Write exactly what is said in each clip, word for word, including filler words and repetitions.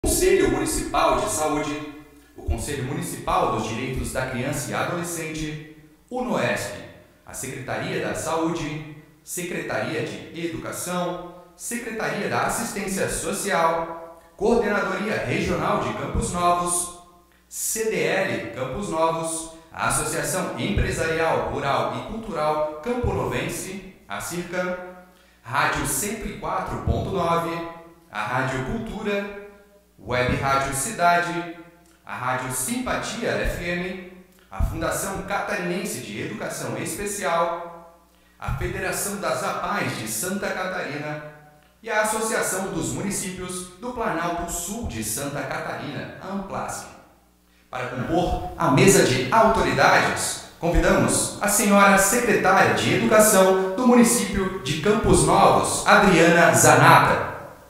Conselho Municipal de Saúde, o Conselho Municipal dos Direitos da Criança e Adolescente, o NOESP, a Secretaria da Saúde, Secretaria de Educação, Secretaria da Assistência Social, Coordenadoria Regional de Campos Novos, C D L Campos Novos, a Associação Empresarial, Rural e Cultural Camponovense, a CIRCAM, Rádio cento e quatro ponto nove, a Rádio Cultura, Web Rádio Cidade, a Rádio Simpatia F M, a Fundação Catarinense de Educação Especial, a Federação das APAES de Santa Catarina e a Associação dos Municípios do Planalto Sul de Santa Catarina, a AMPLASC. Para compor a mesa de autoridades, convidamos a senhora secretária de Educação do município de Campos Novos, Adriana Zanata.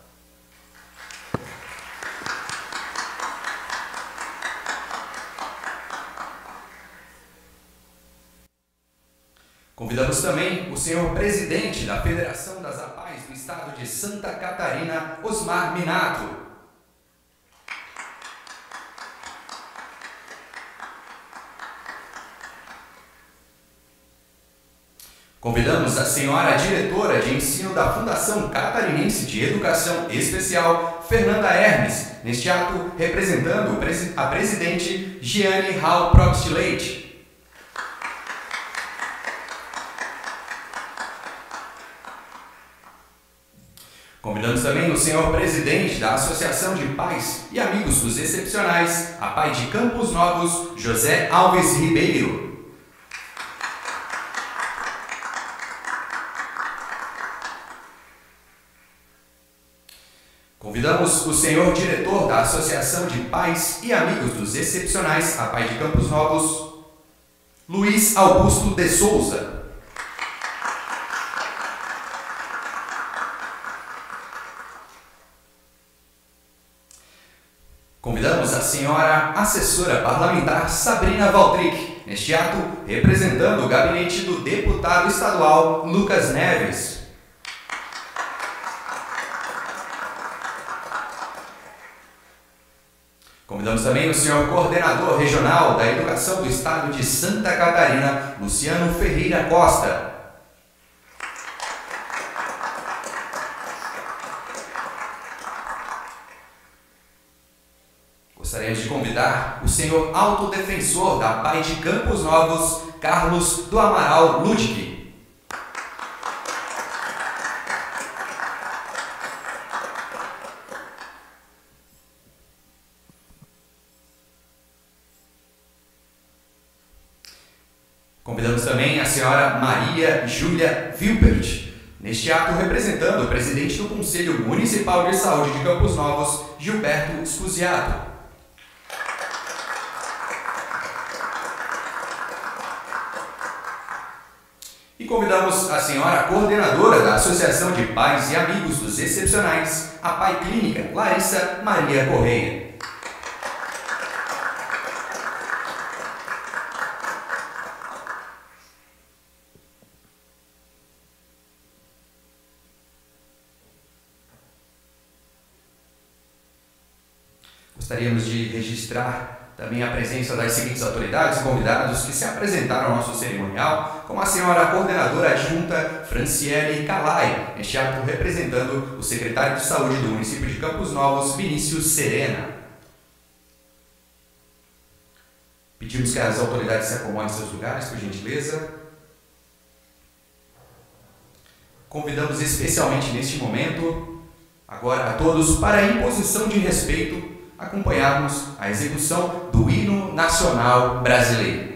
Convidamos também o senhor presidente da Federação das APAES do Estado de Santa Catarina, Osmar Minato. Convidamos a senhora diretora de ensino da Fundação Catarinense de Educação Especial, Fernanda Hermes, neste ato representando a presidente Giane Hall Probst Leite. Convidamos também o senhor presidente da Associação de Pais e Amigos dos Excepcionais, a Pai de Campos Novos, José Alves Ribeiro. Convidamos o senhor diretor da Associação de Pais e Amigos dos Excepcionais, a Pai de Campos Novos, Luiz Augusto de Souza. Convidamos a senhora assessora parlamentar Sabrina Valtric, neste ato representando o gabinete do deputado estadual Lucas Neves. Convidamos também o senhor coordenador regional da Educação do Estado de Santa Catarina, Luciano Ferreira Costa. Gostaríamos de convidar o senhor autodefensor da Pai de Campos Novos, Carlos do Amaral Ludwig. Convidamos também a senhora Maria Júlia Wilpert, neste ato representando o presidente do Conselho Municipal de Saúde de Campos Novos, Gilberto Scusiato. E convidamos a senhora coordenadora da Associação de Pais e Amigos dos Excepcionais, a Pai Clínica, Larissa Maria Correia. Gostaríamos de registrar também a presença das seguintes autoridades e convidados que se apresentaram ao nosso cerimonial, como a senhora coordenadora adjunta Franciele Calai, neste ato representando o secretário de Saúde do município de Campos Novos, Vinícius Serena. Pedimos que as autoridades se acomodem em seus lugares, por gentileza. Convidamos especialmente neste momento, agora a todos, para a imposição de respeito, acompanharmos a execução do Hino Nacional Brasileiro.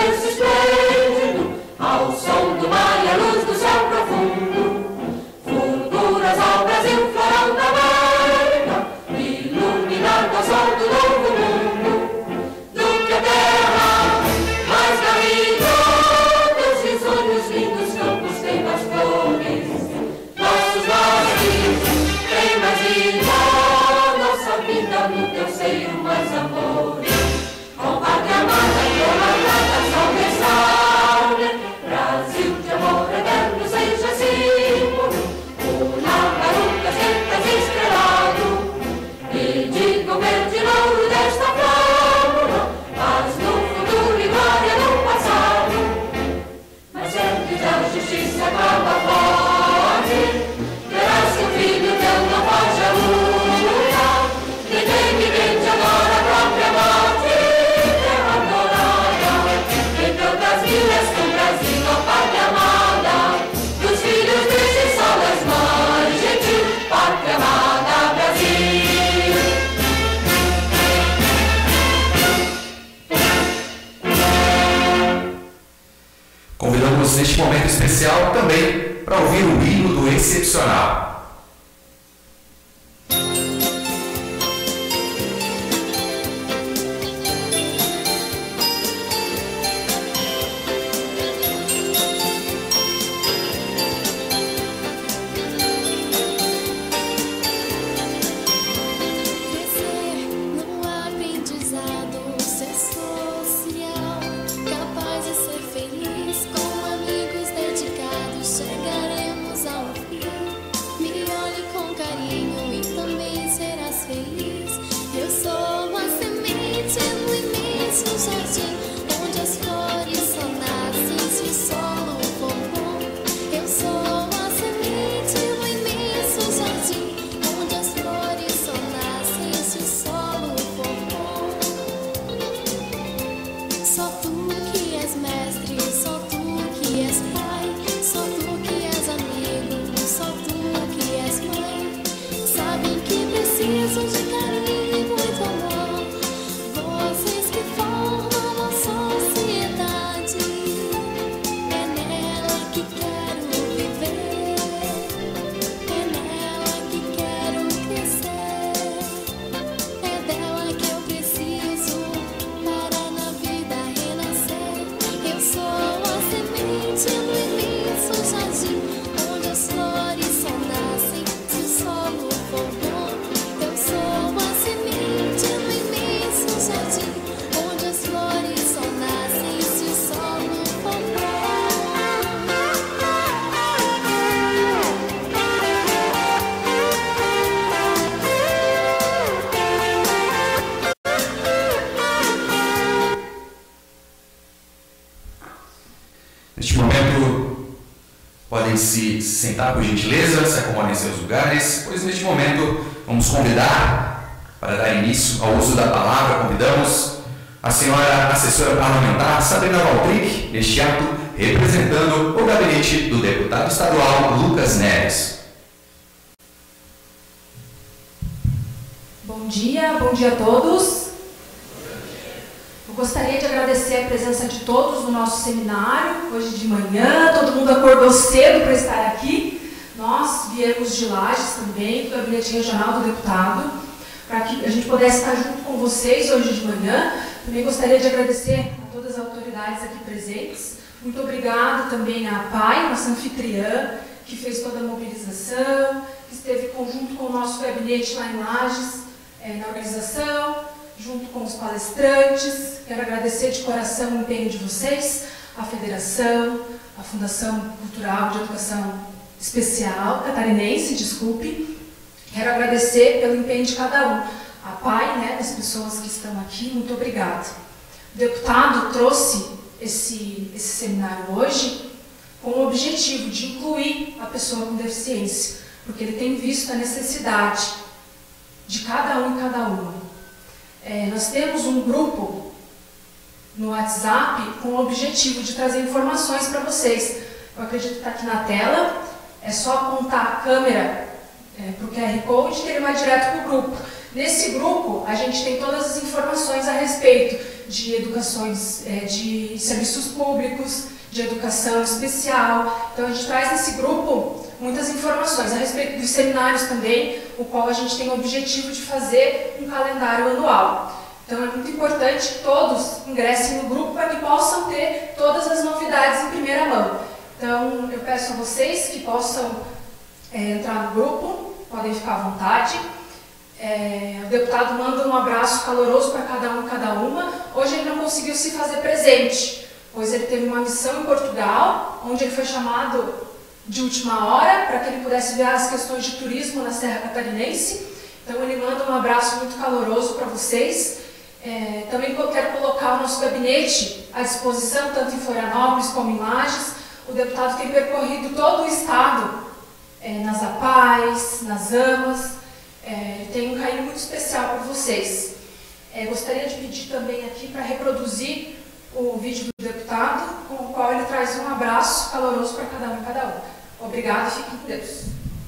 berço esplêndido, ao som do mar e a luz do céu profundo, fulguras ao Brasil, florão da América, iluminando ao sol do novo mundo, do que a terra mais garrida, dos risonhos lindos campos têm mais flores, nossos mares têm mais vida, nossa vida no teu seio mais amores. Ó pátria amada, idolatrada, salve, salve, Brasil de amor eterno seja símbolo, una baruca sempre estrelado, e diga o verde louro desta flâmula, paz no futuro e glória no passado. Mas sempre da justiça acaba forte, verás que o filho teu não foge à luta, que tem que vende agora a própria morte. Milhas do Brasil, ó pátria amada, dos filhos desse sol és mais gentil, pátria amada, Brasil. Convidamos neste momento especial também para ouvir o hino do Excepcional. Neste momento, podem se sentar por gentileza, se acomodem em seus lugares, pois neste momento vamos convidar, para dar início ao uso da palavra, convidamos a senhora assessora parlamentar Sabrina Valtric, neste ato, representando o gabinete do deputado estadual Lucas Neves. Bom dia, bom dia a todos. Gostaria de agradecer a presença de todos no nosso seminário, hoje de manhã, todo mundo acordou cedo para estar aqui. Nós viemos de Lages também, do Gabinete Regional do Deputado, para que a gente pudesse estar junto com vocês hoje de manhã. Também gostaria de agradecer a todas as autoridades aqui presentes. Muito obrigada também à P A I, nossa anfitriã, que fez toda a mobilização, que esteve conjunto com o nosso gabinete lá em Lages, é, na organização, junto com os palestrantes. Quero agradecer de coração o empenho de vocês, a Federação, a Fundação Cultural de Educação Especial Catarinense, desculpe. Quero agradecer pelo empenho de cada um. A P A I, né, das pessoas que estão aqui, muito obrigada. O deputado trouxe esse, esse seminário hoje com o objetivo de incluir a pessoa com deficiência, porque ele tem visto a necessidade de cada um e cada uma. É, nós temos um grupo no WhatsApp com o objetivo de trazer informações para vocês. Eu acredito que está aqui na tela, é só apontar a câmera é, para o Q R Code que ele vai direto para o grupo. Nesse grupo, a gente tem todas as informações a respeito de educações, é, de serviços públicos, de educação especial. Então a gente traz nesse grupo muitas informações a respeito dos seminários também, o qual a gente tem o objetivo de fazer um calendário anual. Então é muito importante que todos ingressem no grupo para que possam ter todas as novidades em primeira mão. Então eu peço a vocês que possam é, entrar no grupo, podem ficar à vontade. É, o deputado manda um abraço caloroso para cada um e cada uma. Hoje ele não conseguiu se fazer presente, pois ele teve uma missão em Portugal, onde ele foi chamado de última hora para que ele pudesse ver as questões de turismo na Serra Catarinense. Então ele manda um abraço muito caloroso para vocês. É, também quero colocar o nosso gabinete à disposição, tanto em Florianópolis como em Lages. O deputado tem percorrido todo o estado, é, nas APAES, nas AMAs. É, ele tem um carinho muito especial para vocês. É, gostaria de pedir também aqui para reproduzir o vídeo do deputado, com o qual ele traz um abraço caloroso para cada um e cada um. Obrigado e fiquem com Deus.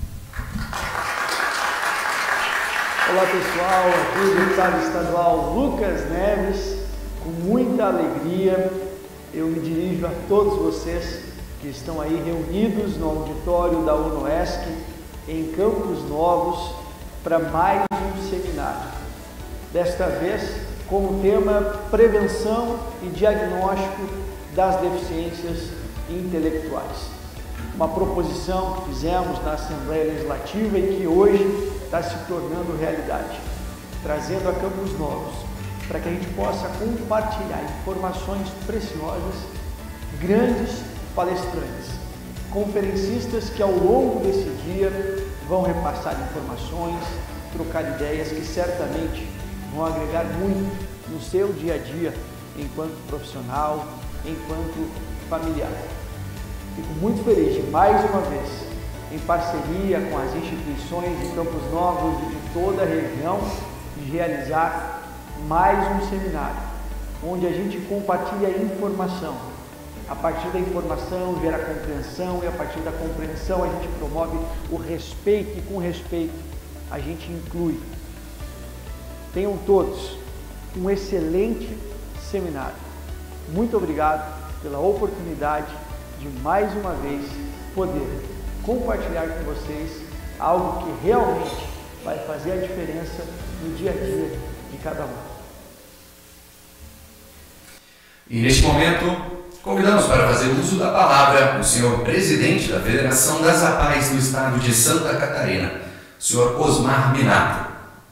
Olá pessoal, aqui o deputado estadual Lucas Neves. Com muita alegria eu me dirijo a todos vocês que estão aí reunidos no auditório da UNOESC em Campos Novos para mais um seminário. Desta vez com o tema Prevenção e Diagnóstico das Deficiências Intelectuais. Uma proposição que fizemos na Assembleia Legislativa e que hoje está se tornando realidade, trazendo a Campos Novos, para que a gente possa compartilhar informações preciosas, grandes palestrantes, conferencistas que ao longo desse dia vão repassar informações, trocar ideias que certamente vão agregar muito no seu dia a dia, enquanto profissional, enquanto familiar. Fico muito feliz de, mais uma vez, em parceria com as instituições de Campos Novos e de toda a região, de realizar mais um seminário, onde a gente compartilha informação. A partir da informação gera compreensão e a partir da compreensão a gente promove o respeito e com respeito a gente inclui. Tenham todos um excelente seminário. Muito obrigado pela oportunidade de mais uma vez poder compartilhar com vocês algo que realmente vai fazer a diferença no dia a dia de cada um. E neste momento, convidamos para fazer uso da palavra o senhor presidente da Federação das APAES do Estado de Santa Catarina, o senhor Osmar Minato.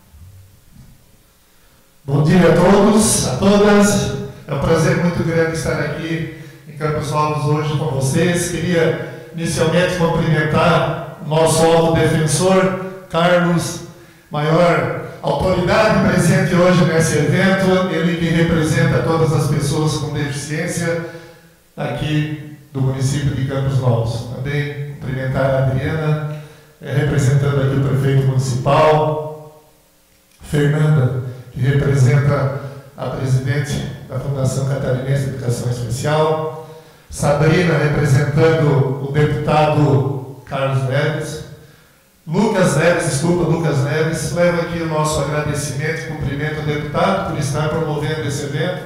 Bom dia a todos, a todas. É um prazer muito grande estar aqui em Campos Novos hoje com vocês. Queria inicialmente cumprimentar o nosso autodefensor, Carlos, maior autoridade presente hoje nesse evento, ele que representa todas as pessoas com deficiência aqui do município de Campos Novos. Também cumprimentar a Adriana, representando aqui o prefeito municipal, Fernanda, que representa a presidente da Fundação Catarinense de Educação Especial, Sabrina, representando o deputado Carlos Neves, Lucas Neves, desculpa, Lucas Neves, leva aqui o nosso agradecimento e cumprimento ao deputado por estar promovendo esse evento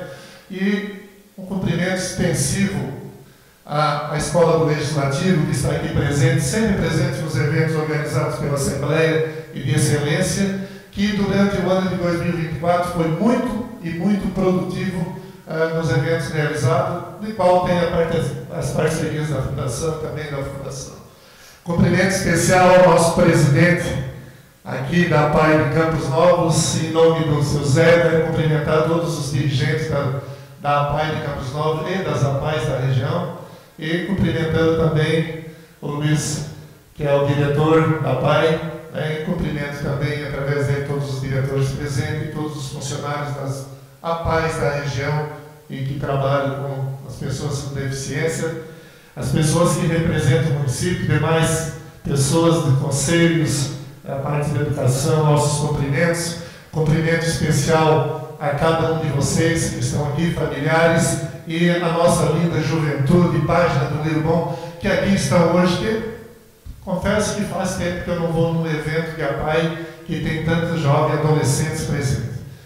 e um cumprimento extensivo à, à Escola do Legislativo, que está aqui presente, sempre presente nos eventos organizados pela Assembleia e de Excelência, que durante o ano de dois mil e vinte e quatro foi muito e muito produtivo uh, nos eventos realizados, de qual tem a parte, as parcerias da Fundação, também da Fundação. Cumprimento especial ao nosso presidente aqui da APAE de Campos Novos, em nome do seu Zé, quero cumprimentar todos os dirigentes da, da APAE de Campos Novos e das APAES da região, e cumprimentando também o Luiz, que é o diretor da APAE, né, e cumprimento também, através de todos os diretores presentes e todos os funcionários das APAES da região e que trabalham com as pessoas com deficiência, as pessoas que representam o município, demais pessoas de conselhos, a parte da educação, nossos cumprimentos, cumprimento especial a cada um de vocês que estão aqui, familiares, e a nossa linda juventude, página do Lirbon, que aqui estão hoje, que confesso que faz tempo que eu não vou num evento de APAE que tem tantos jovens e adolescentes presentes.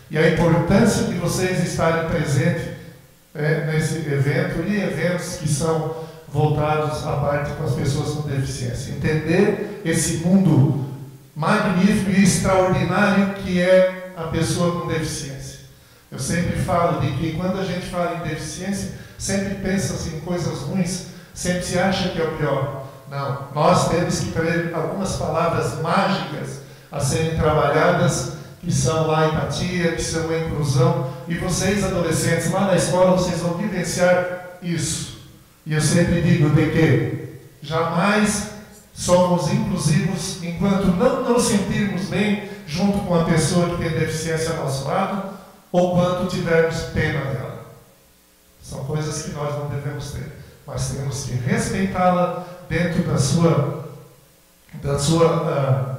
E a importância de vocês estarem presentes é, nesse evento e eventos que são voltados à parte com as pessoas com deficiência. Entender esse mundo magnífico e extraordinário que é a pessoa com deficiência. Eu sempre falo de que quando a gente fala em deficiência, sempre pensa assim, em coisas ruins, sempre se acha que é o pior. Não, nós temos que ter algumas palavras mágicas a serem trabalhadas, que são lá a empatia, que são a inclusão, e vocês adolescentes lá na escola, vocês vão vivenciar isso. E eu sempre digo de que jamais somos inclusivos enquanto não nos sentirmos bem junto com a pessoa que tem deficiência ao nosso lado, ou quando tivermos pena dela. São coisas que nós não devemos ter, mas temos que respeitá-la dentro da sua, da sua uh,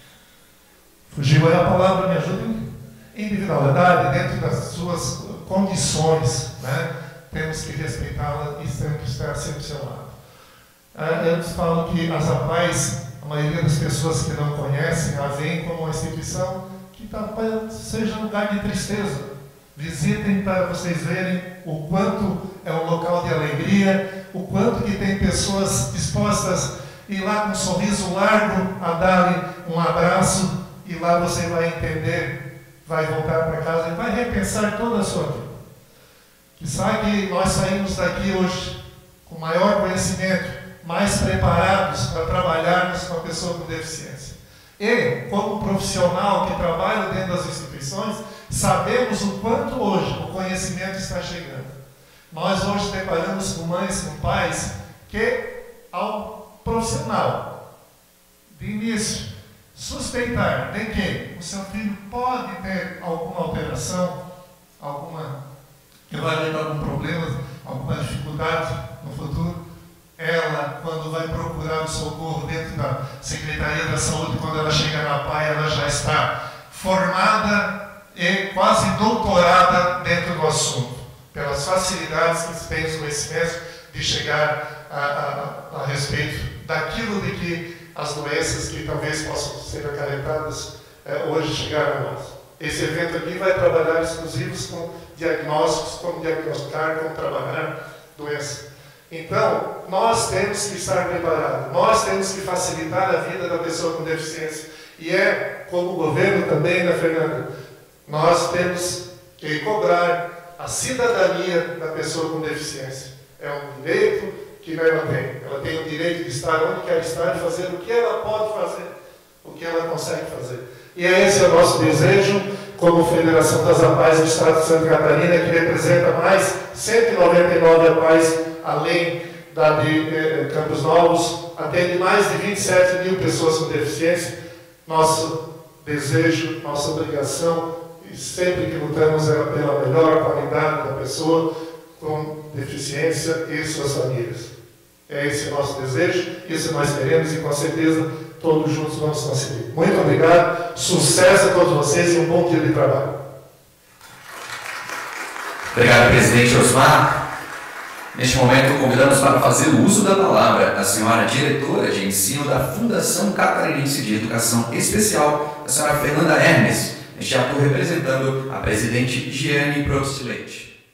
fugiu aí a palavra, me ajudem, individualidade, dentro das suas condições, né? Temos que respeitá-la e temos que estar sempre ao seu lado. Uh, eu falo que as APAES, a maioria das pessoas que não conhecem, a veem como uma instituição que talvez seja um lugar de tristeza. Visitem para vocês verem o quanto é um local de alegria, o quanto que tem pessoas dispostas a ir lá com um sorriso largo, a dar-lhe um abraço, e lá você vai entender, vai voltar para casa e vai repensar toda a sua vida. Que sabe que nós saímos daqui hoje com maior conhecimento, mais preparados para trabalharmos com a pessoa com deficiência. E, como profissional que trabalha dentro das instituições, sabemos o quanto hoje o conhecimento está chegando. Nós hoje deparamos com mães, com pais, que ao profissional, de início, suspeitar de que o seu filho pode ter alguma alteração, alguma, que vai ter algum problema, alguma dificuldade no futuro, ela, quando vai procurar o socorro dentro da Secretaria da Saúde, quando ela chega na P A I, ela já está formada e quase doutorada dentro do assunto, pelas facilidades que tem os conhecimentos de chegar a, a, a, a respeito daquilo de que as doenças que talvez possam ser acarretadas eh, hoje chegaram a nós. Esse evento aqui vai trabalhar exclusivos com diagnósticos, como diagnosticar, como trabalhar doenças. Então, nós temos que estar preparados, nós temos que facilitar a vida da pessoa com deficiência. E é, como o governo também, né, Fernanda? Nós temos que cobrar a cidadania da pessoa com deficiência. É um direito que ela tem. Ela tem o direito de estar onde quer estar e fazer o que ela pode fazer, o que ela consegue fazer. E esse é o nosso desejo, como Federação das APAES do Estado de Santa Catarina, que representa mais cento e noventa e nove APAES, além da de eh, Campos Novos, atende mais de vinte e sete mil pessoas com deficiência. Nosso desejo, nossa obrigação, e sempre que lutamos é pela melhor qualidade da pessoa com deficiência e suas famílias. É esse o nosso desejo, isso nós queremos e com certeza todos juntos vamos conseguir. Muito obrigado, sucesso a todos vocês e um bom dia de trabalho. Obrigado, presidente Osmar. Neste momento, convidamos para fazer o uso da palavra a senhora diretora de ensino da Fundação Catarinense de Educação Especial, a senhora Fernanda Hermes, neste ato representando a presidente Giane Probst Leite.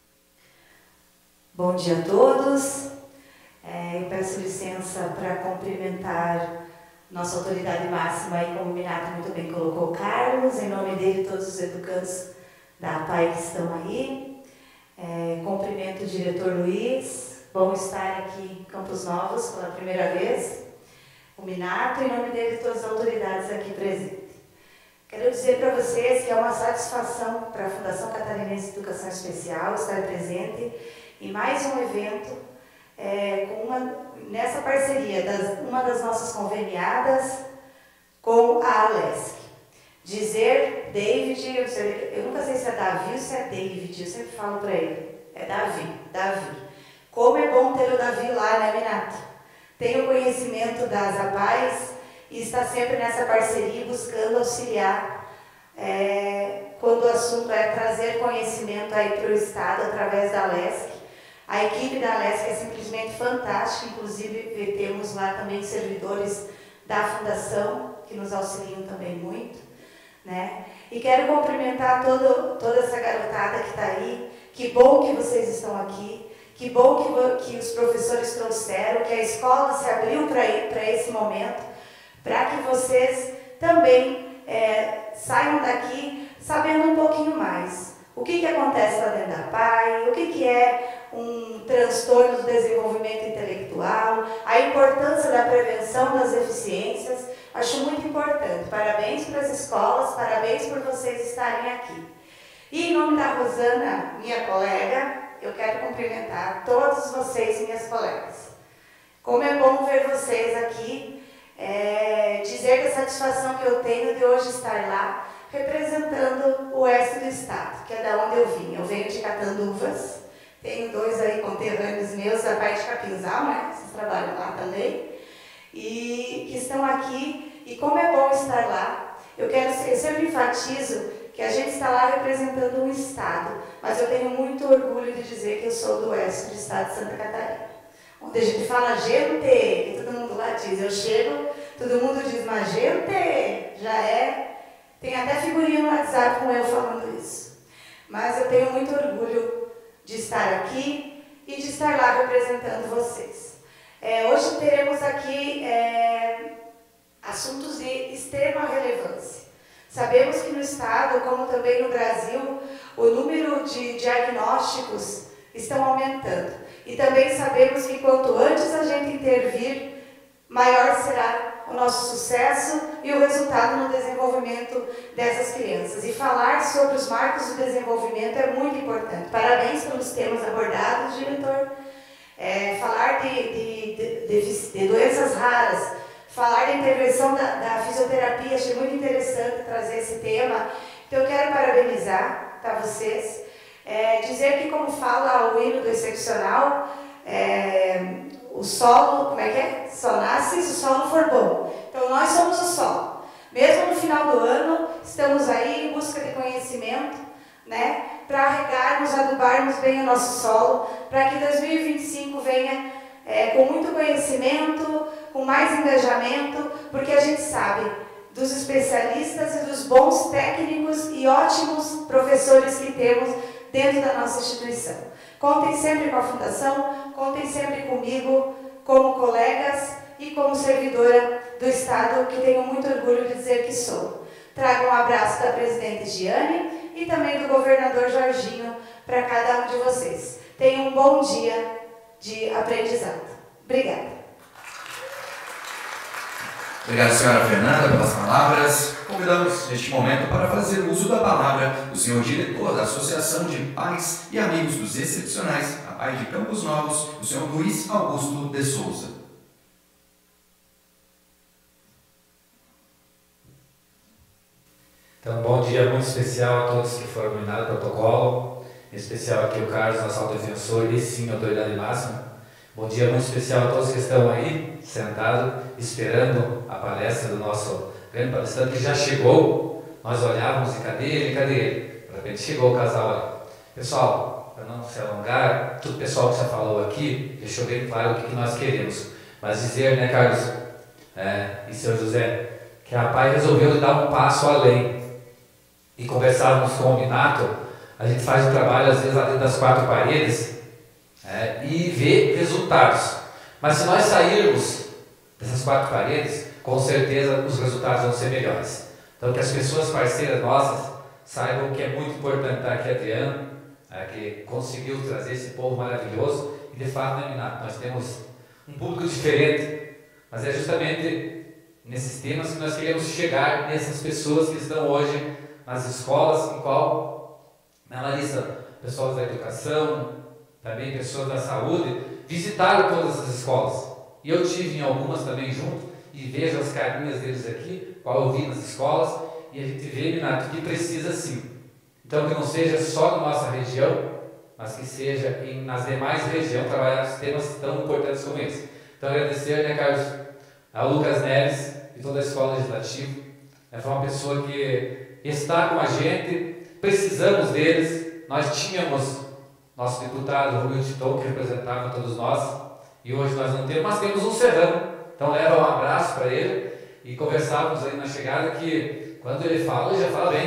Bom dia a todos. É, eu peço licença para cumprimentar nossa autoridade máxima, aí, como o Minato muito bem colocou, Carlos, em nome dele e todos os educandos da APAE que estão aí. É, cumprimento o diretor Luiz, bom estar aqui em Campos Novos pela primeira vez. O Minato, em nome dele e todas as autoridades aqui presentes. Quero dizer para vocês que é uma satisfação para a Fundação Catarinense de Educação Especial estar presente em mais um evento é, com uma, nessa parceria, das, uma das nossas conveniadas com a Alesc. Dizer, David, eu, sei, eu nunca sei se é Davi ou se é David, eu sempre falo para ele, é Davi, Davi. Como é bom ter o Davi lá, né, Minato? Tem o conhecimento das APAES e está sempre nessa parceria buscando auxiliar é, quando o assunto é trazer conhecimento aí para o Estado através da Alesc. A equipe da Alesc é simplesmente fantástica, inclusive temos lá também servidores da Fundação que nos auxiliam também muito, né? E quero cumprimentar todo, toda essa garotada que está aí. Que bom que vocês estão aqui. Que bom que, que os professores trouxeram, que a escola se abriu para esse momento, para que vocês também é, saiam daqui sabendo um pouquinho mais. O que, que acontece lá dentro da P A I, o que, que é um transtorno do desenvolvimento intelectual, a importância da prevenção das deficiências. Acho muito importante. Parabéns para as escolas, parabéns por vocês estarem aqui. E em nome da Rosana, minha colega, eu quero cumprimentar todos vocês, minhas colegas. Como é bom ver vocês aqui, é, dizer da satisfação que eu tenho de hoje estar lá, representando o oeste do estado, que é da onde eu vim. Eu venho de Catanduvas, tenho dois aí conterrâneos meus, da parte de Capinzal, né? Vocês trabalham lá também, e que estão aqui, e como é bom estar lá. Eu, quero, eu sempre enfatizo que a gente está lá representando um estado, mas eu tenho muito orgulho de dizer que eu sou do oeste do estado de Santa Catarina, onde a gente fala gente, e todo mundo lá diz, eu chego, todo mundo diz, mas gente, já é, tem até figurinha no WhatsApp com eu falando isso. Mas eu tenho muito orgulho de estar aqui e de estar lá representando vocês. É, hoje teremos aqui é, assuntos de extrema relevância. Sabemos que no estado, como também no Brasil, o número de diagnósticos estão aumentando. E também sabemos que quanto antes a gente intervir, maior será o nosso sucesso e o resultado no desenvolvimento dessas crianças. E falar sobre os marcos do desenvolvimento é muito importante. Parabéns pelos temas abordados, diretor. É, falar de, de, de, de, de doenças raras, falar da intervenção da, da fisioterapia, achei muito interessante trazer esse tema. Então, eu quero parabenizar, tá, vocês. É, dizer que, como fala o hino do excepcional, é, o solo, como é que é? Só nasce se o solo for bom. Então, nós somos o solo. Mesmo no final do ano, estamos aí em busca de conhecimento, né, para regarmos, adubarmos bem o nosso solo, para que dois mil e vinte e cinco venha é, com muito conhecimento, com mais engajamento, porque a gente sabe dos especialistas e dos bons técnicos e ótimos professores que temos dentro da nossa instituição. Contem sempre com a Fundação, contem sempre comigo, como colegas e como servidora do Estado, que tenho muito orgulho de dizer que sou. Trago um abraço da presidente Giane e também do governador Jorginho para cada um de vocês. Tenham um bom dia de aprendizado. Obrigada. Obrigado, senhora Fernanda, pelas palavras. Convidamos, neste momento, para fazer uso da palavra o senhor diretor da Associação de Pais e Amigos dos Excepcionais, a P A I de Campos Novos, o senhor Luiz Augusto de Souza. Então, bom dia muito especial a todos que foram nominados no protocolo, em especial aqui o Carlos, nosso autodefensor, e sim, autoridade máxima. Bom dia muito especial a todos que estão aí, sentados, esperando a palestra do nosso grande palestrante, que já chegou. Nós olhávamos e cadê ele, cadê ele? De repente chegou o casal ali. Pessoal, para não se alongar, tudo o pessoal que já falou aqui, deixou bem claro o que nós queremos. Mas dizer, né, Carlos é, e seu José, que a P A I resolveu dar um passo além. E conversávamos com o Minato, a gente faz o trabalho às vezes lá dentro das quatro paredes é, e vê resultados. Mas se nós sairmos dessas quatro paredes, com certeza os resultados vão ser melhores. Então que as pessoas parceiras nossas saibam que é muito importante estar aqui, Adriano, é, que conseguiu trazer esse povo maravilhoso. E de fato, né, Minato, nós temos um público diferente, mas é justamente nesses temas que nós queremos chegar nessas pessoas que estão hoje nas escolas, em qual, na Larissa, pessoas da educação, também pessoas da saúde, visitaram todas as escolas. E eu tive em algumas também junto, e vejo as carinhas deles aqui, qual eu vi nas escolas, e a gente vê, Minato, que precisa sim. Então, que não seja só na nossa região, mas que seja em, nas demais regiões, trabalhar temas tão importantes como esse. Então, agradecer, né, Carlos, ao Lucas Neves e toda a Escola Legislativa. É, foi uma pessoa que está com a gente, precisamos deles. Nós tínhamos nosso deputado Rubio Titon, que representava todos nós, e hoje nós não temos, mas temos um serrano. Então leva um abraço para ele, e conversávamos aí na chegada que quando ele fala, ele já fala bem,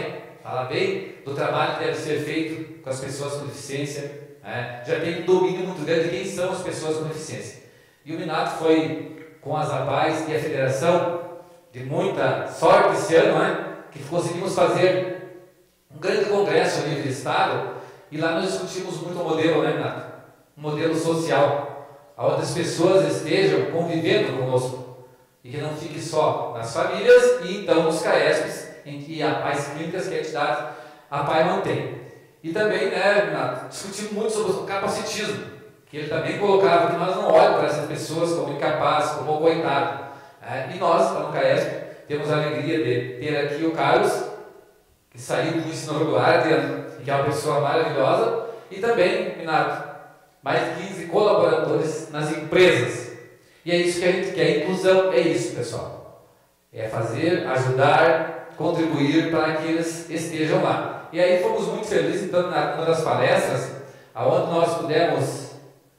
fala bem do trabalho que deve ser feito com as pessoas com deficiência, né? Já tem um domínio muito grande de quem são as pessoas com deficiência. E o Minato foi com as APAES e a Federação de muita sorte esse ano, né? Que conseguimos fazer um grande congresso a nível de Estado, e lá nós discutimos muito o modelo, né, Minato? Um modelo social, onde as pessoas estejam convivendo conosco, e que não fique só nas famílias e então nos CAESPs, em que a APAES clínicas que a entidade APAE mantém. E também, né, Minato, discutimos muito sobre o capacitismo, que ele também colocava que nós não olhamos para essas pessoas como incapazes, como coitado. É, e nós, lá no CAESP, temos a alegria de ter aqui o Carlos, que saiu do ensino regular, que é uma pessoa maravilhosa, e também, Minato, mais de quinze colaboradores nas empresas. E é isso que a gente quer, inclusão é isso, pessoal. É fazer, ajudar, contribuir para que eles estejam lá. E aí fomos muito felizes, então, numa das palestras, onde nós pudemos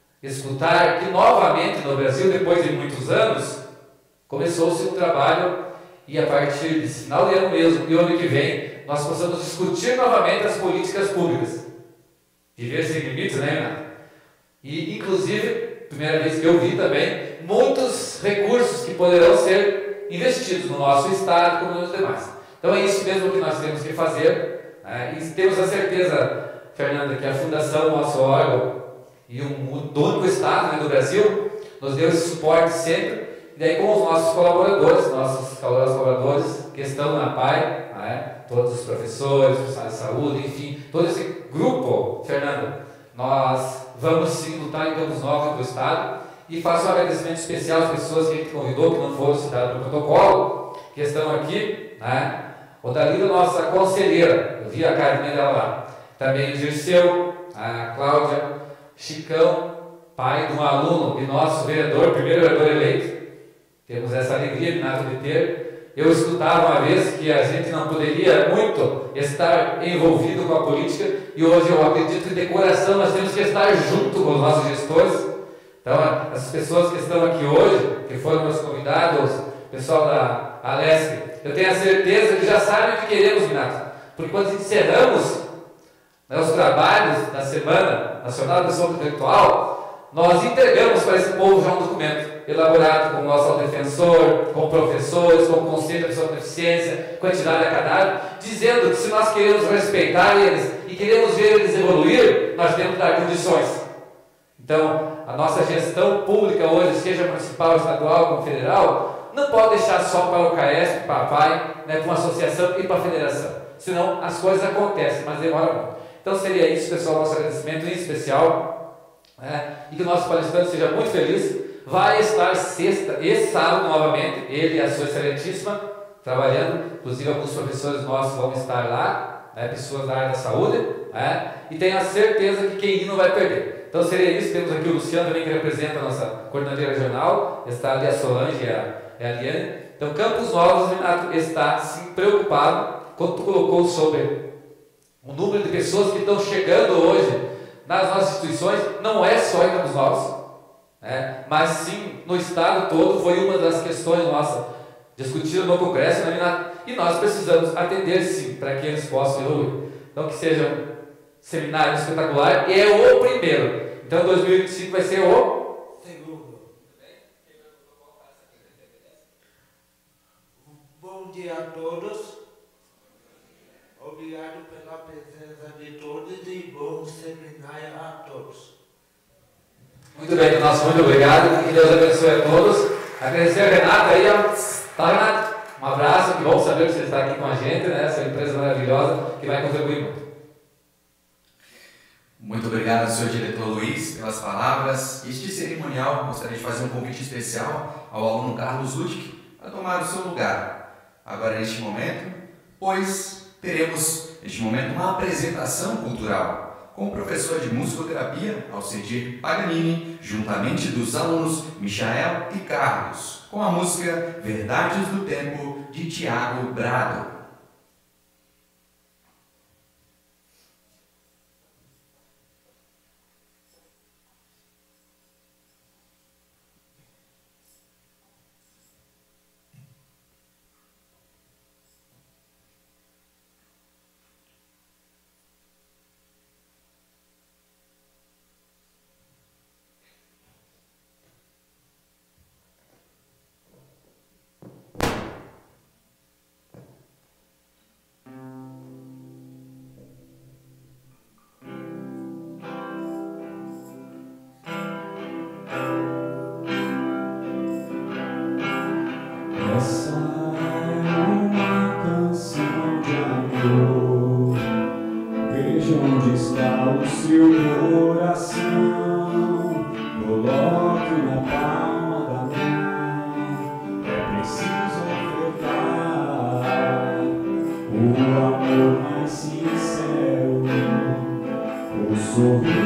escutar que novamente no Brasil, depois de muitos anos, começou-se um trabalho, e a partir desse final de ano mesmo e o ano que vem, nós possamos discutir novamente as políticas públicas. Viver sem limites, né, Renato? E, inclusive, primeira vez que eu vi também, muitos recursos que poderão ser investidos no nosso Estado como nos demais. Então é isso mesmo que nós temos que fazer, né? E temos a certeza, Fernanda, que a Fundação, nosso órgão, e um, do único Estado, né, do Brasil, nos deu esse suporte sempre, e daí com os nossos colaboradores, nossos colaboradores que estão na APAE, né, todos os professores, profissionais de saúde, enfim, todo esse grupo, Fernanda, nós vamos sim lutar em Campos Novos do Estado, e faço um agradecimento especial às pessoas que a gente convidou, que não foram citadas no protocolo, que estão aqui, né, o Dalila, nossa conselheira, eu vi a carinha dela lá, também o Dirceu, a Cláudia, Chicão, pai de um aluno e nosso vereador, primeiro vereador eleito. Temos essa alegria, Minato, de ter. Eu escutava uma vez que a gente não poderia muito estar envolvido com a política, e hoje eu acredito que de coração nós temos que estar junto com os nossos gestores. Então, as pessoas que estão aqui hoje, que foram meus convidados, o pessoal da Alesc, eu tenho a certeza que já sabem o que queremos, Minato, porque quando encerramos, né, os trabalhos da Semana Nacional da Pessoa Intelectual, nós entregamos para esse povo já um documento elaborado com o nosso defensor, com professores, com o Conselho da Pessoa com Deficiência, com a entidade acadêmica, dizendo que se nós queremos respeitar eles e queremos ver eles evoluir, nós temos que dar condições. Então, a nossa gestão pública hoje, seja municipal, estadual como federal, não pode deixar só para o CAESP, para a APAE, né, para uma associação e para a federação. Senão as coisas acontecem, mas demora muito. Então seria isso, pessoal, nosso agradecimento em especial, né, e que o nosso palestrante seja muito feliz. Vai estar sexta e sábado novamente, ele e a sua excelentíssima, trabalhando, inclusive alguns professores nossos vão estar lá, né, pessoas da área da saúde, né, e tenho a certeza que quem ir não vai perder. Então seria isso, temos aqui o Luciano também, que representa a nossa coordenadora regional, está ali a Solange e a, e a Liane. Então Campos Novos, Renato, está sim preocupado, quando tu colocou sobre o número de pessoas que estão chegando hoje nas nossas instituições, não é só em Campos Novos, né, mas sim no estado todo. Foi uma das questões nossas discutidas no Congresso, né, e nós precisamos atender sim, para que eles possam evoluir. Então que seja um seminário espetacular, e é o primeiro. Então dois mil e vinte e cinco vai ser o segundo. Bom dia a todos. Obrigado pela presença de todos e bom seminário a todos. Muito bem, nosso muito obrigado, que Deus abençoe a todos. Agradecer a Renata aí, ó. Tá, Renata? Um abraço, que bom saber que você está aqui com a gente, né? Essa empresa maravilhosa que vai contribuir muito. Muito obrigado, senhor diretor Luiz, pelas palavras. Este cerimonial, gostaria de fazer um convite especial ao aluno Carlos Ludwig para tomar o seu lugar. Agora, neste momento, pois teremos, neste momento, uma apresentação cultural com o professor de musicoterapia, Alcedir Paganini, juntamente dos alunos Michael e Carlos, com a música Verdades do Tempo, de Tiago Brado.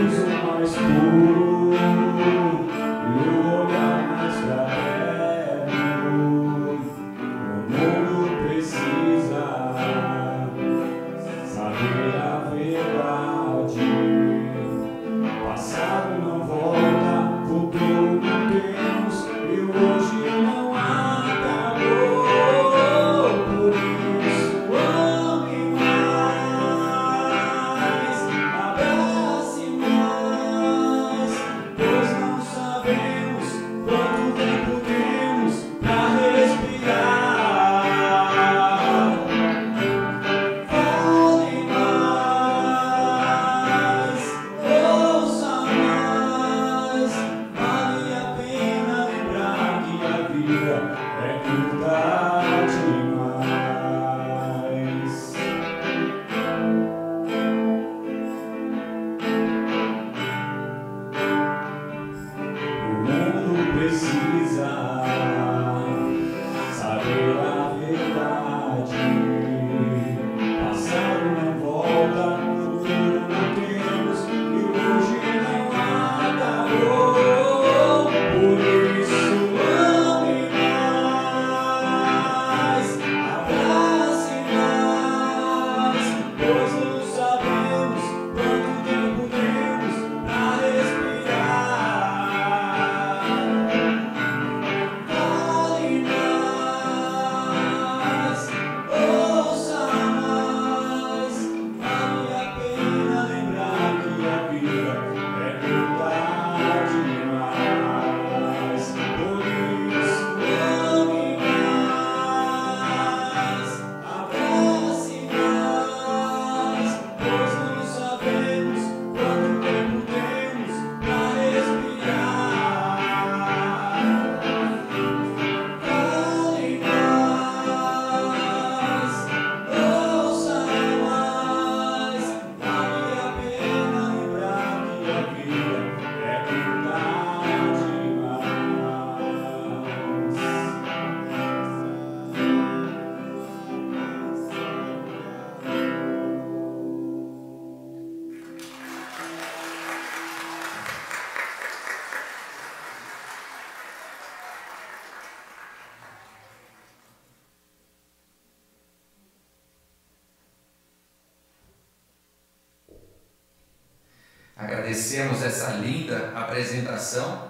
Agradecemos essa linda apresentação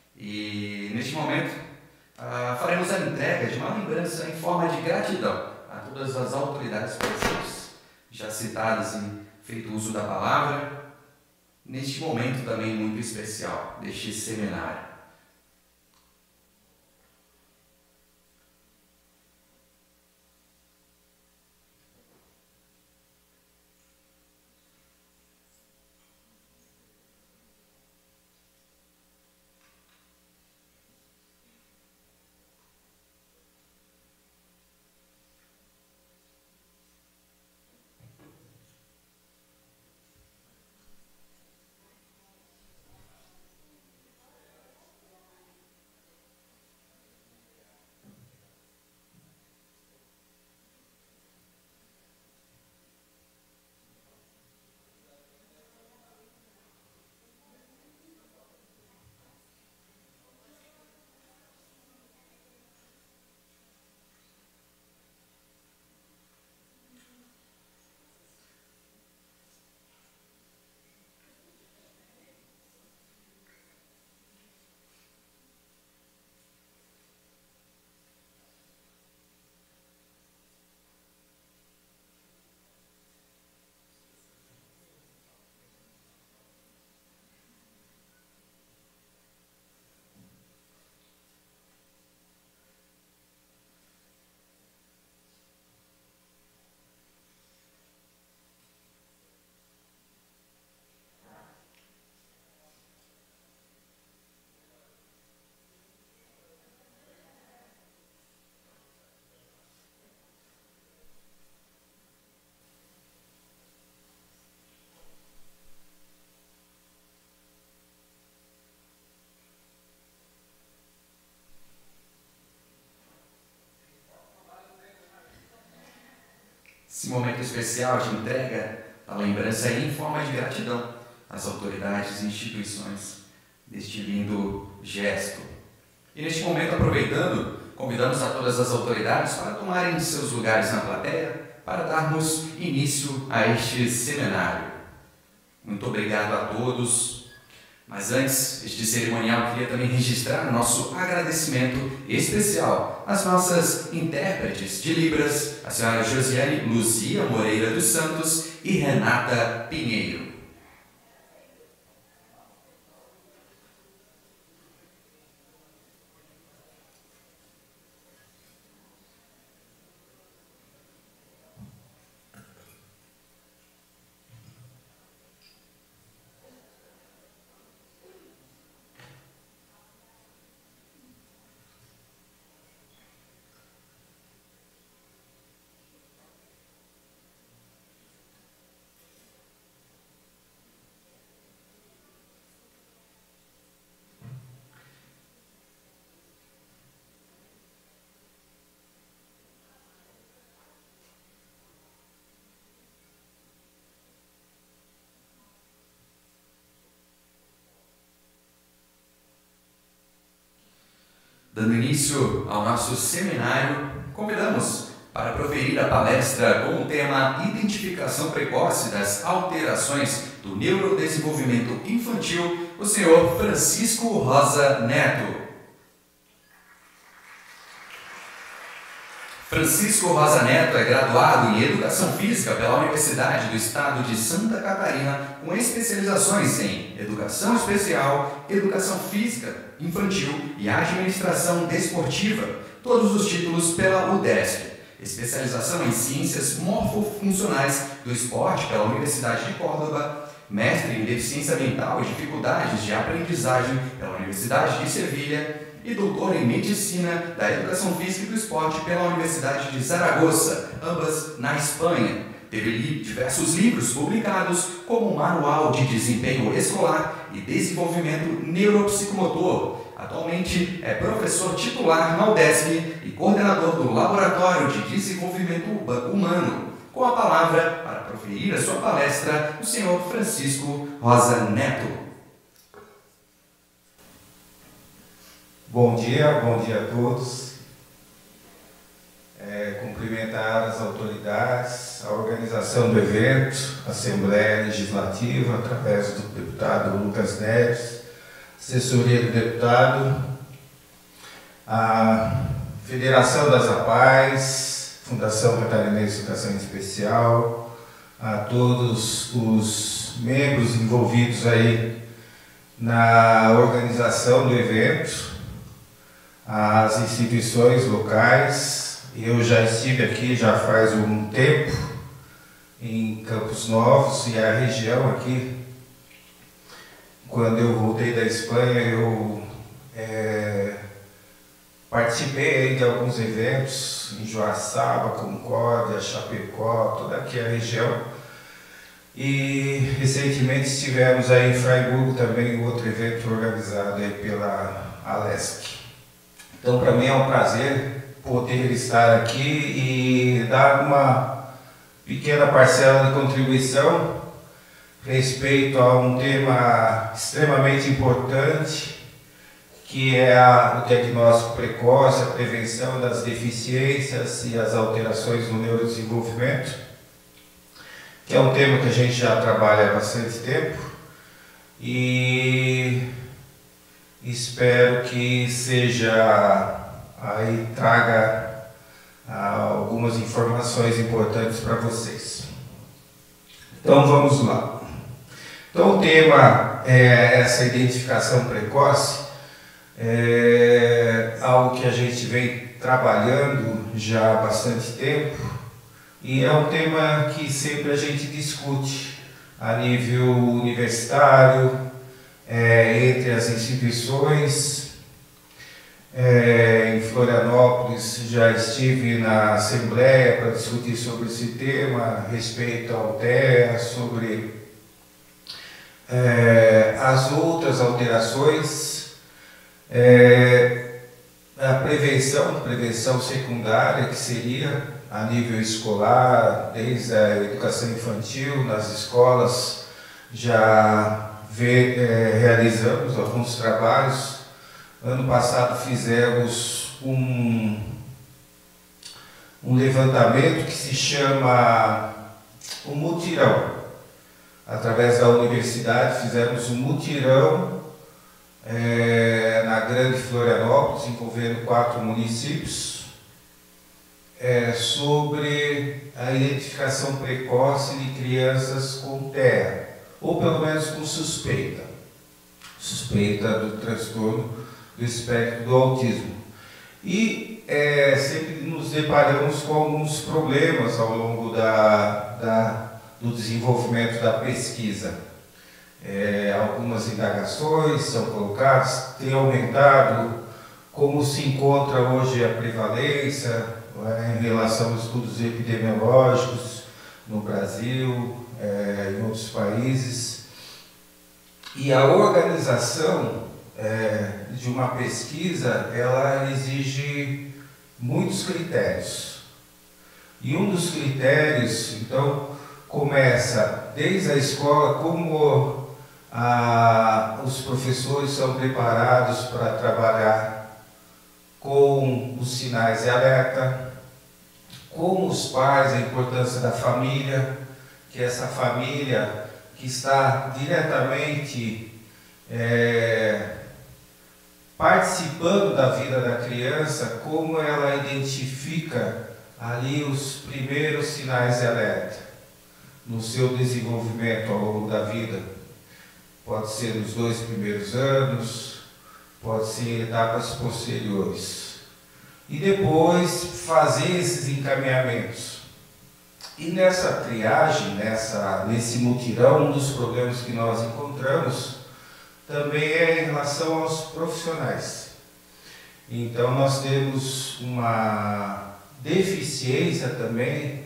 e, neste momento, uh, faremos a entrega de uma lembrança em forma de gratidão a todas as autoridades presentes, já citadas e feito uso da palavra, neste momento também muito especial deste seminário. Esse momento especial de entrega da lembrança em forma de gratidão às autoridades e instituições deste lindo gesto. E neste momento, aproveitando, convidamos a todas as autoridades para tomarem seus lugares na plateia para darmos início a este seminário. Muito obrigado a todos. Mas antes, este cerimonial, queria também registrar o nosso agradecimento especial às nossas intérpretes de Libras, a senhora Josiane Luzia Moreira dos Santos e Renata Pinheiro. Dando início ao nosso seminário, convidamos para proferir a palestra com o tema Identificação Precoce das Alterações do Neurodesenvolvimento Infantil, o senhor Francisco Rosa Neto. Francisco Rosa Neto é graduado em Educação Física pela Universidade do Estado de Santa Catarina, com especializações em Educação Especial, Educação Física Infantil e Administração Desportiva, todos os títulos pela UDESC. Especialização em Ciências Morfofuncionais do Esporte pela Universidade de Córdoba, mestre em Deficiência Mental e Dificuldades de Aprendizagem pela Universidade de Sevilha, e doutor em Medicina da Educação Física e do Esporte pela Universidade de Zaragoza, ambas na Espanha. Teve diversos livros publicados, como Manual de Desempenho Escolar e Desenvolvimento Neuropsicomotor. Atualmente é professor titular na UDESC e coordenador do Laboratório de Desenvolvimento Humano. Com a palavra, para proferir a sua palestra, o senhor Francisco Rosa Neto. Bom dia, bom dia a todos. É, cumprimentar as autoridades, a organização do evento, a Assembleia Legislativa, através do deputado Lucas Neves, assessoria do deputado, a Federação das APAES, Fundação Catarinense de Educação Especial, a todos os membros envolvidos aí na organização do evento, as instituições locais. Eu já estive aqui já faz um tempo em Campos Novos e a região aqui. Quando eu voltei da Espanha, eu é, participei de alguns eventos em Joaçaba, Concórdia, Chapecó, toda aqui a região. E recentemente estivemos aí em Freiburg também, outro evento organizado aí pela Alesc. Então, para mim é um prazer poder estar aqui e dar uma pequena parcela de contribuição respeito a um tema extremamente importante, que é a, o diagnóstico precoce, a prevenção das deficiências e as alterações no neurodesenvolvimento, que é um tema que a gente já trabalha há bastante tempo e espero que seja, aí traga ah, algumas informações importantes para vocês. Então vamos lá. Então o tema é essa identificação precoce, é algo que a gente vem trabalhando já há bastante tempo e é um tema que sempre a gente discute a nível universitário, É, entre as instituições. É, em Florianópolis já estive na Assembleia para discutir sobre esse tema, respeito ao T E A, sobre é, as outras alterações, é, a prevenção, prevenção secundária, que seria a nível escolar, desde a educação infantil, nas escolas já vê, é, realizamos alguns trabalhos. Ano passado fizemos um, um levantamento que se chama o mutirão. Através da universidade fizemos um mutirão é, na Grande Florianópolis, envolvendo quatro municípios, é, sobre a identificação precoce de crianças com T E A, ou pelo menos com suspeita, suspeita do transtorno do espectro do autismo. E é, sempre nos deparamos com alguns problemas ao longo da, da, do desenvolvimento da pesquisa. É, algumas indagações são colocadas, tem aumentado como se encontra hoje a prevalência é, em relação aos estudos epidemiológicos no Brasil, é, em outros países. E a organização é, de uma pesquisa, ela exige muitos critérios. E um dos critérios, então, começa desde a escola, como a, os professores são preparados para trabalhar com os sinais de alerta, como os pais, a importância da família, que essa família que está diretamente é, participando da vida da criança, como ela identifica ali os primeiros sinais de alerta no seu desenvolvimento ao longo da vida. Pode ser nos dois primeiros anos, pode ser em etapas posteriores. E depois fazer esses encaminhamentos. E nessa triagem, nessa, nesse mutirão, um dos problemas que nós encontramos também é em relação aos profissionais. Então nós temos uma deficiência também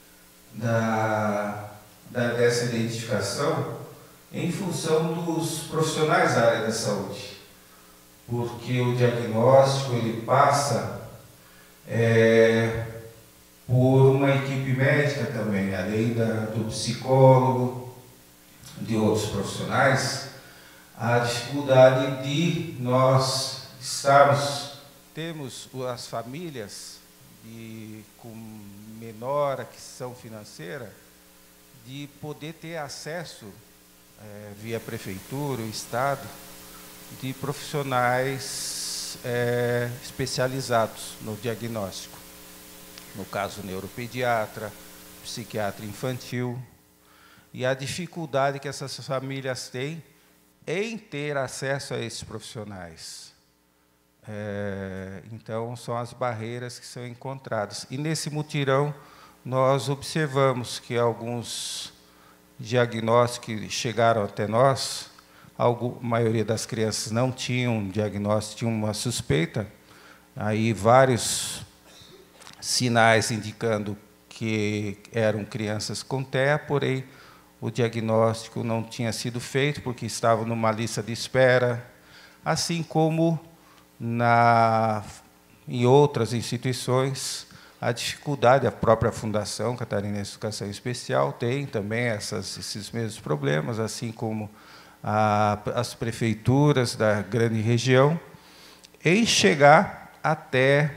da, da, dessa identificação em função dos profissionais da área da saúde. Porque o diagnóstico ele passa é, por uma equipe médica também, além da, do psicólogo, de outros profissionais, a dificuldade de nós estarmos, temos as famílias de, com menor aquisição financeira, de poder ter acesso, é, via prefeitura, o Estado, de profissionais é, especializados no diagnóstico. No caso, neuropediatra, psiquiatra infantil, e a dificuldade que essas famílias têm em ter acesso a esses profissionais. É, então, são as barreiras que são encontradas. E nesse mutirão, nós observamos que alguns diagnósticos que chegaram até nós, a maioria das crianças não tinham um diagnóstico, tinham uma suspeita, aí vários sinais indicando que eram crianças com T E A, porém, o diagnóstico não tinha sido feito porque estavam numa lista de espera, assim como na, em outras instituições, a dificuldade, a própria Fundação Catarinense de Educação Especial tem também essas, esses mesmos problemas, assim como a, as prefeituras da grande região, em chegar até,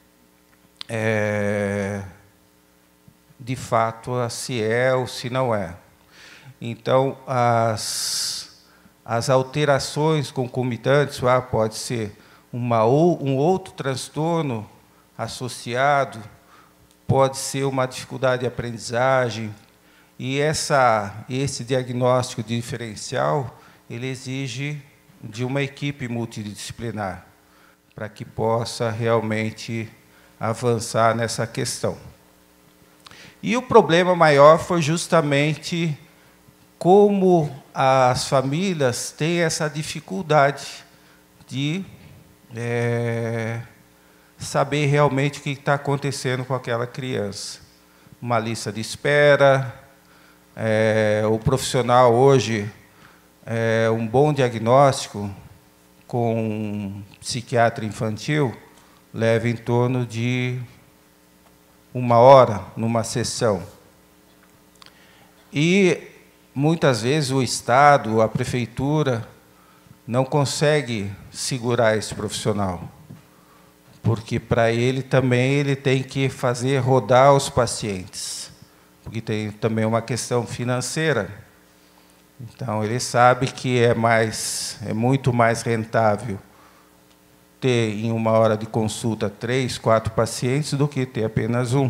é, de fato, a se é ou se não é. Então, as, as alterações concomitantes, ah, pode ser uma, ou, um outro transtorno associado, pode ser uma dificuldade de aprendizagem, e essa, esse diagnóstico diferencial, ele exige de uma equipe multidisciplinar, para que possa realmente avançar nessa questão. E o problema maior foi justamente como as famílias têm essa dificuldade de é, saber realmente o que está acontecendo com aquela criança. Uma lista de espera, é, o profissional hoje, é, um bom diagnóstico com um psiquiatra infantil leva em torno de uma hora numa sessão. E muitas vezes o Estado, a Prefeitura, não consegue segurar esse profissional, porque para ele também ele tem que fazer rodar os pacientes, porque tem também uma questão financeira. Então ele sabe que é mais, é muito mais rentável ter em uma hora de consulta três, quatro pacientes do que ter apenas um.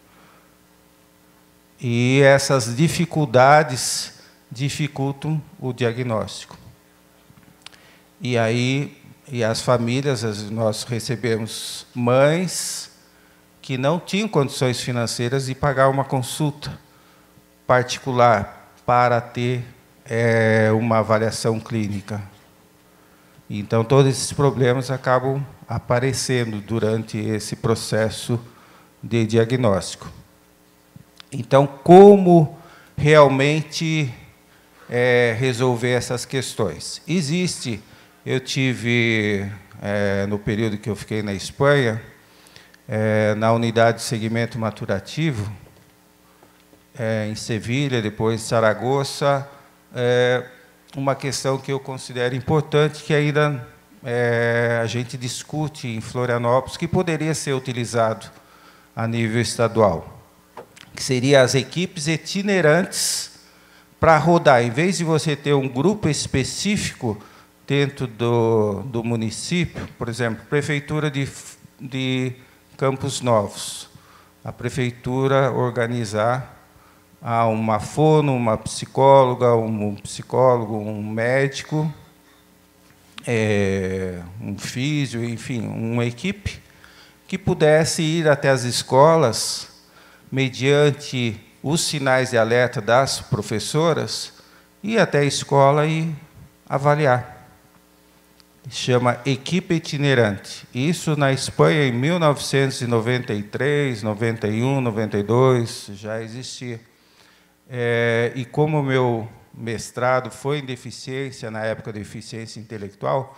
E essas dificuldades dificultam o diagnóstico. E aí, e as famílias, nós recebemos mães que não tinham condições financeiras de pagar uma consulta particular para ter é, uma avaliação clínica. Então, todos esses problemas acabam aparecendo durante esse processo de diagnóstico. Então, como realmente é, resolver essas questões? Existe, eu tive, é, no período que eu fiquei na Espanha, é, na unidade de segmento maturativo, é, em Sevilha, depois em Saragoça, é, uma questão que eu considero importante, que ainda é, a gente discute em Florianópolis, que poderia ser utilizado a nível estadual, que seria as equipes itinerantes para rodar. Em vez de você ter um grupo específico dentro do, do município, por exemplo, Prefeitura de, de Campos Novos, a Prefeitura organizar ah, uma fono, uma psicóloga, um psicólogo, um médico, é, um físio, enfim, uma equipe que pudesse ir até as escolas mediante os sinais de alerta das professoras, ir até a escola e avaliar. Chama equipe itinerante. Isso na Espanha em mil novecentos e noventa e três, noventa e um, noventa e dois, já existia. É, e como o meu mestrado foi em deficiência, na época de deficiência intelectual,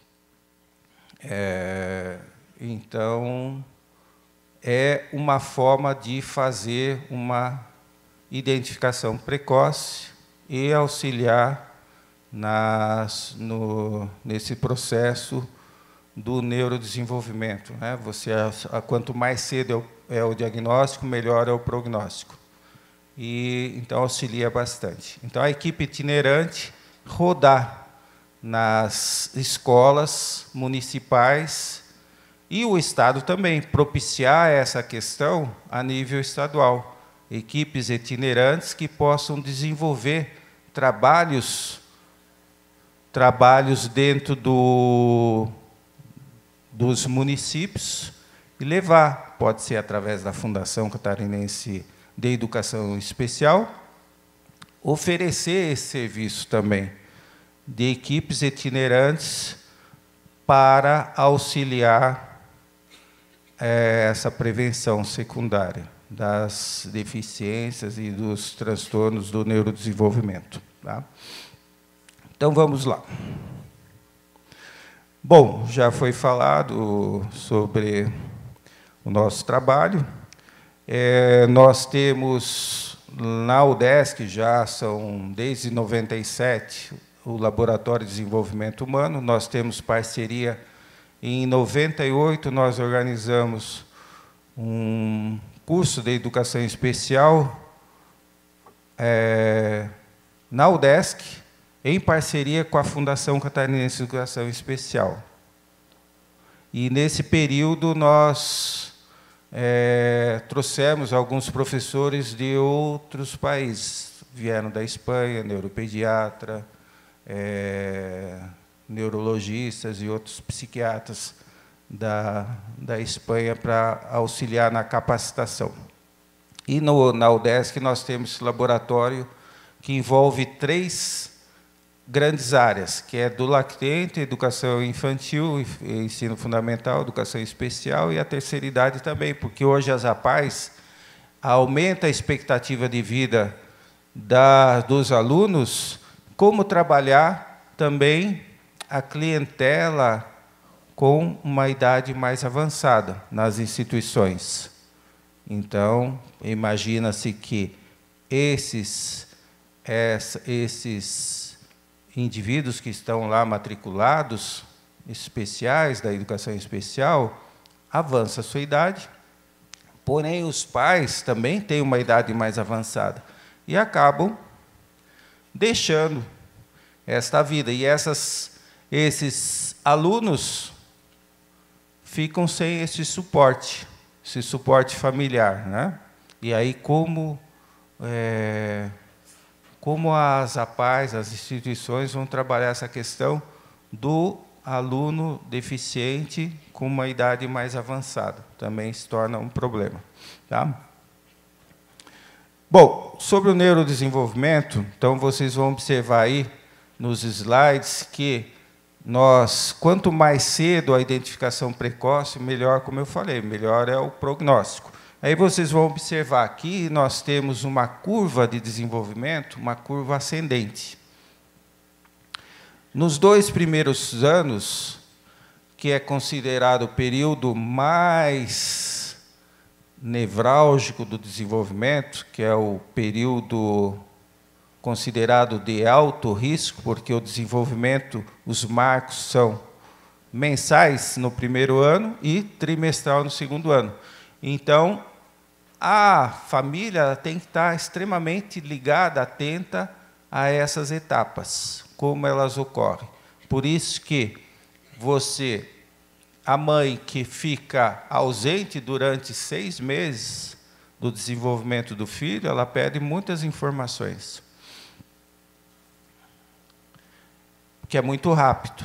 é, então, é uma forma de fazer uma identificação precoce e auxiliar nas, no, nesse processo do neurodesenvolvimento, né? Você, quanto mais cedo é o diagnóstico, melhor é o prognóstico. E, então, auxilia bastante. Então, a equipe itinerante rodar nas escolas municipais e o Estado também propiciar essa questão a nível estadual. Equipes itinerantes que possam desenvolver trabalhos, trabalhos dentro do, dos municípios e levar, pode ser através da Fundação Catarinense de Educação Especial, oferecer esse serviço também de equipes itinerantes para auxiliar é, essa prevenção secundária das deficiências e dos transtornos do neurodesenvolvimento. Tá? Então, vamos lá. Bom, já foi falado sobre o nosso trabalho. É, nós temos, na UDESC, já são, desde noventa e sete, o Laboratório de Desenvolvimento Humano. Nós temos parceria. Em noventa e oito, nós organizamos um curso de educação especial é, na UDESC, em parceria com a Fundação Catarinense de Educação Especial. E, nesse período, nós é, trouxemos alguns professores de outros países. Vieram da Espanha, neuropediatra, é, neurologistas e outros psiquiatras da, da Espanha para auxiliar na capacitação. E no, na UDESC nós temos esse laboratório que envolve três grandes áreas, que é do lactente, educação infantil, ensino fundamental, educação especial, e a terceira idade também, porque hoje as APAES aumenta a expectativa de vida da, dos alunos, como trabalhar também a clientela com uma idade mais avançada nas instituições. Então, imagina-se que esses essa, esses indivíduos que estão lá matriculados, especiais, da educação especial, avança a sua idade, porém os pais também têm uma idade mais avançada e acabam deixando esta vida. E essas, esses alunos ficam sem esse suporte, esse suporte familiar, né? E aí como, é, como as APAES, as instituições vão trabalhar essa questão do aluno deficiente com uma idade mais avançada, também se torna um problema, tá? Bom, sobre o neurodesenvolvimento, então vocês vão observar aí nos slides que nós, quanto mais cedo a identificação precoce, melhor, como eu falei, melhor é o prognóstico. Aí vocês vão observar aqui, nós temos uma curva de desenvolvimento, uma curva ascendente. Nos dois primeiros anos, que é considerado o período mais nevrálgico do desenvolvimento, que é o período considerado de alto risco, porque o desenvolvimento, os marcos são mensais no primeiro ano e trimestral no segundo ano. Então, a família tem que estar extremamente ligada, atenta a essas etapas, como elas ocorrem. Por isso que você, a mãe que fica ausente durante seis meses do desenvolvimento do filho, ela perde muitas informações, que é muito rápido.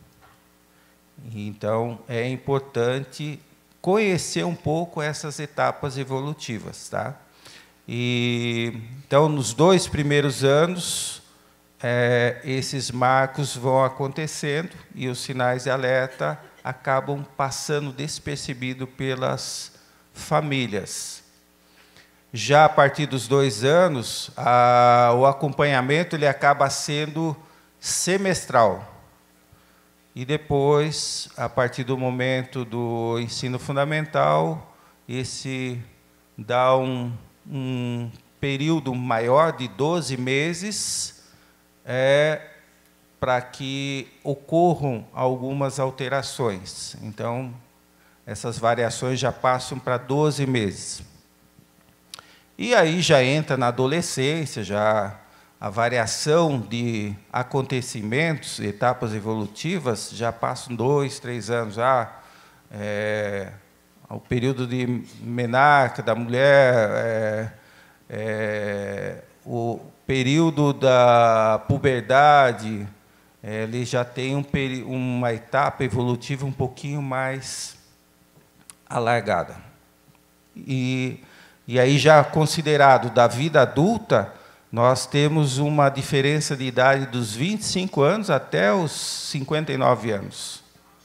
Então, é importante conhecer um pouco essas etapas evolutivas, tá? E, então, nos dois primeiros anos, é, esses marcos vão acontecendo e os sinais de alerta acabam passando despercebido pelas famílias. Já a partir dos dois anos, a, o acompanhamento ele acaba sendo semestral. E depois, a partir do momento do ensino fundamental, esse dá um, um período maior de doze meses é, para que ocorram algumas alterações. Então, essas variações já passam para doze meses. E aí já entra na adolescência, já a variação de acontecimentos, etapas evolutivas, já passam dois, três anos. Ah, é, o período de menarca da mulher, é, é, o período da puberdade, é, ele já tem um, uma etapa evolutiva um pouquinho mais alargada. E, e aí, já considerado da vida adulta, nós temos uma diferença de idade dos vinte e cinco anos até os cinquenta e nove anos.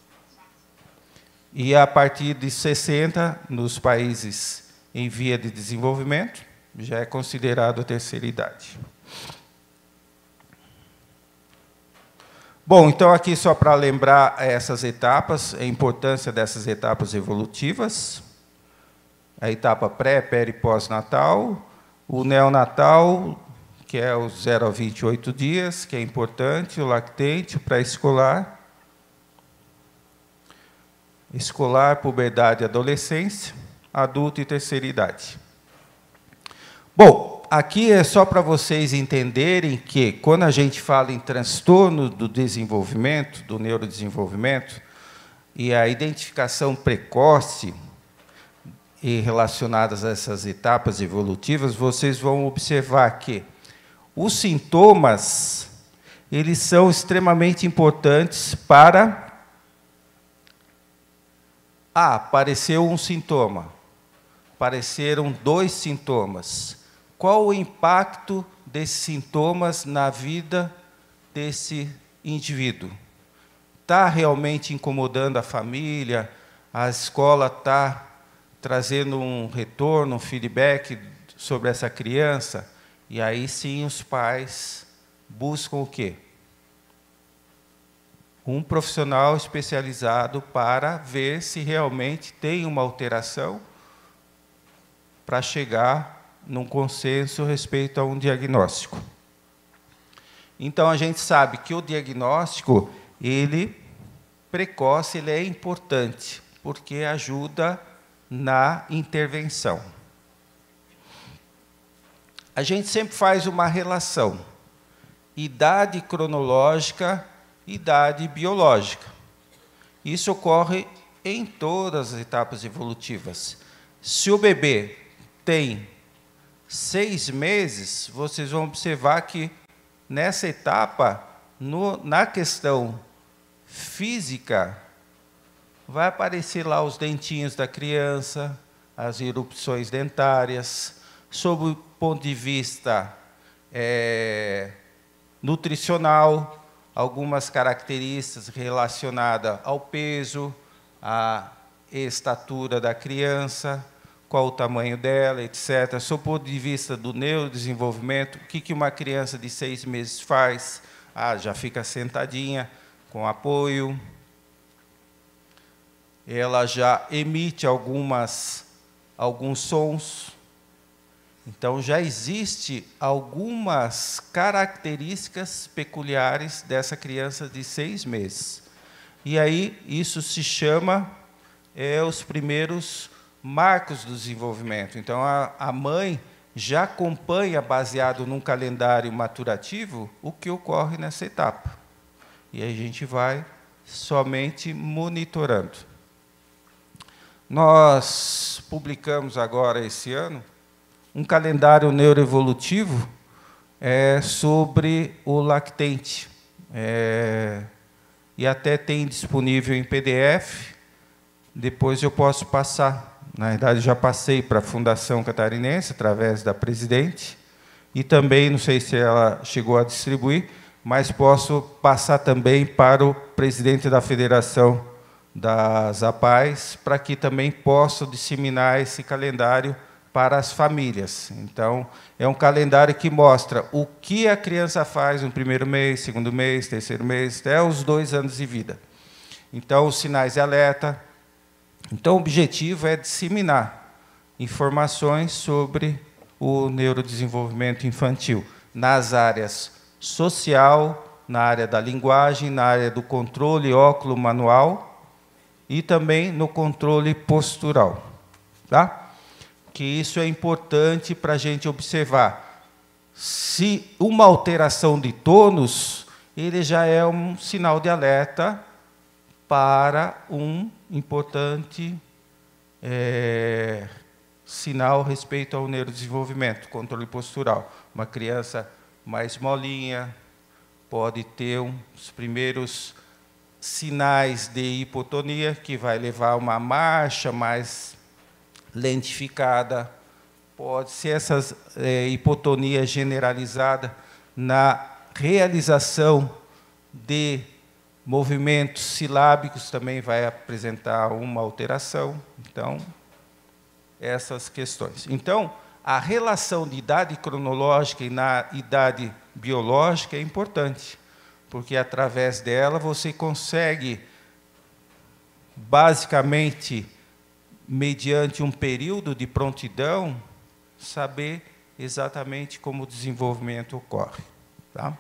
E a partir de sessenta, nos países em via de desenvolvimento, já é considerado a terceira idade. Bom, então aqui só para lembrar essas etapas, a importância dessas etapas evolutivas. A etapa pré, peri e pós-natal, o neonatal, que é os zero a vinte e oito dias, que é importante, o lactente, o pré-escolar, escolar, puberdade e adolescência, adulto e terceira idade. Bom, aqui é só para vocês entenderem que, quando a gente fala em transtorno do desenvolvimento, do neurodesenvolvimento, e a identificação precoce e relacionadas a essas etapas evolutivas, vocês vão observar que os sintomas, eles são extremamente importantes para... Ah, apareceu um sintoma. Apareceram dois sintomas. Qual o impacto desses sintomas na vida desse indivíduo? Está realmente incomodando a família? A escola está trazendo um retorno, um feedback sobre essa criança? E aí sim os pais buscam o quê? Um profissional especializado para ver se realmente tem uma alteração para chegar num consenso respeito a um diagnóstico. Então, a gente sabe que o diagnóstico, ele precoce, ele é importante, porque ajuda na intervenção. A gente sempre faz uma relação, idade cronológica, idade biológica. Isso ocorre em todas as etapas evolutivas. Se o bebê tem seis meses, vocês vão observar que, nessa etapa, no, na questão física, vai aparecer lá os dentinhos da criança, as erupções dentárias. Sob o ponto de vista é, nutricional, algumas características relacionadas ao peso, à estatura da criança, qual o tamanho dela, etcétera. Sob o ponto de vista do neurodesenvolvimento, o que que uma criança de seis meses faz? Ah, já fica sentadinha, com apoio. Ela já emite algumas, alguns sons. Então, já existe algumas características peculiares dessa criança de seis meses. E aí, isso se chama é, os primeiros marcos do desenvolvimento. Então, a, a mãe já acompanha, baseado num calendário maturativo, o que ocorre nessa etapa. E aí a gente vai somente monitorando. Nós publicamos agora, esse ano, um calendário neuroevolutivo é, sobre o lactente. É, e até tem disponível em P D F, depois eu posso passar. Na verdade, já passei para a Fundação Catarinense, através da presidente, e também, não sei se ela chegou a distribuir, mas posso passar também para o presidente da Federação das A P A Es, para que também possa disseminar esse calendário para as famílias. Então, é um calendário que mostra o que a criança faz no primeiro mês, segundo mês, terceiro mês, até os dois anos de vida. Então, os sinais de alerta. Então, o objetivo é disseminar informações sobre o neurodesenvolvimento infantil, nas áreas social, na área da linguagem, na área do controle óculo-manual e também no controle postural. Tá? Que isso é importante para a gente observar. Se uma alteração de tônus, ele já é um sinal de alerta para um importante é, sinal respeito ao neurodesenvolvimento, controle postural. Uma criança mais molinha pode ter um, os primeiros sinais de hipotonia, que vai levar a uma marcha mais lentificada, pode ser essa é, hipotonia generalizada na realização de movimentos silábicos, também vai apresentar uma alteração. Então, essas questões. Então, a relação de idade cronológica e na idade biológica é importante, porque através dela você consegue, basicamente, mediante um período de prontidão, saber exatamente como o desenvolvimento ocorre. Tá?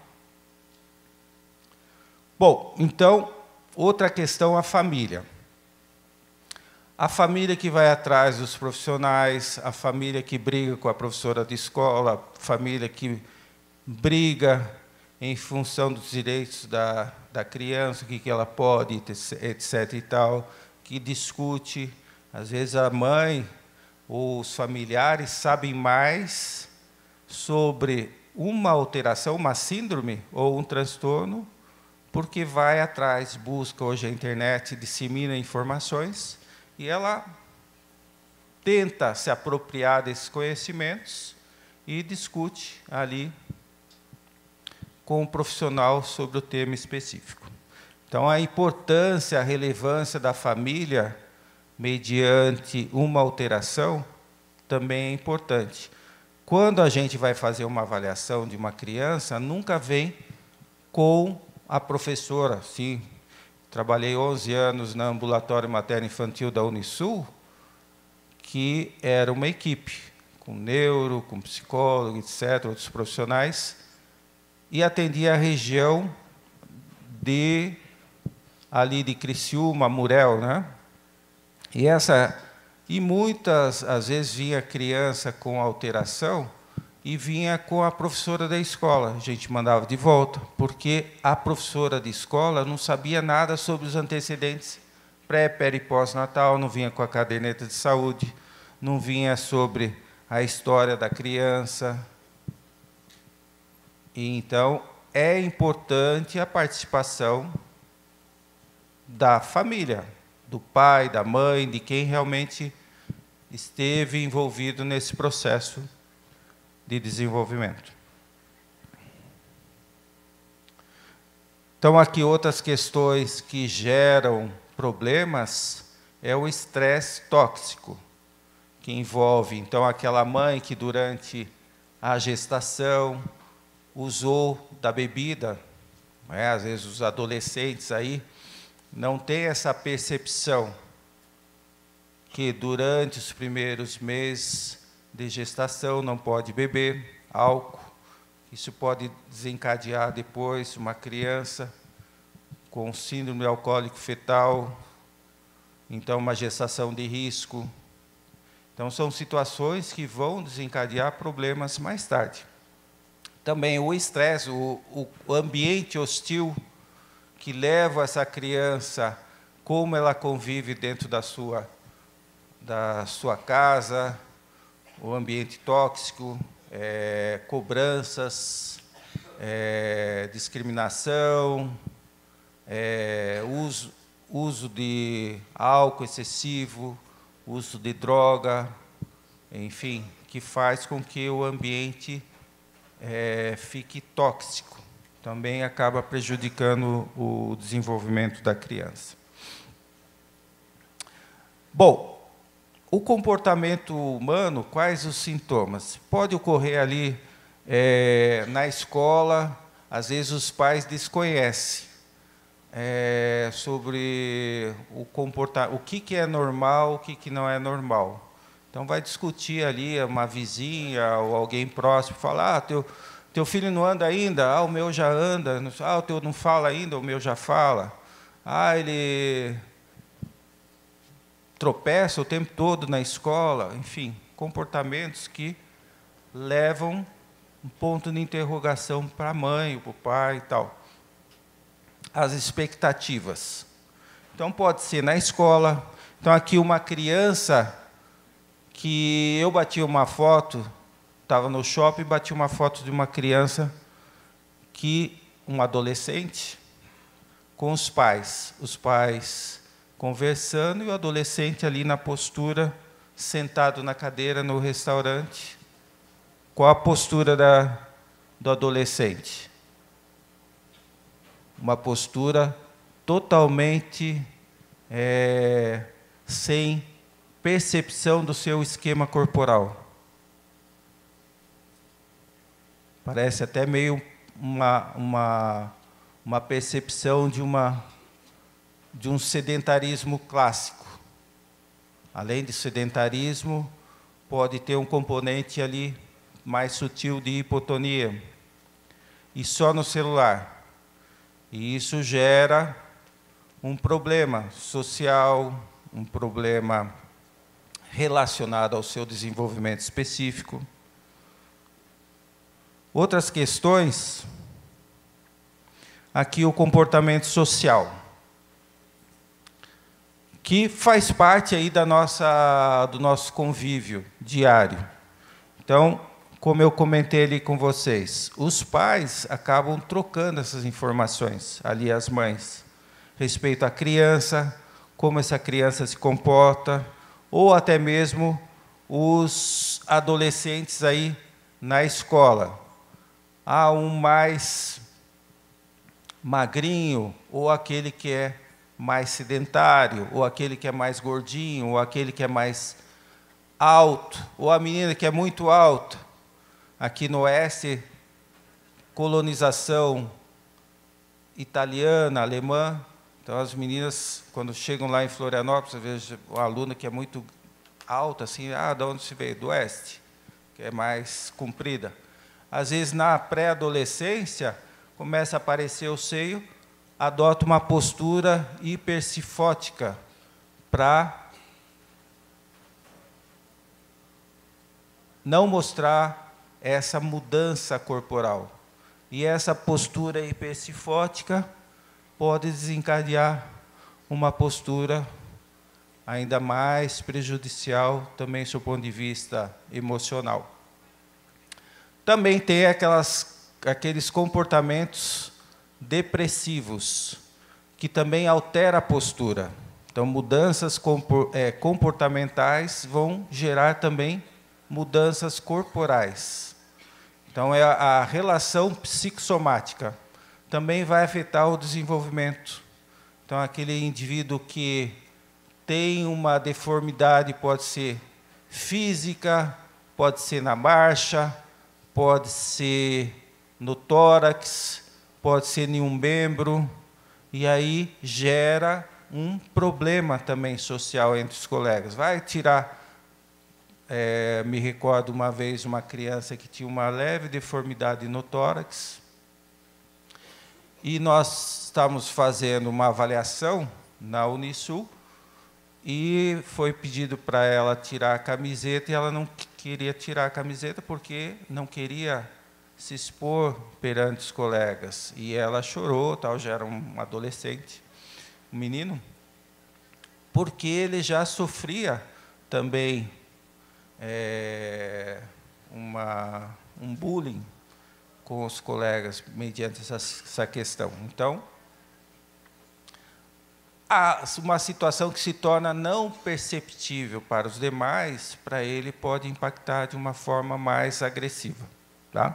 Bom, então, outra questão, a família. A família que vai atrás dos profissionais, a família que briga com a professora de escola, a família que briga em função dos direitos da, da criança, o que, que ela pode, etc e tal, que discute. Às vezes a mãe ou os familiares sabem mais sobre uma alteração, uma síndrome ou um transtorno, porque vai atrás, busca hoje a internet, dissemina informações, e ela tenta se apropriar desses conhecimentos e discute ali com o profissional sobre o tema específico. Então, a importância, a relevância da família mediante uma alteração também é importante. Quando a gente vai fazer uma avaliação de uma criança, nunca vem com a professora. Sim, trabalhei onze anos no ambulatório materno-infantil da Unisul, que era uma equipe, com neuro, com psicólogo, etcétera, outros profissionais, e atendia a região de ali de Criciúma, Murel, né? E essa e muitas às vezes vinha criança com alteração e vinha com a professora da escola. A gente mandava de volta, porque a professora de escola não sabia nada sobre os antecedentes pré, peri e pós-natal, não vinha com a caderneta de saúde, não vinha sobre a história da criança. E, então, é importante a participação da família, do pai, da mãe, de quem realmente esteve envolvido nesse processo de desenvolvimento. Então, aqui outras questões que geram problemas é o estresse tóxico, que envolve, então, aquela mãe que durante a gestação usou da bebida, né? Às vezes os adolescentes aí não têm essa percepção que durante os primeiros meses de gestação não pode beber álcool. Isso pode desencadear depois uma criança com síndrome alcoólico fetal, então uma gestação de risco. Então são situações que vão desencadear problemas mais tarde. Também o estresse, o, o ambiente hostil que leva essa criança, como ela convive dentro da sua, da sua casa, o ambiente tóxico, é, cobranças, é, discriminação, é, uso, uso de álcool excessivo, uso de droga, enfim, que faz com que o ambiente é, fique tóxico. Também acaba prejudicando o desenvolvimento da criança. Bom, o comportamento humano, quais os sintomas? Pode ocorrer ali é, na escola, às vezes os pais desconhecem é, sobre o comportamento, o que, que é normal, o que, que não é normal. Então, vai discutir ali uma vizinha ou alguém próximo, falar, ah, teu, teu filho não anda ainda? Ah, o meu já anda. Ah, o teu não fala ainda? O meu já fala. Ah, ele tropeça o tempo todo na escola. Enfim, comportamentos que levam um ponto de interrogação para a mãe, para o pai e tal. As expectativas. Então, pode ser na escola. Então, aqui uma criança que eu bati uma foto, estava no shopping, bati uma foto de uma criança, que um adolescente, com os pais. Os pais conversando e o adolescente ali na postura, sentado na cadeira no restaurante. Qual a postura da, do adolescente? Uma postura totalmente é, sem percepção do seu esquema corporal. Parece até meio uma, uma, uma percepção de, uma, de um sedentarismo clássico. Além de sedentarismo, pode ter um componente ali mais sutil de hipotonia. E só no celular. E isso gera um problema social, um problema relacionado ao seu desenvolvimento específico. Outras questões, aqui o comportamento social, que faz parte aí da nossa, do nosso convívio diário. Então, como eu comentei ali com vocês, os pais acabam trocando essas informações, ali as mães, respeito à criança, como essa criança se comporta, ou até mesmo os adolescentes aí na escola. Há um mais magrinho, ou aquele que é mais sedentário, ou aquele que é mais gordinho, ou aquele que é mais alto, ou a menina que é muito alta. Aqui no Oeste, colonização italiana, alemã. Então, as meninas, quando chegam lá em Florianópolis, eu vejo uma aluna que é muito alta, assim, ah, de onde se veio? Do Oeste, que é mais comprida. às vezes na pré-adolescência, começa a aparecer o seio, adota uma postura hipercifótica para não mostrar essa mudança corporal. E essa postura hipercifótica pode desencadear uma postura ainda mais prejudicial, também do ponto de vista emocional. Também tem aquelas, aqueles comportamentos depressivos, que também altera a postura. Então, mudanças comportamentais vão gerar também mudanças corporais. Então, é a, a relação psicossomática também vai afetar o desenvolvimento. Então, aquele indivíduo que tem uma deformidade, pode ser física, pode ser na marcha, pode ser no tórax, pode ser em um membro, e aí gera um problema também social entre os colegas. Vai tirar, é, me recordo uma vez uma criança que tinha uma leve deformidade no tórax, e nós estávamos fazendo uma avaliação na Unisul, e foi pedido para ela tirar a camiseta, e ela não queria tirar a camiseta porque não queria se expor perante os colegas. E ela chorou, tal, já era um adolescente, um menino, porque ele já sofria também é, uma, um bullying com os colegas mediante essa, essa questão. Então, há uma situação que se torna não perceptível para os demais, para ele pode impactar de uma forma mais agressiva. Tá?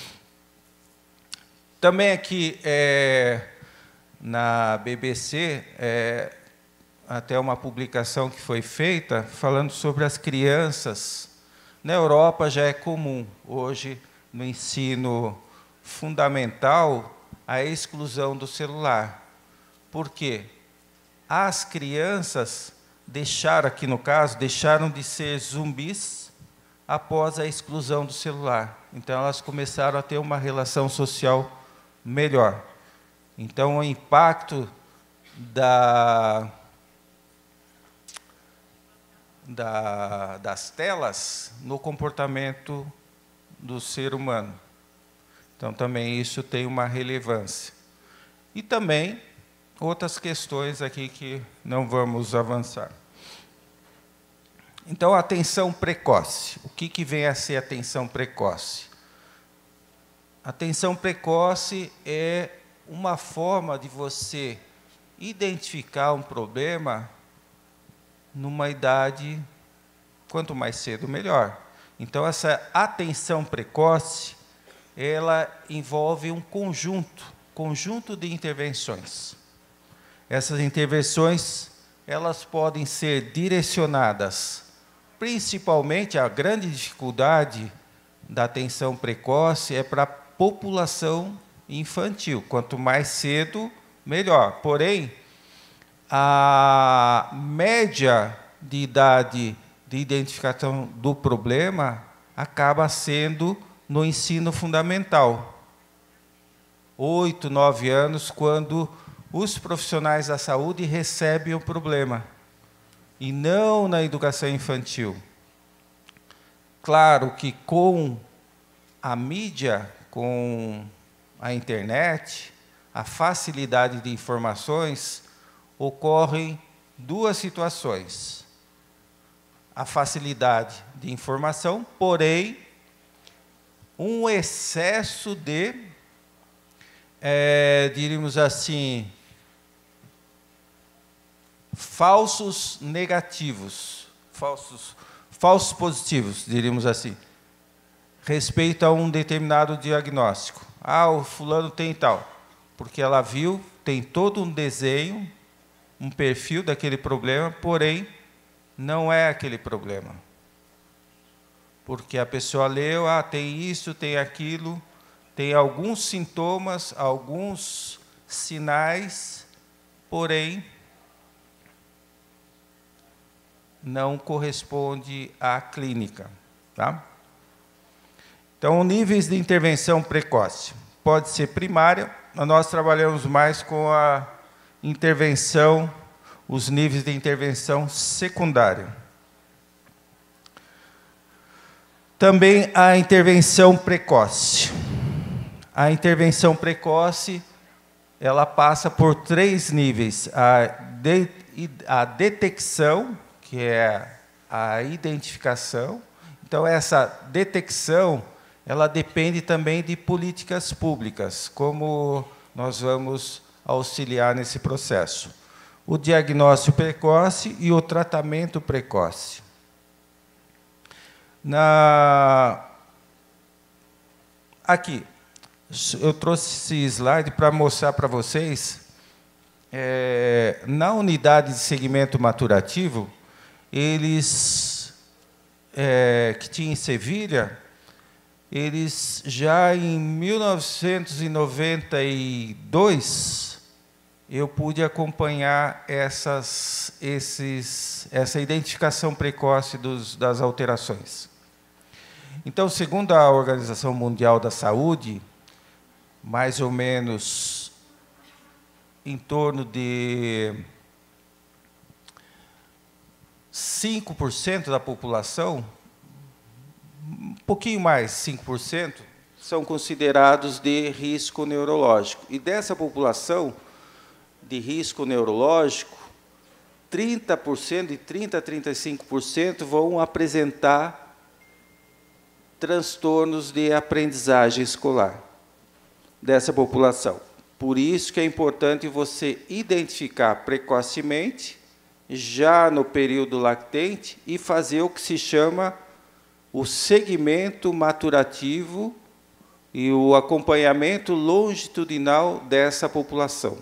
Também aqui, é, na B B C, é, até uma publicação que foi feita, falando sobre as crianças. Na Europa já é comum, hoje, no ensino fundamental, a exclusão do celular. Por quê? As crianças deixaram, aqui no caso, deixaram de ser zumbis após a exclusão do celular. Então, elas começaram a ter uma relação social melhor. Então, o impacto da, da, das telas no comportamento do ser humano. Então, também isso tem uma relevância. E também outras questões aqui que não vamos avançar. Então, a atenção precoce. O que, que vem a ser atenção precoce? Atenção precoce é uma forma de você identificar um problema numa idade, quanto mais cedo, melhor. Então, essa atenção precoce, ela envolve um conjunto, conjunto de intervenções. Essas intervenções, elas podem ser direcionadas, principalmente, a grande dificuldade da atenção precoce é para a população infantil. Quanto mais cedo, melhor. Porém, a média de idade de identificação do problema acaba sendo no ensino fundamental. Oito, nove anos, quando os profissionais da saúde recebem o problema, e não na educação infantil. Claro que com a mídia, com a internet, a facilidade de informações, ocorrem duas situações. A facilidade de informação, porém, um excesso de, é, diríamos assim, falsos negativos, falsos, falsos positivos, diríamos assim, respeito a um determinado diagnóstico. Ah, o fulano tem tal, porque ela viu, tem todo um desenho, um perfil daquele problema, porém, não é aquele problema. Porque a pessoa leu, ah, tem isso, tem aquilo, tem alguns sintomas, alguns sinais, porém, não corresponde à clínica. Tá? Então, níveis de intervenção precoce. Pode ser primária, mas nós trabalhamos mais com a intervenção, os níveis de intervenção secundária. Também a intervenção precoce. A intervenção precoce, ela passa por três níveis. A, de, a detecção, que é a identificação. Então, essa detecção, ela depende também de políticas públicas, como nós vamos auxiliar nesse processo. O diagnóstico precoce e o tratamento precoce. Na... Aqui, eu trouxe esse slide para mostrar para vocês, é, na unidade de segmento maturativo, eles, é, que tinha em Sevilha, eles já em mil novecentos e noventa e dois, eu pude acompanhar essas, esses, essa identificação precoce dos, das alterações. Então, segundo a Organização Mundial da Saúde, mais ou menos em torno de cinco por cento da população, um pouquinho mais, cinco por cento, são considerados de risco neurológico. E dessa população de risco neurológico, trinta por cento, de trinta a trinta e cinco por cento vão apresentar transtornos de aprendizagem escolar dessa população. Por isso que é importante você identificar precocemente, já no período lactente, e fazer o que se chama o segmento maturativo e o acompanhamento longitudinal dessa população.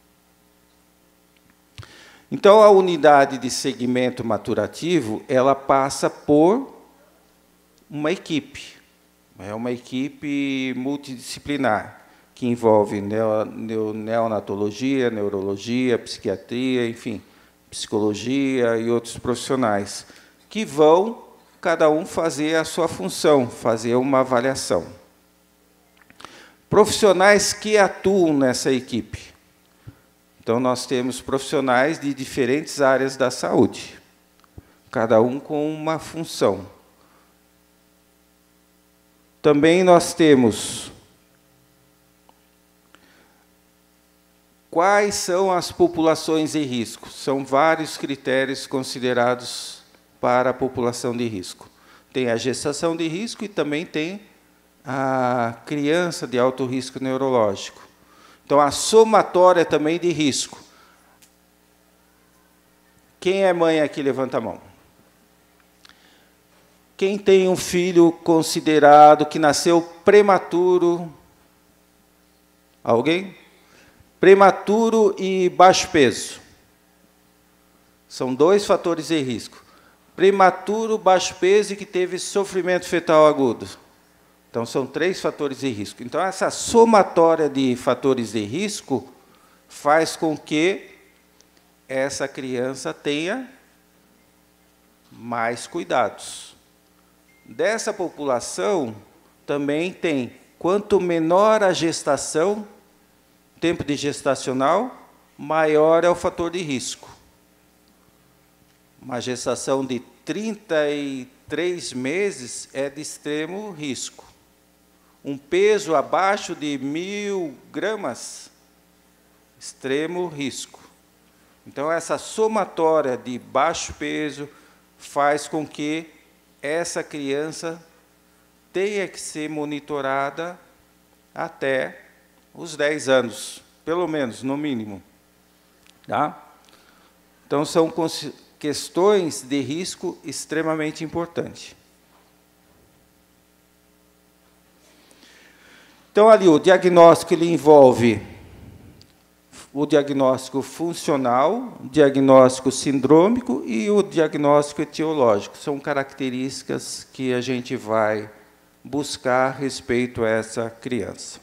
Então, a unidade de segmento maturativo, ela passa por uma equipe. É uma equipe multidisciplinar, que envolve neonatologia, neurologia, psiquiatria, enfim, psicologia e outros profissionais, que vão, cada um, fazer a sua função, fazer uma avaliação. Profissionais que atuam nessa equipe. Então, nós temos profissionais de diferentes áreas da saúde, cada um com uma função. Também nós temos quais são as populações de risco. São vários critérios considerados para a população de risco. Tem a gestação de risco e também tem a criança de alto risco neurológico. Então, a somatória também de risco. Quem é mãe aqui, levanta a mão. Quem tem um filho considerado que nasceu prematuro? Alguém? Prematuro e baixo peso. São dois fatores de risco. Prematuro, baixo peso e que teve sofrimento fetal agudo. Então, são três fatores de risco. Então, essa somatória de fatores de risco faz com que essa criança tenha mais cuidados. Dessa população, também tem, quanto menor a gestação, tempo de gestacional, maior é o fator de risco. Uma gestação de trinta e três meses é de extremo risco. Um peso abaixo de mil gramas, extremo risco. Então, essa somatória de baixo peso faz com que essa criança tenha que ser monitorada até os dez anos, pelo menos, no mínimo. Tá? Então, são questões de risco extremamente importantes. Então, ali, o diagnóstico ele envolve o diagnóstico funcional, o diagnóstico sindrômico e o diagnóstico etiológico. São características que a gente vai buscar a respeito a essa criança.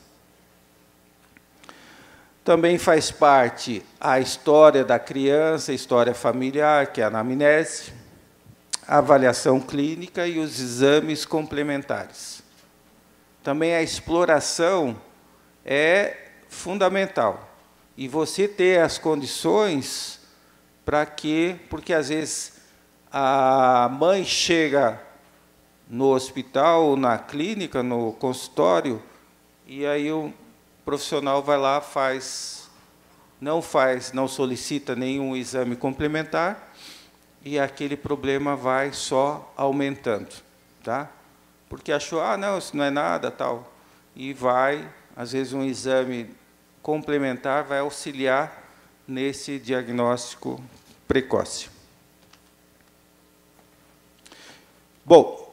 Também faz parte a história da criança, a história familiar, que é a anamnese, a avaliação clínica e os exames complementares. também a exploração é fundamental. E você ter as condições para que, porque às vezes a mãe chega no hospital, na clínica, no consultório, e aí o profissional vai lá, faz, não faz, não solicita nenhum exame complementar, e aquele problema vai só aumentando, tá? Porque achou, ah, não, isso não é nada, tal, e vai, às vezes um exame complementar vai auxiliar nesse diagnóstico precoce. Bom,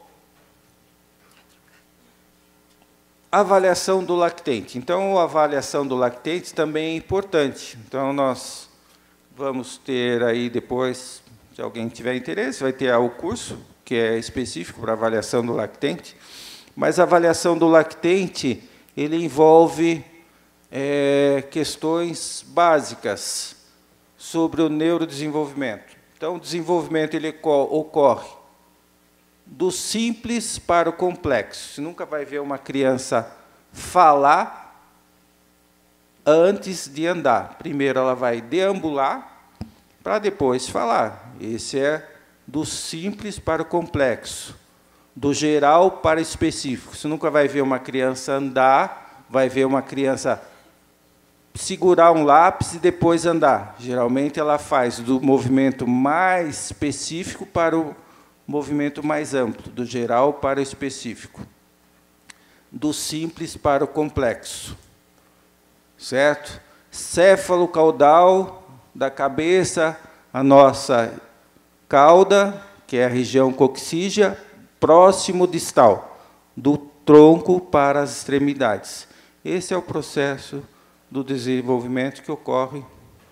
avaliação do lactente. Então, a avaliação do lactente também é importante. Então, nós vamos ter aí depois, se alguém tiver interesse, vai ter o curso, que é específico para avaliação do lactente. Mas a avaliação do lactente, ele envolve é, questões básicas sobre o neurodesenvolvimento. Então, o desenvolvimento ele ocorre do simples para o complexo. Você nunca vai ver uma criança falar antes de andar. Primeiro ela vai deambular para depois falar. Esse é do simples para o complexo, do geral para o específico. Você nunca vai ver uma criança andar, vai ver uma criança segurar um lápis e depois andar. Geralmente ela faz do movimento mais específico para o movimento mais amplo, do geral para o específico, do simples para o complexo, certo? Céfalo caudal, da cabeça, a nossa cauda, que é a região coxígea, próximo distal, do tronco para as extremidades. Esse é o processo do desenvolvimento que ocorre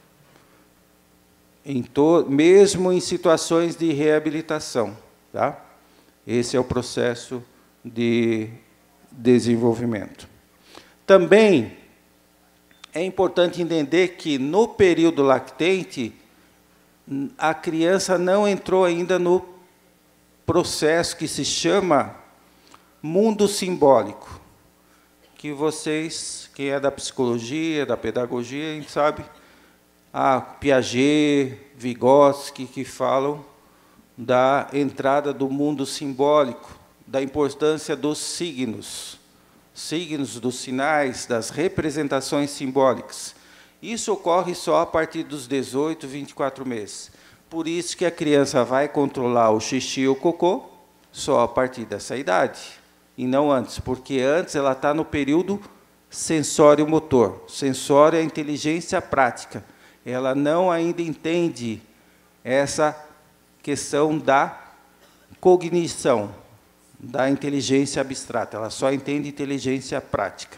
Em to, mesmo em situações de reabilitação. Tá? Esse é o processo de desenvolvimento. Também é importante entender que, no período lactente, a criança não entrou ainda no processo que se chama mundo simbólico, que vocês, quem é da psicologia, da pedagogia, a gente sabe, a Piaget, Vygotsky, que falam da entrada do mundo simbólico, da importância dos signos, signos dos sinais, das representações simbólicas. Isso ocorre só a partir dos dezoito, vinte e quatro meses. Por isso que a criança vai controlar o xixi e o cocô só a partir dessa idade, e não antes, porque antes ela está no período sensório-motor. Sensório é a inteligência prática. Ela não ainda entende essa questão da cognição, da inteligência abstrata. Ela só entende inteligência prática.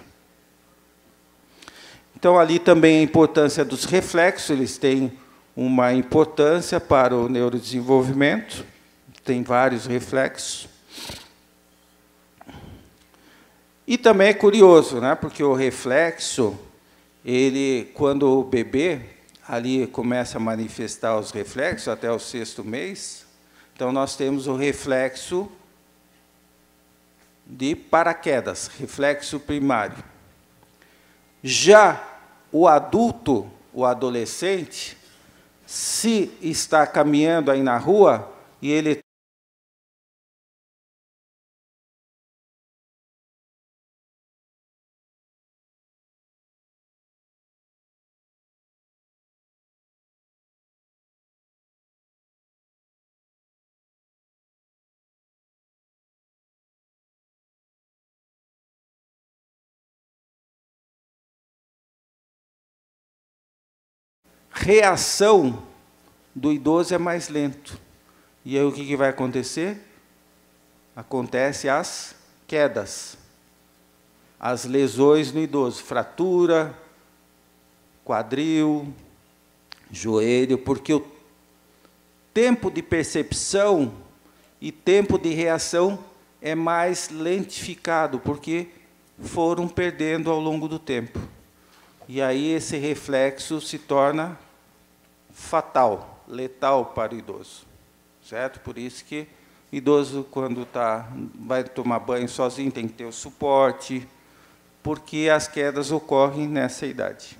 Então, ali também a importância dos reflexos, eles têm uma importância para o neurodesenvolvimento, tem vários reflexos. E também é curioso, né, porque o reflexo, ele, quando o bebê ali começa a manifestar os reflexos até o sexto mês, então nós temos o reflexo de paraquedas, reflexo primário. Já o adulto, o adolescente, se está caminhando aí na rua e ele reação do idoso é mais lento. E aí o que, que vai acontecer? Acontece as quedas, as lesões no idoso, fratura, quadril, joelho, porque o tempo de percepção e tempo de reação é mais lentificado, porque foram perdendo ao longo do tempo. E aí esse reflexo se torna fatal, letal para o idoso, certo? Por isso que idoso, quando tá, vai tomar banho sozinho, tem que ter o suporte, porque as quedas ocorrem nessa idade.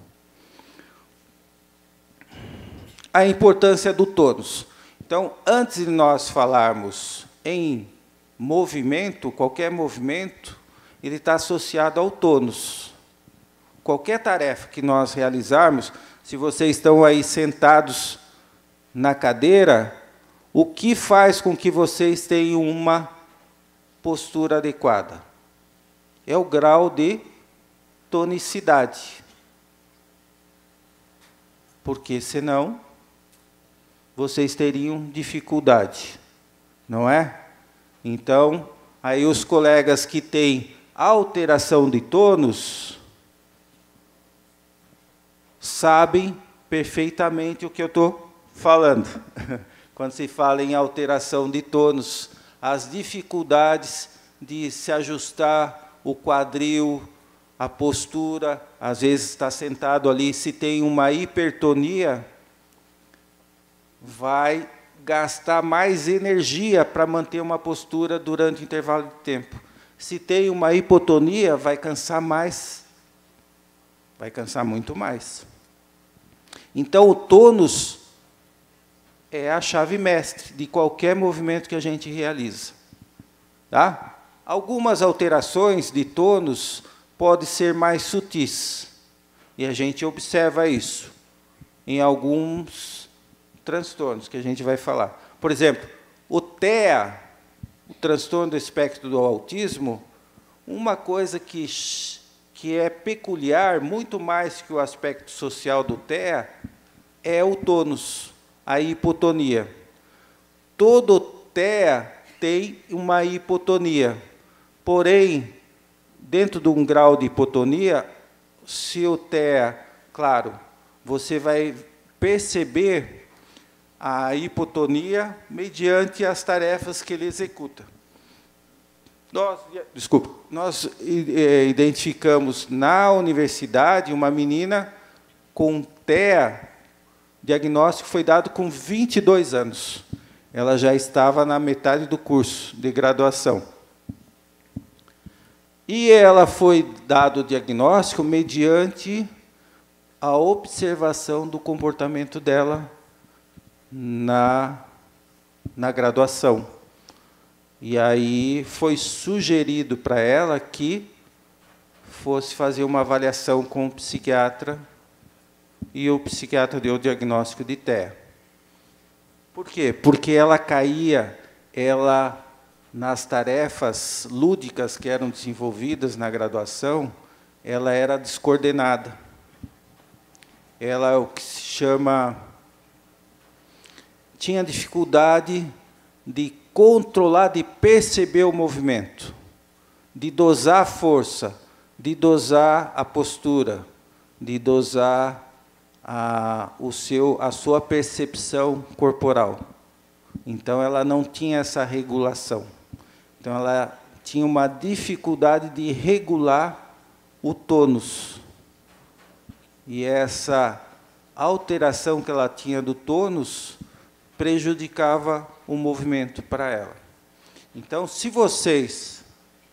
A importância do tônus. Então, antes de nós falarmos em movimento, qualquer movimento, ele está associado ao tônus. Qualquer tarefa que nós realizarmos, se vocês estão aí sentados na cadeira, o que faz com que vocês tenham uma postura adequada? É o grau de tonicidade. Porque, senão, vocês teriam dificuldade, não é? Então, aí os colegas que têm alteração de tônus sabem perfeitamente o que eu estou falando. Quando se fala em alteração de tônus, as dificuldades de se ajustar o quadril, a postura, às vezes está sentado ali, se tem uma hipertonia, vai gastar mais energia para manter uma postura durante o intervalo de tempo. Se tem uma hipotonia, vai cansar mais, vai cansar muito mais. Então, o tônus é a chave mestre de qualquer movimento que a gente realiza. Tá? Algumas alterações de tônus podem ser mais sutis, e a gente observa isso em alguns transtornos que a gente vai falar. Por exemplo, o T E A, o transtorno do espectro do autismo, uma coisa que, que é peculiar, muito mais que o aspecto social do T E A, é o tônus, a hipotonia. Todo T E A tem uma hipotonia, porém, dentro de um grau de hipotonia, se o T E A, claro, você vai perceber a hipotonia mediante as tarefas que ele executa. Nós, desculpa, nós identificamos na universidade uma menina com T E A, diagnóstico foi dado com vinte e dois anos. Ela já estava na metade do curso de graduação. E ela foi dado o diagnóstico mediante a observação do comportamento dela na, na graduação. E aí foi sugerido para ela que fosse fazer uma avaliação com o psiquiatra, e o psiquiatra deu o diagnóstico de T E A. Por quê? Porque ela caía, ela, nas tarefas lúdicas que eram desenvolvidas na graduação, ela era descoordenada. Ela é o que se chama... tinha dificuldade de controlar, de perceber o movimento, de dosar a força, de dosar a postura, de dosar a, o seu, a sua percepção corporal. Então, ela não tinha essa regulação. Então, ela tinha uma dificuldade de regular o tônus. E essa alteração que ela tinha do tônus prejudicava o movimento para ela. Então, se vocês...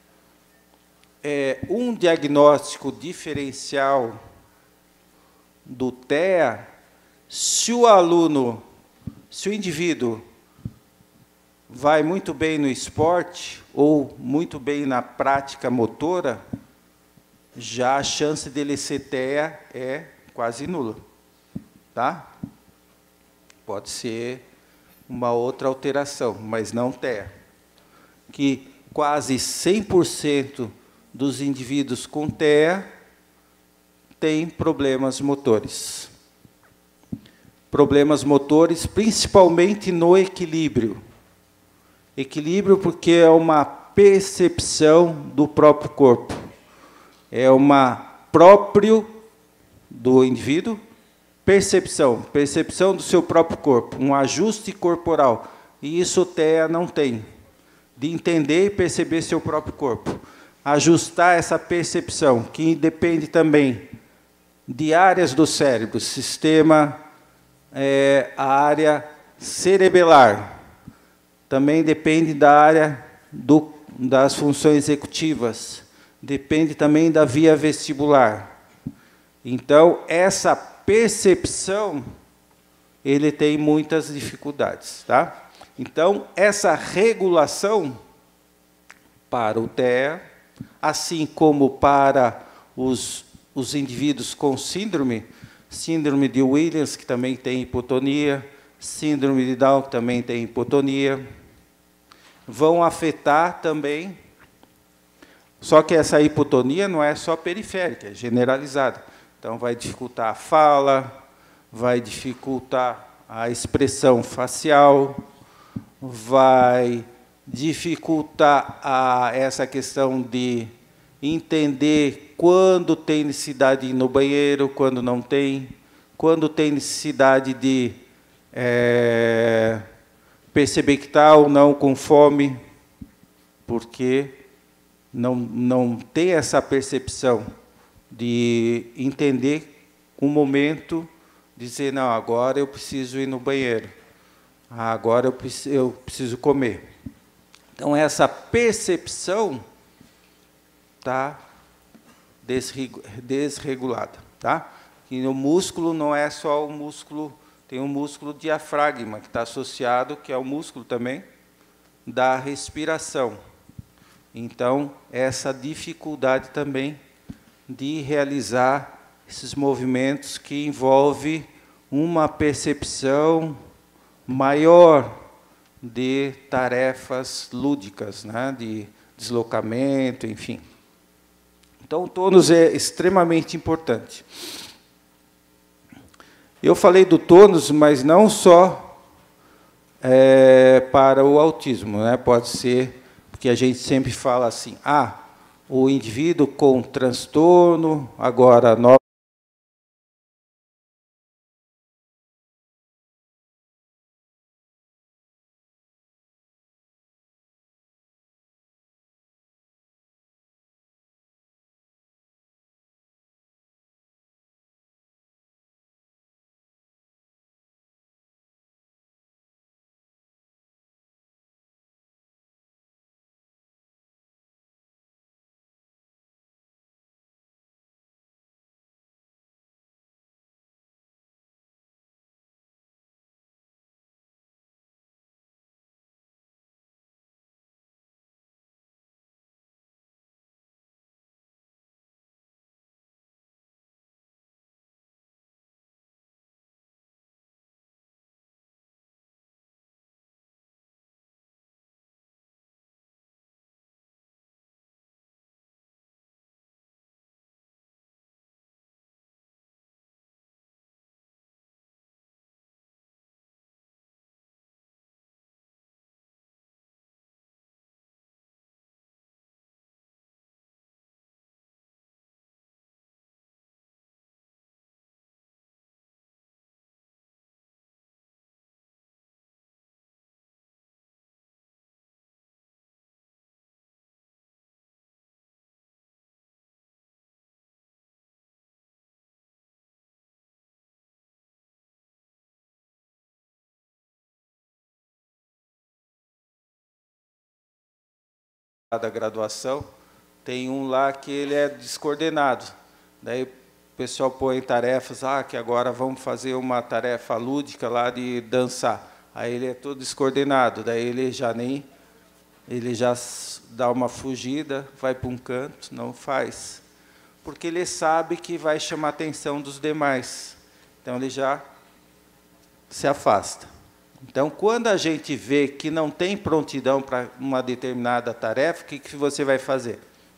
É, um diagnóstico diferencial do T E A, se o aluno, se o indivíduo vai muito bem no esporte ou muito bem na prática motora, já a chance dele ser T E A é quase nula. Tá? Pode ser uma outra alteração, mas não T E A. Que quase cem por cento dos indivíduos com T E A têm problemas motores. Problemas motores, principalmente no equilíbrio. Equilíbrio porque é uma percepção do próprio corpo. É uma próprio do indivíduo, percepção, percepção do seu próprio corpo, um ajuste corporal. E isso o T E A não tem, de entender e perceber seu próprio corpo. Ajustar essa percepção, que depende também de áreas do cérebro, sistema, é, a área cerebelar, também depende da área do, das funções executivas, depende também da via vestibular. Então, essa percepção, ele tem muitas dificuldades, tá? Então, essa regulação para o T E A, assim como para os, os indivíduos com síndrome, síndrome de Williams, que também tem hipotonia, síndrome de Down, que também tem hipotonia, vão afetar também, só que essa hipotonia não é só periférica, é generalizada. Então, vai dificultar a fala, vai dificultar a expressão facial, vai dificultar a, essa questão de entender quando tem necessidade de ir no banheiro, quando não tem, quando tem necessidade de é, perceber que está ou não com fome, porque não, não tem essa percepção de entender um momento, dizer, não, agora eu preciso ir no banheiro, agora eu preciso, eu preciso comer. Então, essa percepção está desregulada. Tá? E o músculo não é só o músculo, tem um músculo diafragma, que está associado, que é o músculo também da respiração. Então, essa dificuldade também de realizar esses movimentos que envolve uma percepção maior de tarefas lúdicas, né, de deslocamento, enfim. Então, o tônus é extremamente importante. Eu falei do tônus, mas não só é, para o autismo, né? Pode ser, porque a gente sempre fala assim, ah, o indivíduo com transtorno, agora nós da graduação, tem um lá que ele é descoordenado. Daí o pessoal põe tarefas, ah, que agora vamos fazer uma tarefa lúdica lá de dançar. Aí ele é todo descoordenado, daí ele já nem, ele já dá uma fugida, vai para um canto, não faz. Porque ele sabe que vai chamar a atenção dos demais. Então, ele já se afasta. Então, quando a gente vê que não tem prontidão para uma determinada tarefa, o que, que você vai fazer?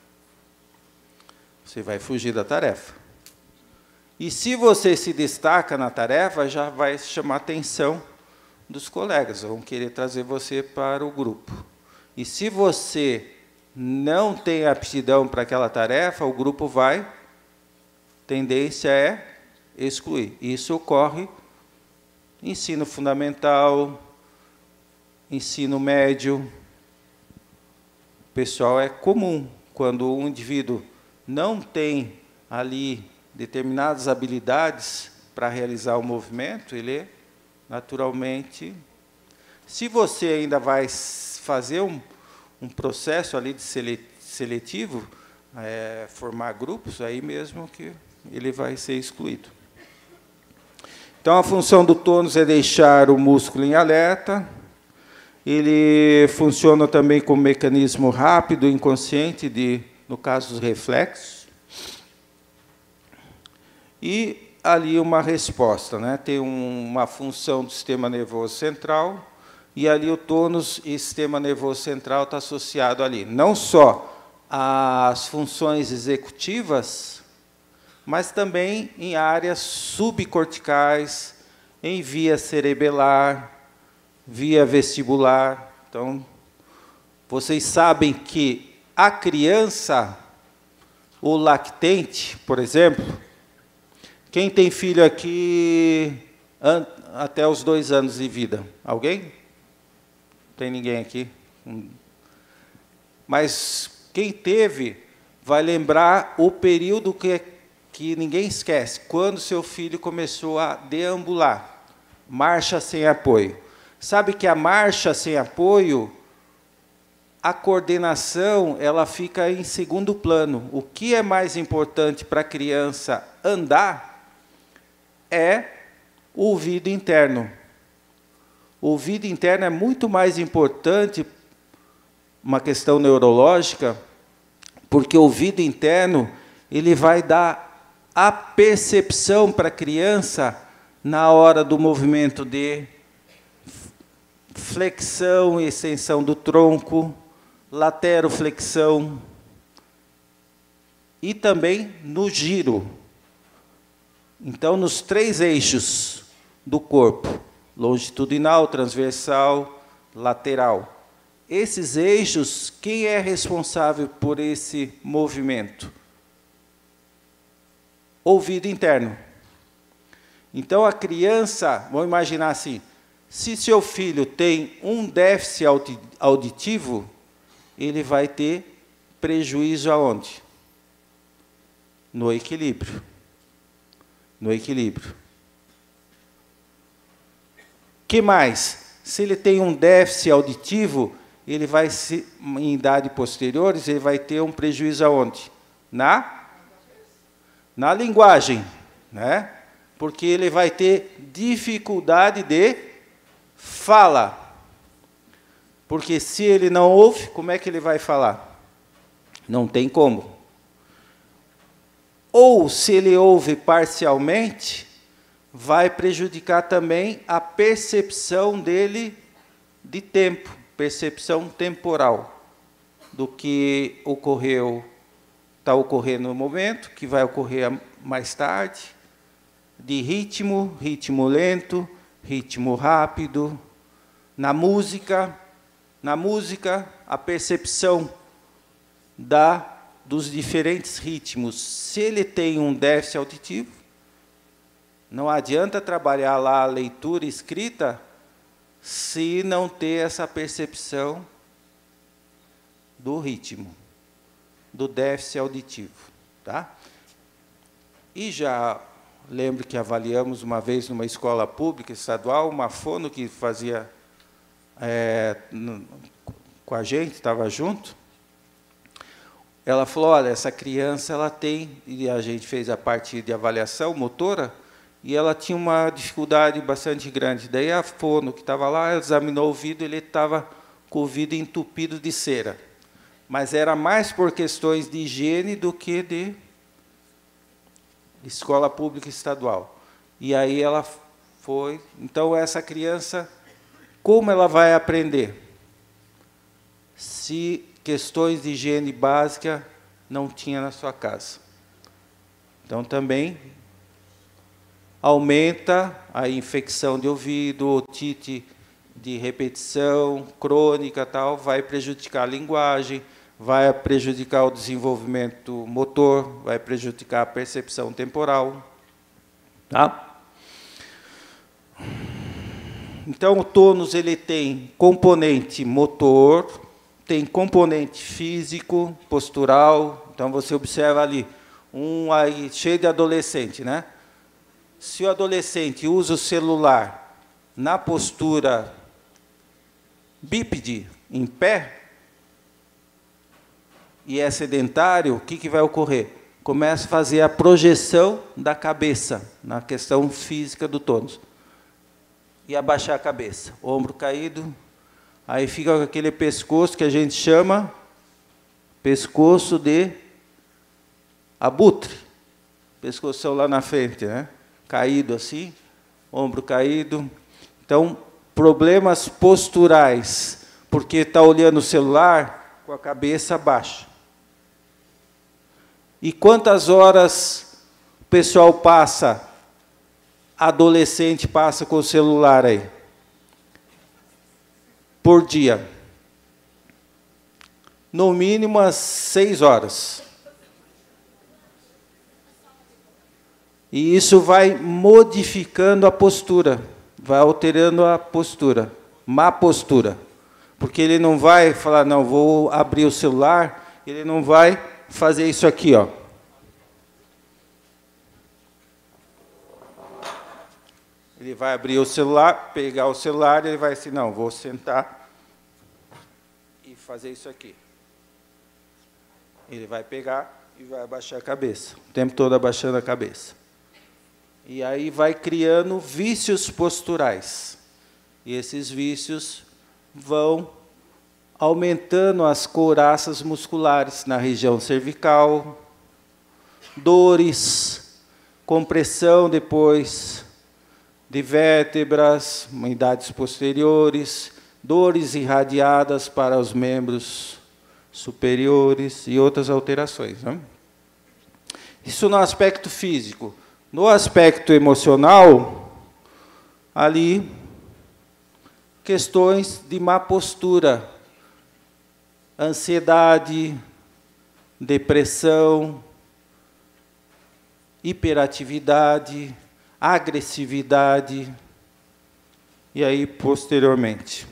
Você vai fugir da tarefa. E se você se destaca na tarefa, já vai chamar a atenção dos colegas, vão querer trazer você para o grupo. E se você não tem aptidão para aquela tarefa, o grupo vai, tendência é excluir. Isso ocorre ensino fundamental, ensino médio. Pessoal, é comum, quando um indivíduo não tem ali determinadas habilidades para realizar o movimento, ele naturalmente Se você ainda vai fazer um, um processo ali de seletivo, é, formar grupos, aí mesmo que ele vai ser excluído. Então, a função do tônus é deixar o músculo em alerta. Ele funciona também como mecanismo rápido, inconsciente, de, no caso dos reflexos. E ali uma resposta, né? Tem um, uma função do sistema nervoso central, e ali o tônus e sistema nervoso central está associado ali. Não só às funções executivas, mas também em áreas subcorticais, em via cerebelar, via vestibular. Então, vocês sabem que a criança, o lactente, por exemplo, quem tem filho aqui até os dois anos de vida? Alguém? Tem ninguém aqui? Mas quem teve vai lembrar o período que, que ninguém esquece, quando seu filho começou a deambular, marcha sem apoio. Sabe que a marcha sem apoio, a coordenação, ela fica em segundo plano. O que é mais importante para a criança andar é o ouvido interno. O ouvido interno é muito mais importante, uma questão neurológica, porque o ouvido interno ele vai dar a percepção para a criança na hora do movimento de flexão e extensão do tronco, lateroflexão, e também no giro. Então, nos três eixos do corpo, longitudinal, transversal, lateral. Esses eixos, quem é responsável por esse movimento? Ouvido interno. Então, a criança, vamos imaginar assim, se seu filho tem um déficit auditivo, ele vai ter prejuízo aonde? No equilíbrio. No equilíbrio. Que mais? Se ele tem um déficit auditivo, ele vai se, em idade posteriores, ele vai ter um prejuízo aonde? Na, na linguagem, né? Porque ele vai ter dificuldade de fala. Porque se ele não ouve, como é que ele vai falar? Não tem como. Ou, se ele ouve parcialmente, vai prejudicar também a percepção dele de tempo, percepção temporal, do que ocorreu, está ocorrendo no momento, que vai ocorrer mais tarde, de ritmo, ritmo lento, ritmo rápido. Na música, na música, a percepção da dos diferentes ritmos. Se ele tem um déficit auditivo, não adianta trabalhar lá a leitura escrita se não ter essa percepção do ritmo, do déficit auditivo. Tá? E já lembro que avaliamos uma vez numa escola pública estadual, uma fono que fazia é, no, com a gente, estava junto. Ela falou, olha, essa criança ela tem, e a gente fez a parte de avaliação motora, e ela tinha uma dificuldade bastante grande. Daí a fono que estava lá, examinou o ouvido, ele estava com o ouvido entupido de cera. Mas era mais por questões de higiene do que de escola pública estadual. E aí ela foi... Então, essa criança, como ela vai aprender? Se questões de higiene básica não tinha na sua casa. Então, também aumenta a infecção de ouvido, otite de repetição, crônica, tal, vai prejudicar a linguagem, vai prejudicar o desenvolvimento motor, vai prejudicar a percepção temporal. Tá? Então, o tônus ele tem componente motor, tem componente físico, postural. Então, você observa ali, um aí cheio de adolescente, né? Se o adolescente usa o celular na postura bípede, em pé, e é sedentário, o que, que vai ocorrer? Começa a fazer a projeção da cabeça, na questão física do tônus. E abaixar a cabeça, ombro caído, aí fica com aquele pescoço que a gente chama pescoço de abutre. Pescoço lá na frente, né? Caído assim, ombro caído. Então, problemas posturais, porque está olhando o celular com a cabeça baixa. E quantas horas o pessoal passa, adolescente passa com o celular aí? Por dia? No mínimo, umas seis horas. E isso vai modificando a postura, vai alterando a postura, má postura. Porque ele não vai falar, não, vou abrir o celular, ele não vai fazer isso aqui, ó. Ele vai abrir o celular, pegar o celular, ele vai assim, não, vou sentar e fazer isso aqui. Ele vai pegar e vai abaixar a cabeça, o tempo todo abaixando a cabeça. E aí vai criando vícios posturais. E esses vícios vão aumentando as couraças musculares na região cervical, dores, compressão depois de vértebras, unidades posteriores, dores irradiadas para os membros superiores e outras alterações, né? Isso no aspecto físico. No aspecto emocional, ali, questões de má postura, ansiedade, depressão, hiperatividade, agressividade, e aí, posteriormente.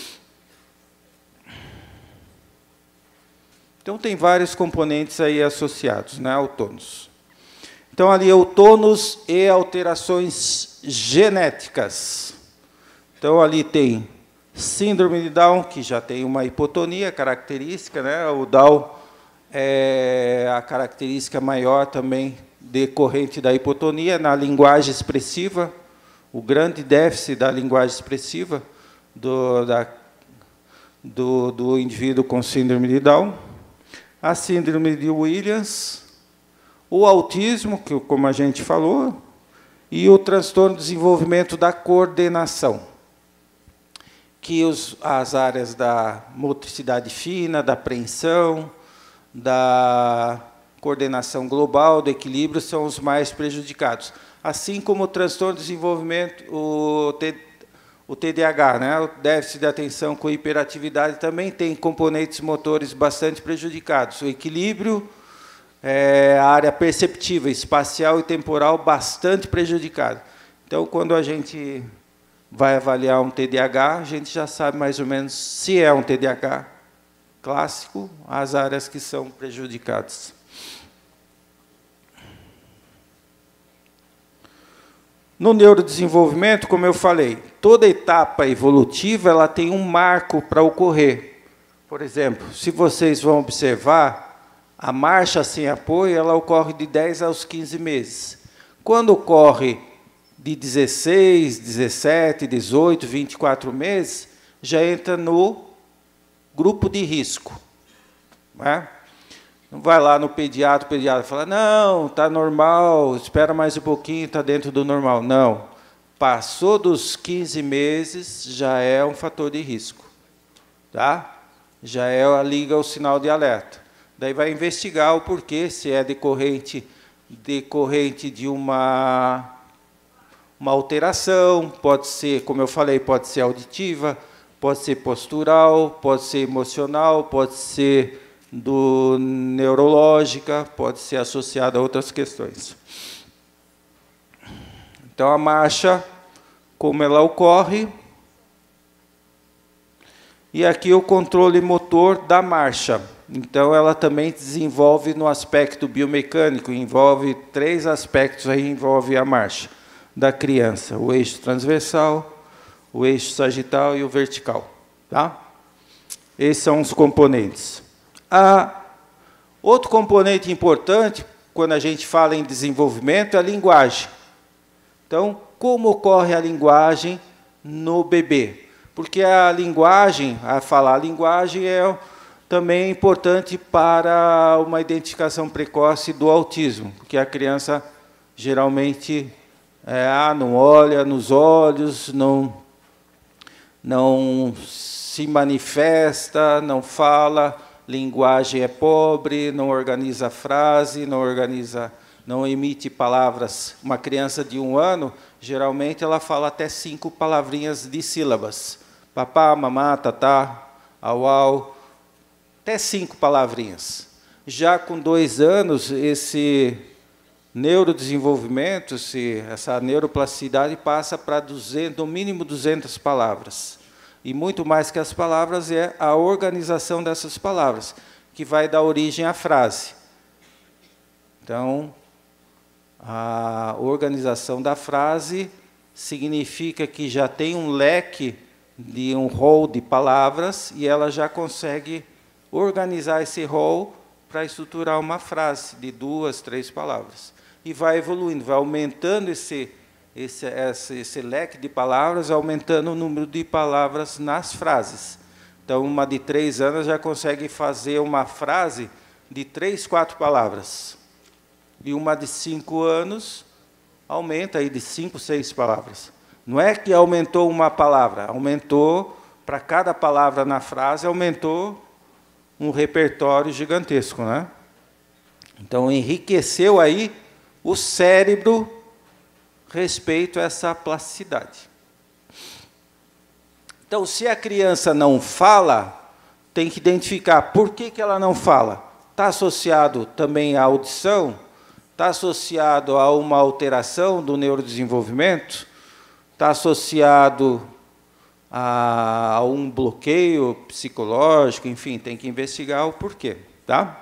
Então, tem vários componentes aí associados, né, ao tônus. Então, ali é o tônus e alterações genéticas. Então, ali tem síndrome de Down, que já tem uma hipotonia característica, né? O Down é a característica maior também decorrente da hipotonia na linguagem expressiva, o grande déficit da linguagem expressiva do, da, do, do indivíduo com síndrome de Down, a síndrome de Williams, o autismo, que, como a gente falou, e o transtorno de desenvolvimento da coordenação, que os, as áreas da motricidade fina, da apreensão, da coordenação global, do equilíbrio, são os mais prejudicados. Assim como o transtorno de desenvolvimento, o, T, o T D A H, né, o déficit de atenção com hiperatividade, também tem componentes motores bastante prejudicados. O equilíbrio, é, a área perceptiva, espacial e temporal, bastante prejudicada. Então, quando a gente vai avaliar um T D A H, a gente já sabe mais ou menos se é um T D A H clássico, as áreas que são prejudicadas. No neurodesenvolvimento, como eu falei, toda etapa evolutiva ela tem um marco para ocorrer. Por exemplo, se vocês vão observar, a marcha sem apoio ela ocorre de dez aos quinze meses. Quando ocorre de dezesseis, dezessete, dezoito, vinte e quatro meses, já entra no grupo de risco. Não é? Não vai lá no pediatra, o pediatra fala, não, está normal, espera mais um pouquinho, está dentro do normal. Não. Passou dos quinze meses, já é um fator de risco. Tá? Já é a liga o sinal de alerta. Daí vai investigar o porquê, se é decorrente, decorrente de uma, uma alteração, pode ser, como eu falei, pode ser auditiva, pode ser postural, pode ser emocional, pode ser do neurológica, pode ser associada a outras questões. Então, a marcha, como ela ocorre, e aqui o controle motor da marcha. Então, ela também desenvolve no aspecto biomecânico, envolve três aspectos, aí envolve a marcha da criança, o eixo transversal, o eixo sagital e o vertical. Tá? Esses são os componentes. Ah, outro componente importante, quando a gente fala em desenvolvimento, é a linguagem. Então, como ocorre a linguagem no bebê? Porque a linguagem, a falar a linguagem, é também importante para uma identificação precoce do autismo, porque a criança geralmente é, ah, não olha nos olhos, não, não se manifesta, não fala, linguagem é pobre, não organiza frase, não organiza, não emite palavras. Uma criança de um ano, geralmente, ela fala até cinco palavrinhas de sílabas. Papá, mamá, tatá, au, au, até cinco palavrinhas. Já com dois anos, esse neurodesenvolvimento, essa neuroplasticidade passa para duzentas, no mínimo duzentas palavras. E muito mais que as palavras é a organização dessas palavras, que vai dar origem à frase. Então, a organização da frase significa que já tem um leque de um rol de palavras e ela já consegue organizar esse rol para estruturar uma frase de duas, três palavras. E vai evoluindo, vai aumentando esse, esse, esse, esse leque de palavras, aumentando o número de palavras nas frases. Então, uma de três anos já consegue fazer uma frase de três, quatro palavras. E uma de cinco anos aumenta aí de cinco, seis palavras. Não é que aumentou uma palavra, aumentou, para cada palavra na frase, aumentou um repertório gigantesco, né? Então, enriqueceu aí o cérebro respeito a essa plasticidade. Então, se a criança não fala, tem que identificar por que que ela não fala. Está associado também à audição? Está associado a uma alteração do neurodesenvolvimento? Está associado a, a um bloqueio psicológico? Enfim, tem que investigar o porquê, tá?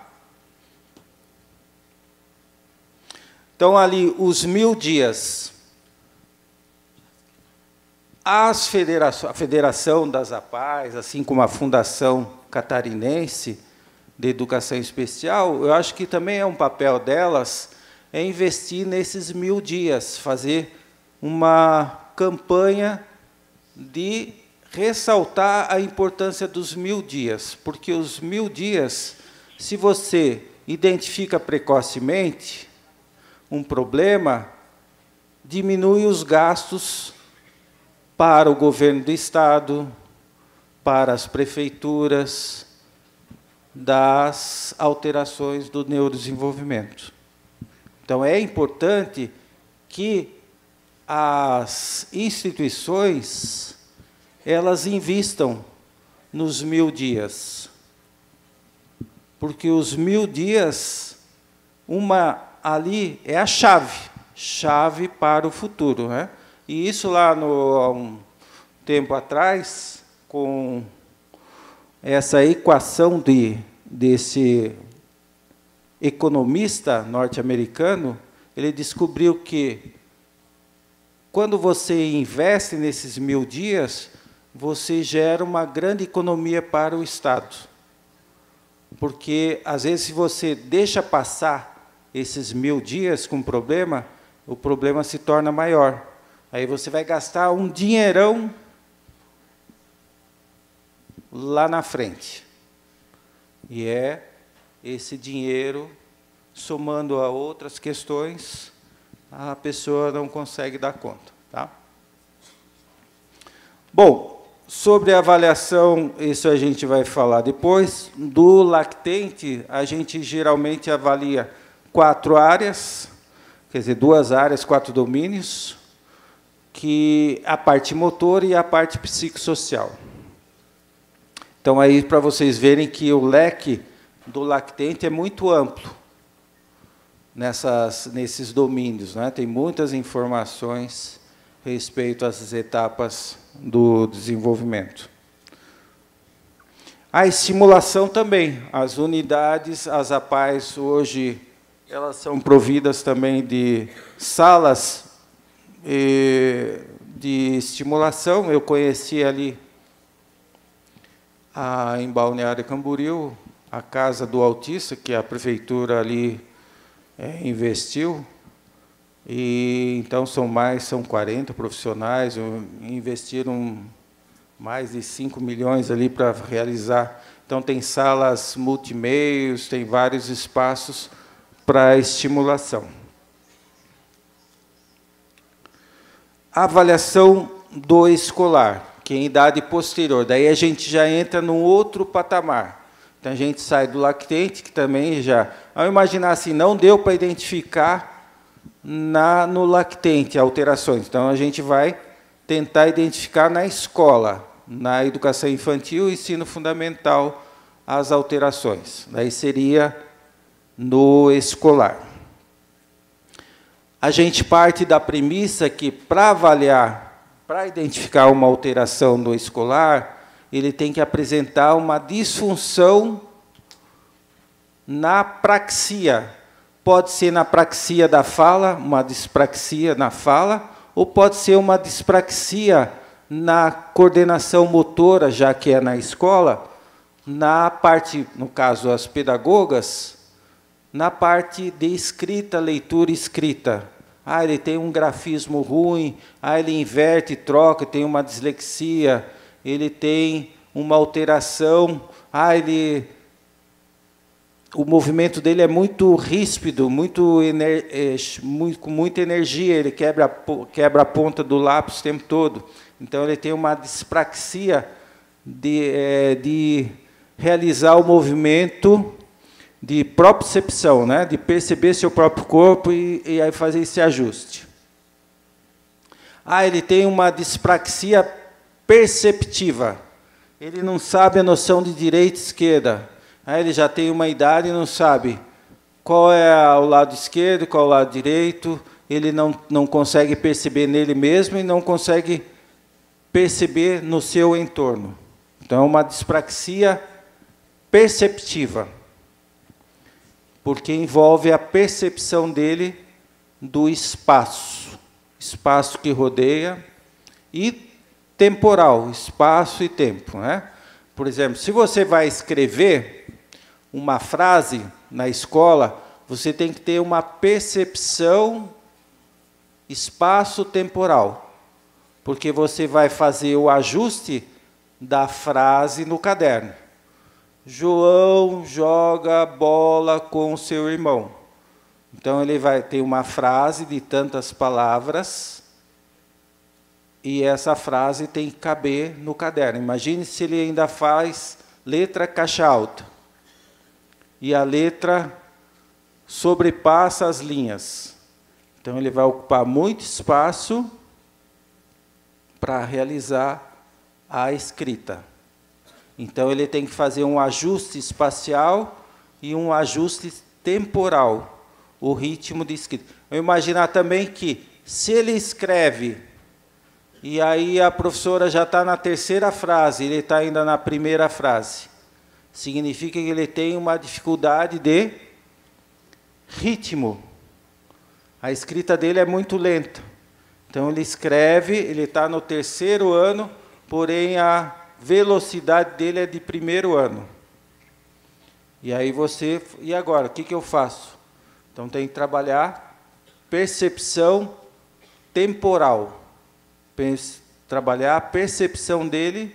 Então, ali, os mil dias. As federações, a Federação das APAES, assim como a Fundação Catarinense de Educação Especial, eu acho que também é um papel delas é investir nesses mil dias, fazer uma campanha de ressaltar a importância dos mil dias, porque os mil dias, se você identifica precocemente um problema, diminui os gastos para o governo do Estado, para as prefeituras, das alterações do neurodesenvolvimento. Então, é importante que as instituições elas invistam nos mil dias, porque os mil dias, uma ali é a chave, chave para o futuro, né? E isso lá no há um tempo atrás, com essa equação de desse economista norte-americano, ele descobriu que quando você investe nesses mil dias, você gera uma grande economia para o Estado. Porque, às vezes, se você deixa passar esses mil dias com problema, o problema se torna maior. Aí você vai gastar um dinheirão lá na frente. E é esse dinheiro, somando a outras questões, a pessoa não consegue dar conta. Tá? Bom, sobre a avaliação, isso a gente vai falar depois. Do lactente, a gente geralmente avalia quatro áreas, quer dizer, duas áreas, quatro domínios, que a parte motora e a parte psicossocial. Então, aí, para vocês verem que o leque do lactente é muito amplo nessas, nesses domínios, né? Tem muitas informações a respeito às etapas do desenvolvimento. A estimulação também. As unidades, as APAES, hoje, elas são providas também de salas eh, de estimulação. Eu conheci ali a, em Balneário Camboriú, a Casa do Autista, que a prefeitura ali é, investiu, e então são mais, são quarenta profissionais, investiram mais de cinco milhões ali para realizar. Então tem salas multimeios, tem vários espaços para estimulação. Avaliação do escolar, que é em idade posterior. Daí a gente já entra num outro patamar. Então a gente sai do lactente, que também já... Ao imaginar assim, não deu para identificar na, no lactente alterações. Então a gente vai tentar identificar na escola, na educação infantil e ensino fundamental, as alterações. Daí seria no escolar. A gente parte da premissa que, para avaliar, para identificar uma alteração no escolar, ele tem que apresentar uma disfunção na praxia. Pode ser na praxia da fala, uma dispraxia na fala, ou pode ser uma dispraxia na coordenação motora, já que é na escola, na parte, no caso, as pedagogas, na parte de escrita, leitura e escrita. Ah, ele tem um grafismo ruim, ah, ele inverte, troca, tem uma dislexia, ele tem uma alteração, ah, ele... o movimento dele é muito ríspido, muito, muito, com muita energia, ele quebra, quebra a ponta do lápis o tempo todo. Então, ele tem uma dispraxia de, é, de realizar o movimento de propriocepção, né? De perceber seu próprio corpo e, e aí fazer esse ajuste. Ah, ele tem uma dispraxia perceptiva. Ele não sabe a noção de direita e esquerda. Ah, ele já tem uma idade e não sabe qual é o lado esquerdo, qual é o lado direito. Ele não, não consegue perceber nele mesmo e não consegue perceber no seu entorno. Então, é uma dispraxia perceptiva, porque envolve a percepção dele do espaço, espaço que rodeia, e temporal, espaço e tempo, né? Por exemplo, se você vai escrever uma frase na escola, você tem que ter uma percepção espaço-temporal, porque você vai fazer o ajuste da frase no caderno. João joga bola com seu irmão. Então, ele vai ter uma frase de tantas palavras e essa frase tem que caber no caderno. Imagine se ele ainda faz letra caixa alta e a letra sobrepassa as linhas. Então, ele vai ocupar muito espaço para realizar a escrita. Então, ele tem que fazer um ajuste espacial e um ajuste temporal, o ritmo de escrita. Eu imaginar também que, se ele escreve, e aí a professora já está na terceira frase, ele está ainda na primeira frase, significa que ele tem uma dificuldade de ritmo. A escrita dele é muito lenta. Então, ele escreve, ele está no terceiro ano, porém, a velocidade dele é de primeiro ano. E aí você... E agora, o que, que eu faço? Então, tem que trabalhar percepção temporal. Trabalhar a percepção dele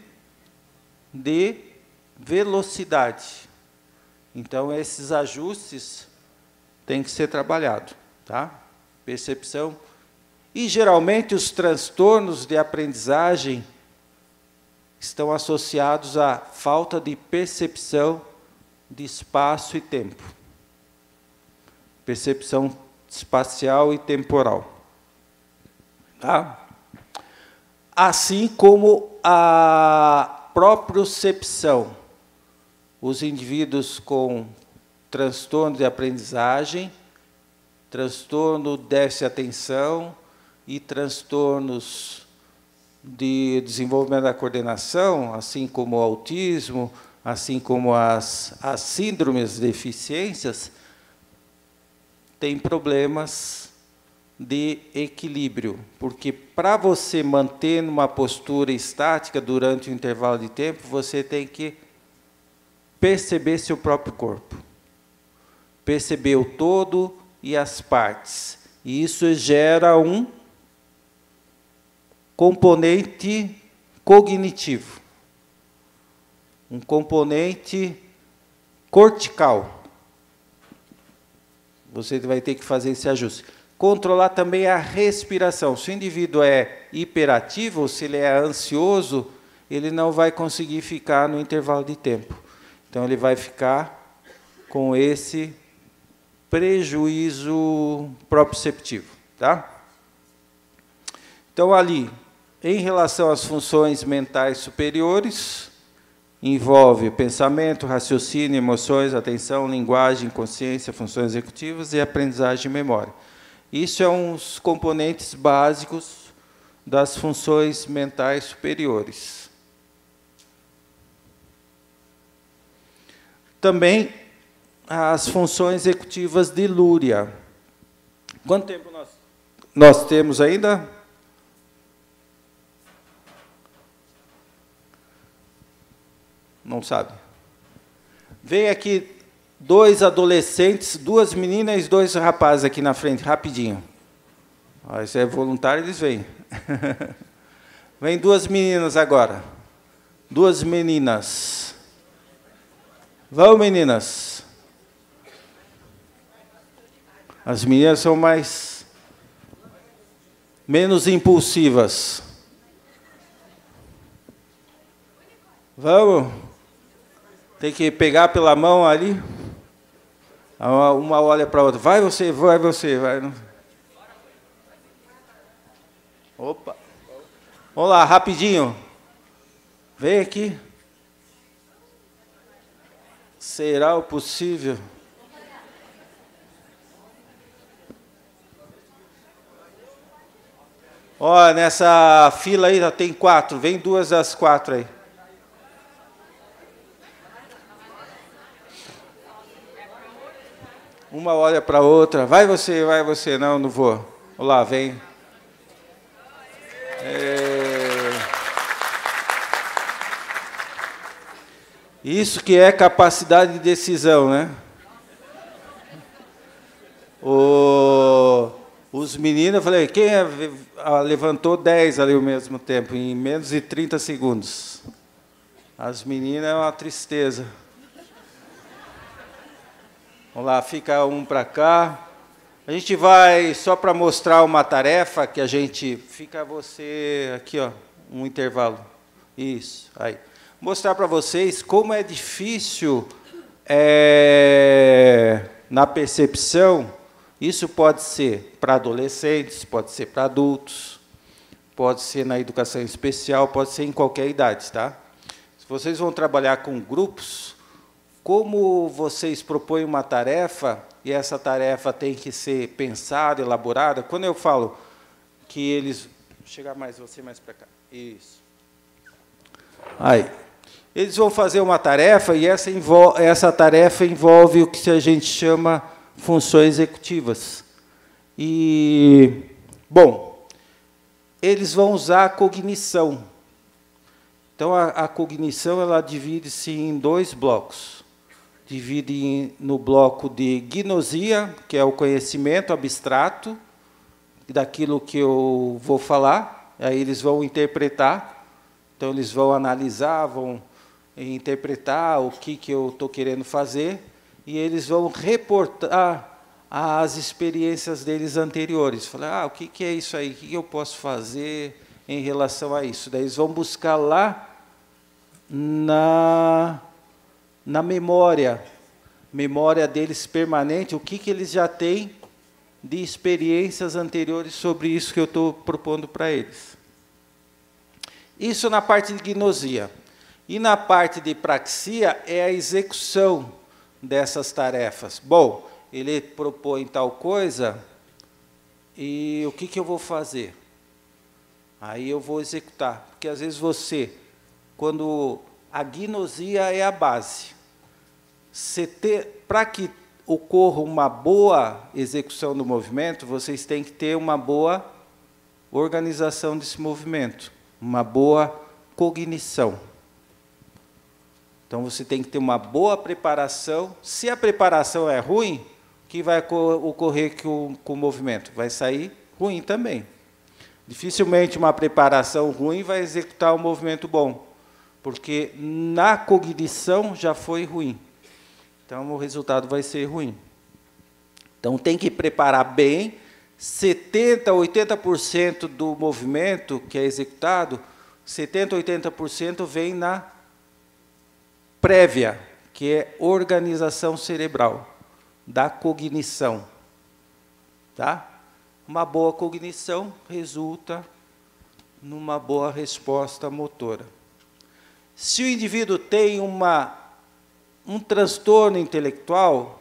de velocidade. Então, esses ajustes têm que ser trabalhados, tá? Percepção. E, geralmente, os transtornos de aprendizagem estão associados à falta de percepção de espaço e tempo. Percepção espacial e temporal. Tá? Assim como a propriocepção. Os indivíduos com transtorno de aprendizagem, transtorno de déficit de atenção e transtornos de desenvolvimento da coordenação, assim como o autismo, assim como as, as síndromes, deficiências, têm problemas de equilíbrio, porque para você manter uma postura estática durante um intervalo de tempo, você tem que perceber seu próprio corpo. Perceber o todo e as partes. E isso gera um componente cognitivo. Um componente cortical. Você vai ter que fazer esse ajuste. Controlar também a respiração. Se o indivíduo é hiperativo, ou se ele é ansioso, ele não vai conseguir ficar no intervalo de tempo. Então, ele vai ficar com esse prejuízo proprioceptivo. Tá? Então, ali, em relação às funções mentais superiores, envolve pensamento, raciocínio, emoções, atenção, linguagem, consciência, funções executivas e aprendizagem e memória. Isso é um dos componentes básicos das funções mentais superiores. Também as funções executivas de Lúria. Quanto tempo nós, nós temos ainda? Não sabe. Vem aqui dois adolescentes, duas meninas e dois rapazes aqui na frente, rapidinho. Ah, isso é voluntário, eles vêm. Vem duas meninas agora. Duas meninas. Vão, meninas. As meninas são mais... menos impulsivas. Vamos. Tem que pegar pela mão ali. Uma olha para a outra. Vai você, vai você. Vai. Opa. Vamos lá, rapidinho. Vem aqui. Será o possível? Ó, nessa fila aí já tem quatro. Vem duas das quatro aí. Uma olha para a outra. Vai você, vai você. Não, não vou. Olá, vem. É... Isso que é capacidade de decisão, né? O... Os meninos, eu falei, quem é... levantou dez ali ao mesmo tempo, em menos de trinta segundos. As meninas é uma tristeza. Vamos lá, fica um para cá. A gente vai, só para mostrar uma tarefa, que a gente... Fica você aqui, ó, um intervalo. Isso, aí. Mostrar para vocês como é difícil, é, na percepção, isso pode ser para adolescentes, pode ser para adultos, pode ser na educação especial, pode ser em qualquer idade, tá? Se vocês vão trabalhar com grupos, como vocês propõem uma tarefa, e essa tarefa tem que ser pensada, elaborada, quando eu falo que eles... Vou chegar mais, você mais para cá. Isso. Aí. Eles vão fazer uma tarefa, e essa, essa tarefa envolve o que a gente chama funções executivas. E, bom, eles vão usar a cognição. Então, a, a cognição ela divide-se em dois blocos. Divide no bloco de gnosia, que é o conhecimento abstrato daquilo que eu vou falar. Aí eles vão interpretar. Então, eles vão analisar, vão interpretar o que, que eu estou querendo fazer, e eles vão reportar as experiências deles anteriores. Falar, ah, o que, que é isso aí? O que, que eu posso fazer em relação a isso? Daí eles vão buscar lá na... na memória, memória deles permanente, o que, que eles já têm de experiências anteriores sobre isso que eu estou propondo para eles. Isso na parte de gnosia. E na parte de praxia é a execução dessas tarefas. Bom, ele propõe tal coisa, e o que, que eu vou fazer? Aí eu vou executar. Porque, às vezes, você, quando... A gnosia é a base. Para que ocorra uma boa execução do movimento, vocês têm que ter uma boa organização desse movimento, uma boa cognição. Então, você tem que ter uma boa preparação. Se a preparação é ruim, o que vai ocorrer com o movimento? Vai sair ruim também. Dificilmente uma preparação ruim vai executar um movimento bom, porque na cognição já foi ruim. Então, o resultado vai ser ruim. Então, tem que preparar bem. setenta por cento, oitenta por cento do movimento que é executado, setenta, oitenta por cento vem na prévia, que é organização cerebral, da cognição. Tá? Uma boa cognição resulta numa boa resposta motora. Se o indivíduo tem uma, um transtorno intelectual,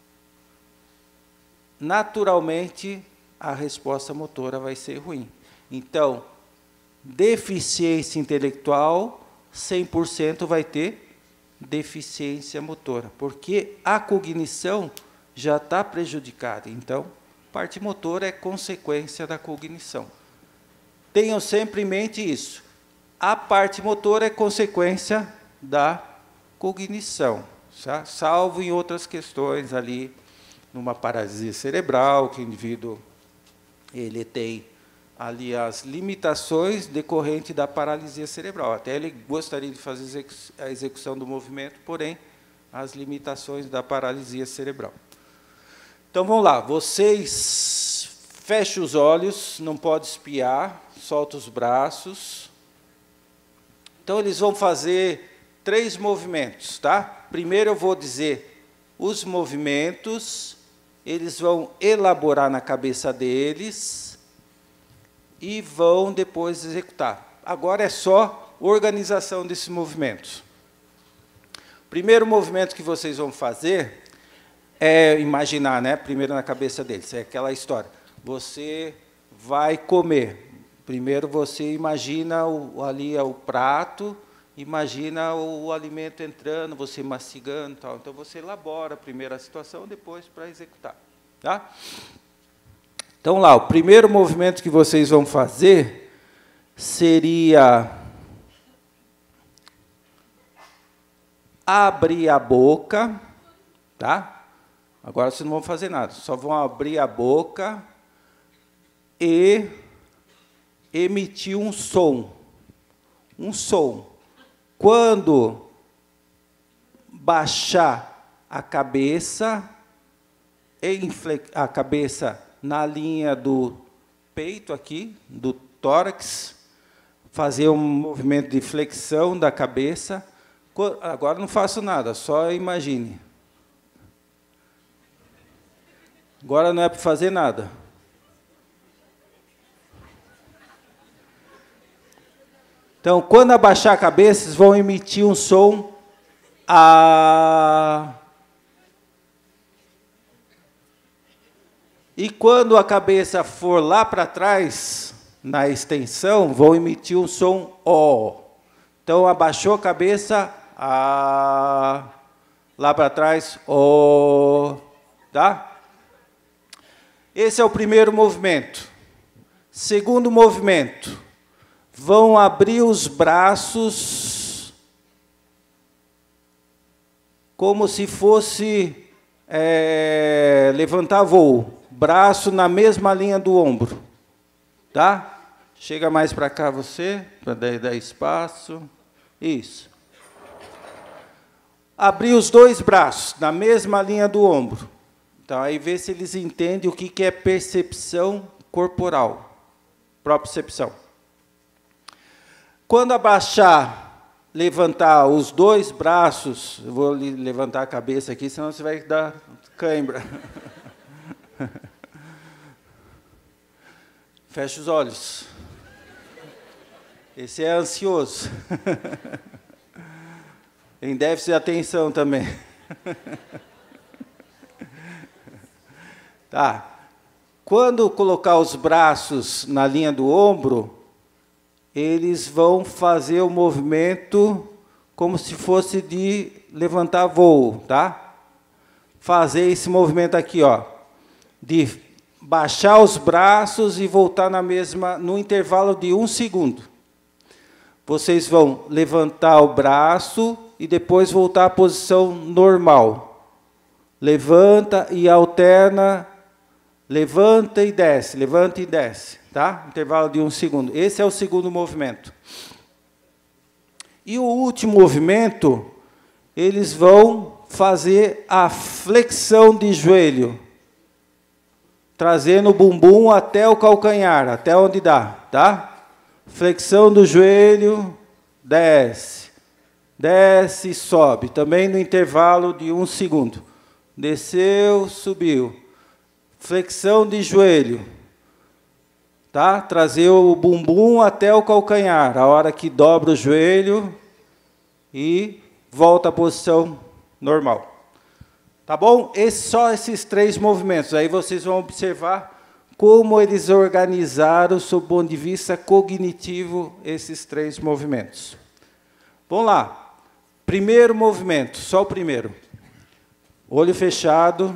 naturalmente a resposta motora vai ser ruim. Então, deficiência intelectual, cem por cento vai ter deficiência motora, porque a cognição já está prejudicada. Então, parte motora é consequência da cognição. Tenham sempre em mente isso. A parte motora é consequência da cognição, tá? Salvo em outras questões ali, numa paralisia cerebral, que o indivíduo ele tem ali as limitações decorrentes da paralisia cerebral. Até ele gostaria de fazer a execução do movimento, porém, as limitações da paralisia cerebral. Então, vamos lá. Vocês fechem os olhos, não pode espiar, solta os braços. Então, eles vão fazer três movimentos, tá? Primeiro eu vou dizer os movimentos, eles vão elaborar na cabeça deles e vão depois executar. Agora é só organização desses movimentos. O primeiro movimento que vocês vão fazer é imaginar, né? Primeiro na cabeça deles, é aquela história. Você vai comer. Primeiro você imagina o, ali o prato, imagina o, o alimento entrando, você mastigando, tal. Então você elabora primeiro a situação, depois para executar, tá? Então lá, o primeiro movimento que vocês vão fazer seria abrir a boca, tá? Agora vocês não vão fazer nada, só vão abrir a boca e emitir um som. Um som. Quando baixar a cabeça, a cabeça na linha do peito aqui, do tórax, fazer um movimento de flexão da cabeça. Agora não faço nada, só imagine. Agora não é para fazer nada. Então, quando abaixar a cabeça, vocês vão emitir um som a... E quando a cabeça for lá para trás, na extensão, vão emitir um som O. Então, abaixou a cabeça, a... lá para trás, O. Tá? Esse é o primeiro movimento. Segundo movimento, vão abrir os braços como se fosse é, levantar voo. Braço na mesma linha do ombro. Tá? Chega mais para cá você, para dar espaço. Isso. Abrir os dois braços na mesma linha do ombro. Então, aí vê se eles entendem o que é percepção corporal. Propriocepção. Quando abaixar, levantar os dois braços, eu vou levantar a cabeça aqui, senão você vai dar cãibra. Fecha os olhos. Esse é ansioso. Tem déficit de atenção também. Tá. Quando colocar os braços na linha do ombro, eles vão fazer o movimento como se fosse de levantar voo, tá? Fazer esse movimento aqui, ó, de baixar os braços e voltar na mesma, no intervalo de um segundo. Vocês vão levantar o braço e depois voltar à posição normal. Levanta e alterna, levanta e desce, levanta e desce, tá? Intervalo de um segundo. Esse é o segundo movimento. E o último movimento, eles vão fazer a flexão de joelho, trazendo o bumbum até o calcanhar, até onde dá, tá? Flexão do joelho, desce, desce e sobe, também no intervalo de um segundo. Desceu, subiu. Flexão de joelho, tá? Trazer o bumbum até o calcanhar, a hora que dobra o joelho e volta à posição normal. Tá bom? Esse, só esses três movimentos. Aí vocês vão observar como eles organizaram, sob o ponto de vista cognitivo, esses três movimentos. Vamos lá. Primeiro movimento, só o primeiro. Olho fechado.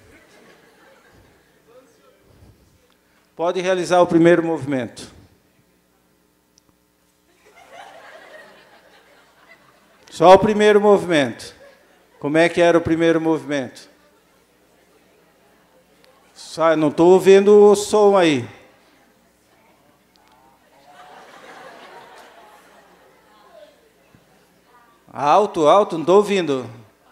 Pode realizar o primeiro movimento. Só o primeiro movimento. Como é que era o primeiro movimento? Só, não estou ouvindo o som aí. Alto, alto, não estou ouvindo.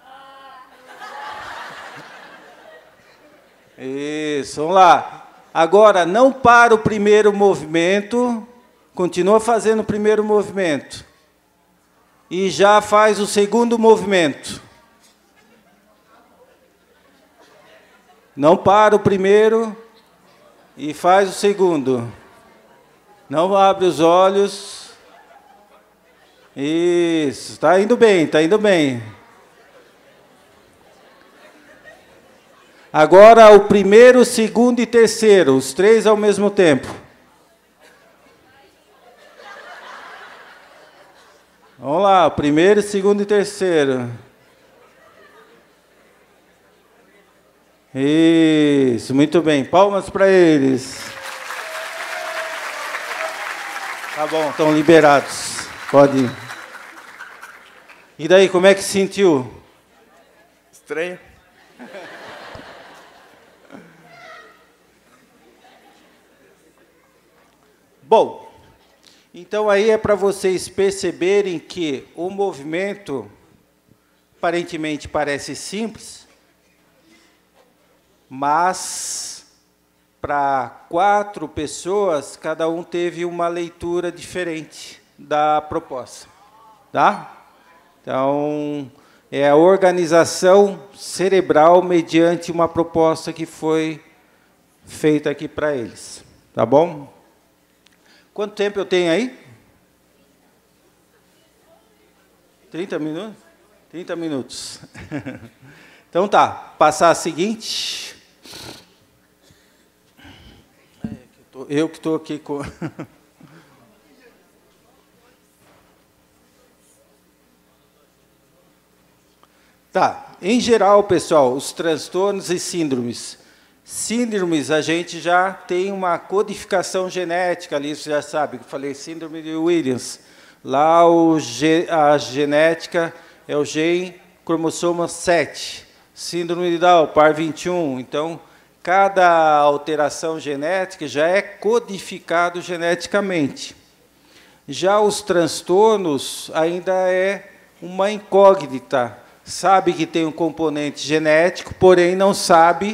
Isso, vamos lá. Agora, não para o primeiro movimento, continua fazendo o primeiro movimento. E já faz o segundo movimento. Não para o primeiro e faz o segundo. Não abre os olhos. Isso, está indo bem, está indo bem. Agora o primeiro, segundo e terceiro, os três ao mesmo tempo. Vamos lá, primeiro, segundo e terceiro. Isso, muito bem. Palmas para eles. Tá bom, estão liberados. Pode ir. E daí, como é que se sentiu? Estranho. Bom, então aí é para vocês perceberem que o movimento aparentemente parece simples, mas para quatro pessoas, cada um teve uma leitura diferente da proposta, tá? Então, é a organização cerebral mediante uma proposta que foi feita aqui para eles, tá bom? Quanto tempo eu tenho aí? trinta minutos? trinta minutos. Então tá, passar a seguinte. Eu que estou aqui com... Tá, em geral, pessoal, os transtornos e síndromes. Síndromes, a gente já tem uma codificação genética ali, você já sabe, eu falei síndrome de Williams. Lá o, a genética é o gene cromossomo sete. Síndrome de Down, par vinte e um. Então, cada alteração genética já é codificado geneticamente. Já os transtornos ainda é uma incógnita. Sabe que tem um componente genético, porém não sabe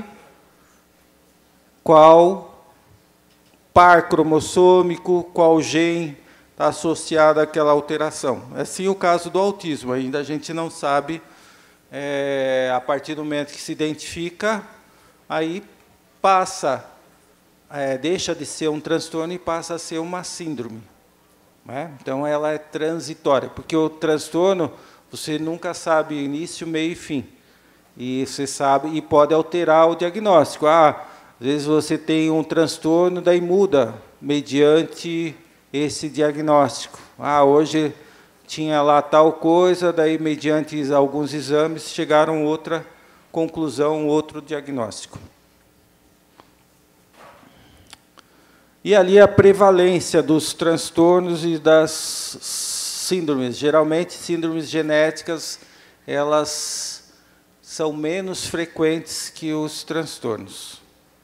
qual par cromossômico, qual gene está associado àquela alteração. É assim o caso do autismo, ainda a gente não sabe, é, a partir do momento que se identifica, aí passa, é, deixa de ser um transtorno e passa a ser uma síndrome, né? Então, ela é transitória, porque o transtorno, você nunca sabe início, meio e fim. E você sabe, e pode alterar o diagnóstico. Ah, às vezes você tem um transtorno, daí muda mediante esse diagnóstico. Ah, hoje tinha lá tal coisa, daí mediante alguns exames chegaram a outra conclusão, outro diagnóstico. E ali a prevalência dos transtornos e das síndromes. Geralmente, síndromes genéticas, elas são menos frequentes que os transtornos.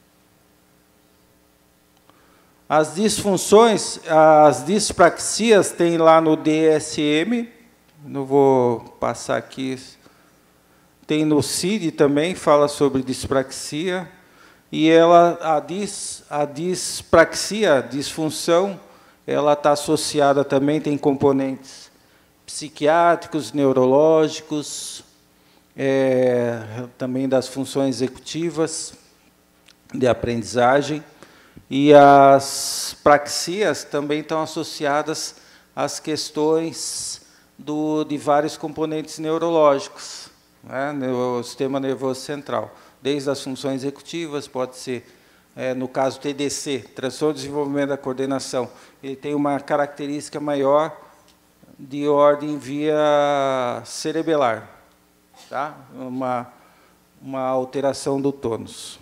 As disfunções, as dispraxias, tem lá no D S M, não vou passar aqui, tem no C I D também, fala sobre dispraxia, e ela, a, dis, a dispraxia, disfunção, ela está associada também, tem componentes psiquiátricos, neurológicos, é, também das funções executivas, de aprendizagem, e as praxias também estão associadas às questões do, de vários componentes neurológicos, né, no sistema nervoso central, desde as funções executivas, pode ser, é, no caso T D C, transtorno de desenvolvimento da coordenação, ele tem uma característica maior de ordem via cerebelar, tá? uma, uma alteração do tônus.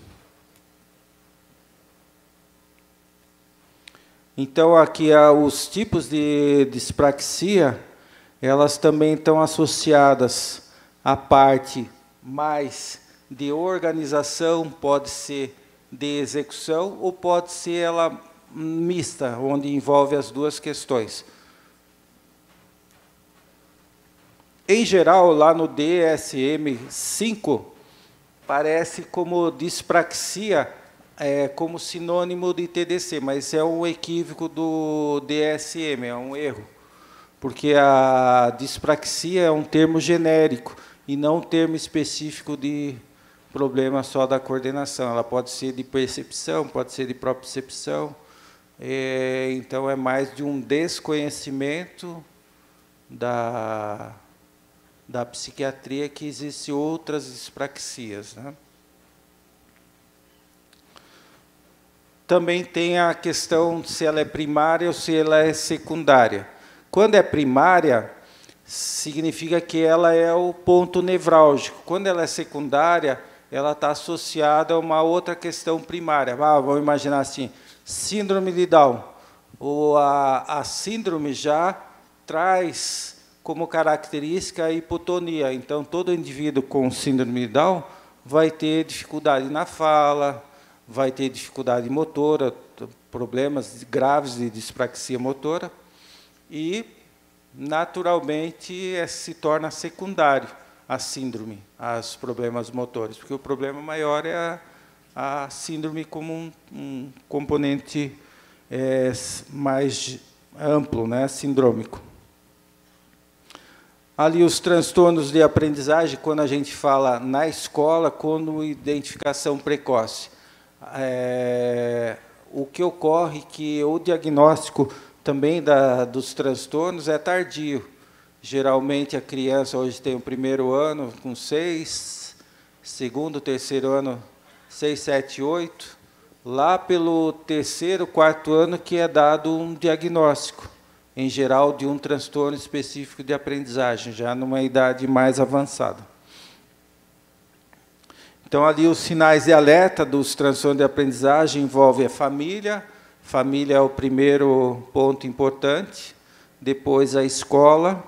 Então, aqui, os tipos de dispraxia, elas também estão associadas à parte mais de organização, pode ser de execução, ou pode ser ela mista, onde envolve as duas questões. Em geral, lá no D S M cinco, parece como dispraxia, é, como sinônimo de T D C, mas é um equívoco do D S M, é um erro, porque a dispraxia é um termo genérico e não um termo específico de problema só da coordenação. Ela pode ser de percepção, pode ser de propriocepção, é, então é mais de um desconhecimento da, da psiquiatria que existem outras dispraxias, né? Também tem a questão se ela é primária ou se ela é secundária. Quando é primária, significa que ela é o ponto nevrálgico. Quando ela é secundária, ela está associada a uma outra questão primária. Ah, vamos imaginar assim, síndrome de Down. Ou a, a síndrome já traz como característica a hipotonia. Então, todo indivíduo com síndrome de Down vai ter dificuldade na fala, vai ter dificuldade motora, problemas graves de dispraxia motora, e, naturalmente, se torna secundário a síndrome, os problemas motores, porque o problema maior é a, a síndrome como um, um componente é, mais amplo, né, sindrômico. Ali os transtornos de aprendizagem, quando a gente fala na escola, como identificação precoce. É, o que ocorre é que o diagnóstico também da, dos transtornos é tardio. Geralmente, a criança hoje tem o primeiro ano com seis, segundo, terceiro ano, seis, sete, oito. Lá pelo terceiro, quarto ano que é dado um diagnóstico, em geral, de um transtorno específico de aprendizagem, já numa idade mais avançada. Então, ali os sinais de alerta dos transtornos de aprendizagem envolvem a família. Família é o primeiro ponto importante, depois a escola,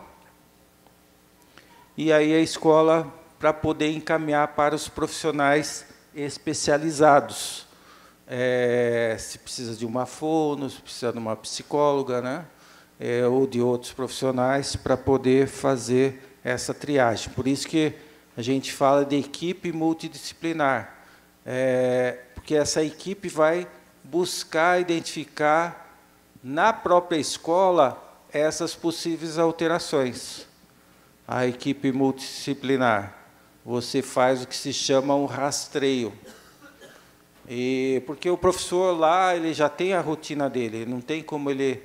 e aí a escola para poder encaminhar para os profissionais especializados. É, se precisa de uma fono, se precisa de uma psicóloga, né? É, ou de outros profissionais para poder fazer essa triagem. Por isso que a gente fala de equipe multidisciplinar, é, porque essa equipe vai buscar identificar na própria escola essas possíveis alterações. A equipe multidisciplinar, você faz o que se chama um rastreio. E, porque o professor lá ele já tem a rotina dele, não tem como ele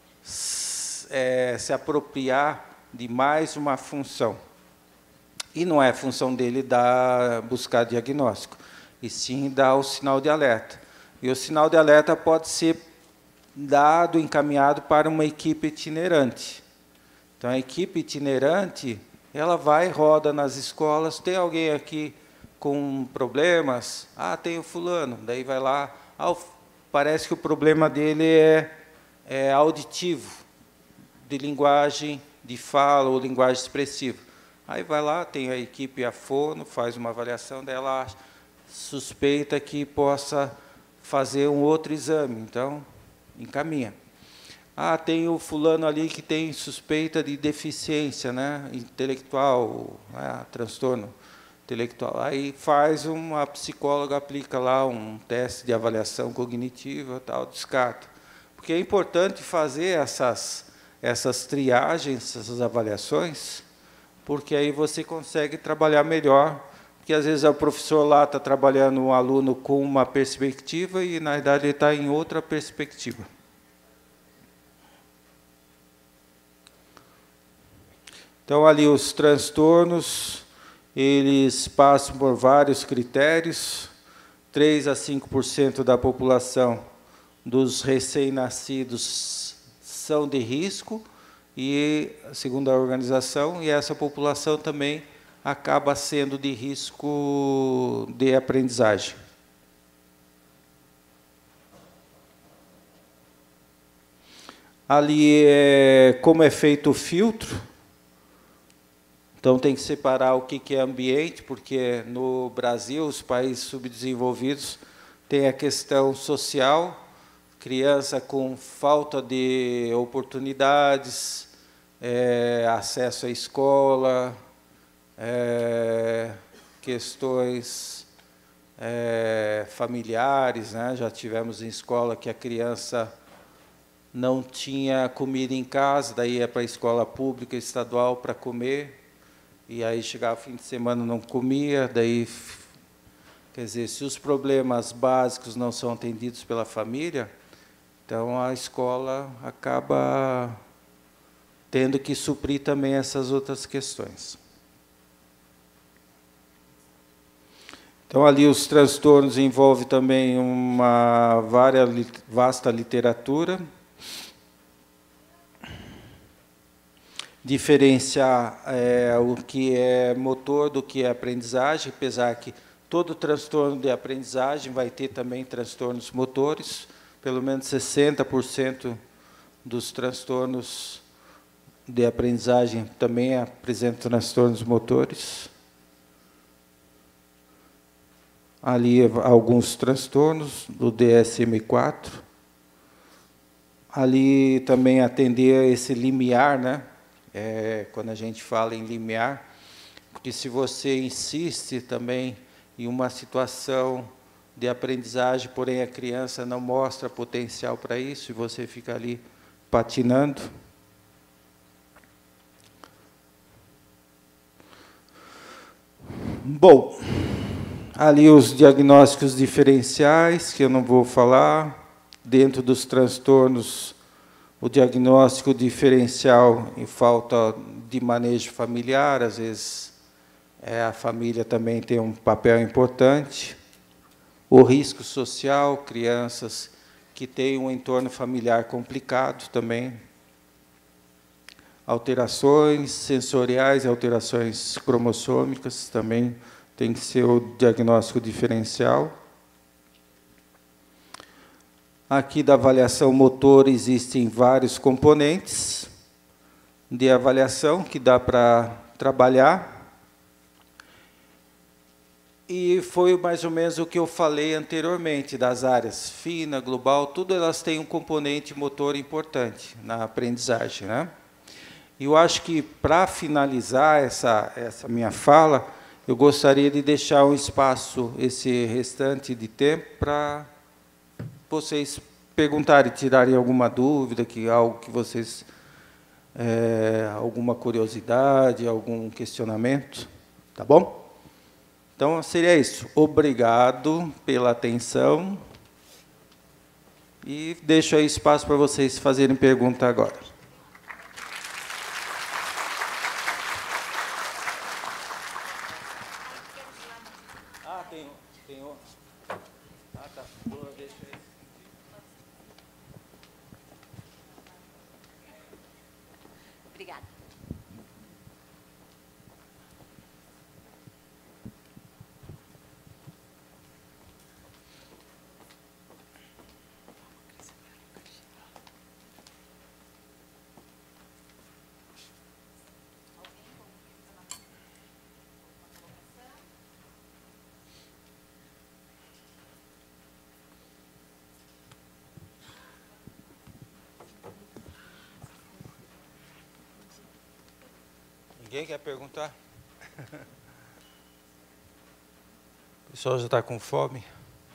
é, se apropriar de mais uma função. E não é função dele dar, buscar diagnóstico, e sim dar o sinal de alerta. E o sinal de alerta pode ser dado, encaminhado para uma equipe itinerante. Então, a equipe itinerante, ela vai, roda nas escolas, tem alguém aqui com problemas? Ah, tem o fulano. Daí vai lá, ah, parece que o problema dele é, é auditivo, de linguagem de fala ou linguagem expressiva. Aí vai lá, tem a equipe, a fono, faz uma avaliação dela, suspeita que possa fazer um outro exame, então encaminha. Ah, tem o fulano ali que tem suspeita de deficiência, né, intelectual, né, transtorno intelectual. Aí faz uma psicóloga, aplica lá um teste de avaliação cognitiva, tal, descarta. Porque é importante fazer essas, essas triagens, essas avaliações, porque aí você consegue trabalhar melhor. Porque, às vezes, o professor lá está trabalhando um aluno com uma perspectiva e, na verdade, ele está em outra perspectiva. Então, ali, os transtornos, eles passam por vários critérios. três a cinco por cento da população dos recém-nascidos são de risco, e, segundo a organização, e essa população também acaba sendo de risco de aprendizagem. Ali, é, como é feito o filtro, então tem que separar o que é ambiente, porque no Brasil, os países subdesenvolvidos, tem a questão social, criança com falta de oportunidades, é, acesso à escola, É, questões é, familiares, né? Já tivemos em escola que a criança não tinha comida em casa, daí ia para a escola pública estadual para comer, e aí chegava fim de semana não comia, daí, quer dizer, se os problemas básicos não são atendidos pela família, então a escola acaba tendo que suprir também essas outras questões. Então, ali os transtornos envolvem também uma vária, vasta literatura. Diferenciar é, o que é motor do que é aprendizagem, apesar que todo transtorno de aprendizagem vai ter também transtornos motores. Pelo menos sessenta por cento dos transtornos de aprendizagem também apresentam transtornos motores. Ali alguns transtornos do D S M quatro. Ali também atender esse limiar, né? É, quando a gente fala em limiar, porque se você insiste também em uma situação de aprendizagem, porém a criança não mostra potencial para isso, e você fica ali patinando. Bom, ali os diagnósticos diferenciais, que eu não vou falar. Dentro dos transtornos, o diagnóstico diferencial em falta de manejo familiar, às vezes é, a família também tem um papel importante. O risco social, crianças que têm um entorno familiar complicado também. Alterações sensoriais, alterações cromossômicas também tem que ser o diagnóstico diferencial. Aqui da avaliação motor existem vários componentes de avaliação que dá para trabalhar. E foi mais ou menos o que eu falei anteriormente, das áreas fina, global, tudo elas têm um componente motor importante na aprendizagem, né? E eu acho que, para finalizar essa, essa minha fala, eu gostaria de deixar um espaço, esse restante de tempo, para vocês perguntarem, tirarem alguma dúvida, que algo que vocês, é, alguma curiosidade, algum questionamento, tá bom? Então, seria isso. Obrigado pela atenção e deixo aí espaço para vocês fazerem pergunta agora. Ah, tem, tem outro. Ah, tá. Boa, deixa aí. Obrigada. Ninguém quer perguntar? O pessoal já está com fome?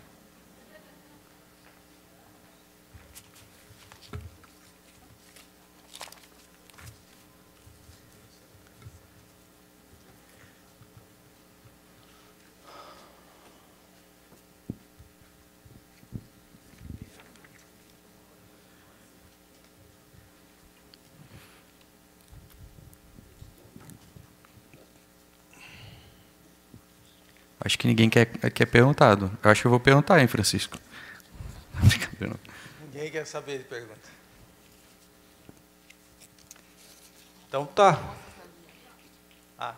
Acho que ninguém quer, quer perguntado. Eu acho que eu vou perguntar, hein, Francisco? Ninguém quer saber de pergunta. Então tá. Ah.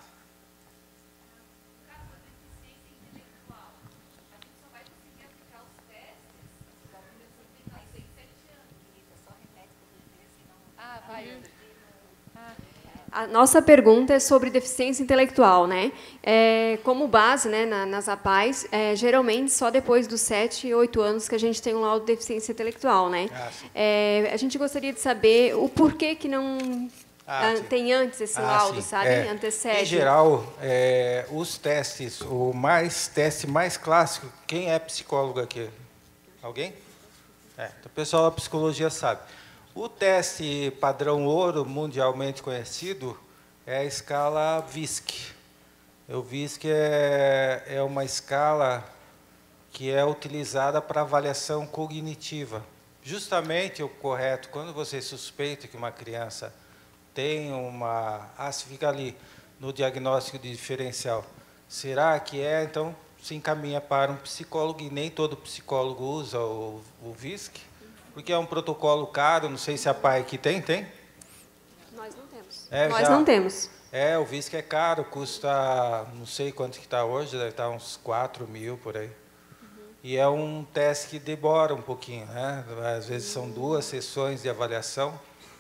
A nossa pergunta é sobre deficiência intelectual, né? É, como base, né, na, nas APAES, é, geralmente só depois dos sete, oito anos que a gente tem um laudo de deficiência intelectual, né? Ah, é, a gente gostaria de saber o porquê que não ah, tem antes esse ah, laudo, sim. sabe? É, Antecede. Em geral, é, os testes, o mais teste mais clássico, quem é psicólogo aqui? Alguém? É, então, o pessoal da psicologia sabe. O teste padrão ouro, mundialmente conhecido, é a escala V I S C. O V I S C é, é uma escala que é utilizada para avaliação cognitiva. Justamente o correto, quando você suspeita que uma criança tem uma... Ah, se fica ali no diagnóstico de diferencial. Será que é? Então, se encaminha para um psicólogo, e nem todo psicólogo usa o, o V I S C. Porque é um protocolo caro, não sei se a PAI aqui tem, tem? Nós não temos. É, Nós já, não temos. É, o V I S C é caro, custa, não sei quanto que está hoje, deve estar uns quatro mil por aí. Uhum. E é um teste que demora um pouquinho, né? Às vezes são duas sessões de avaliação.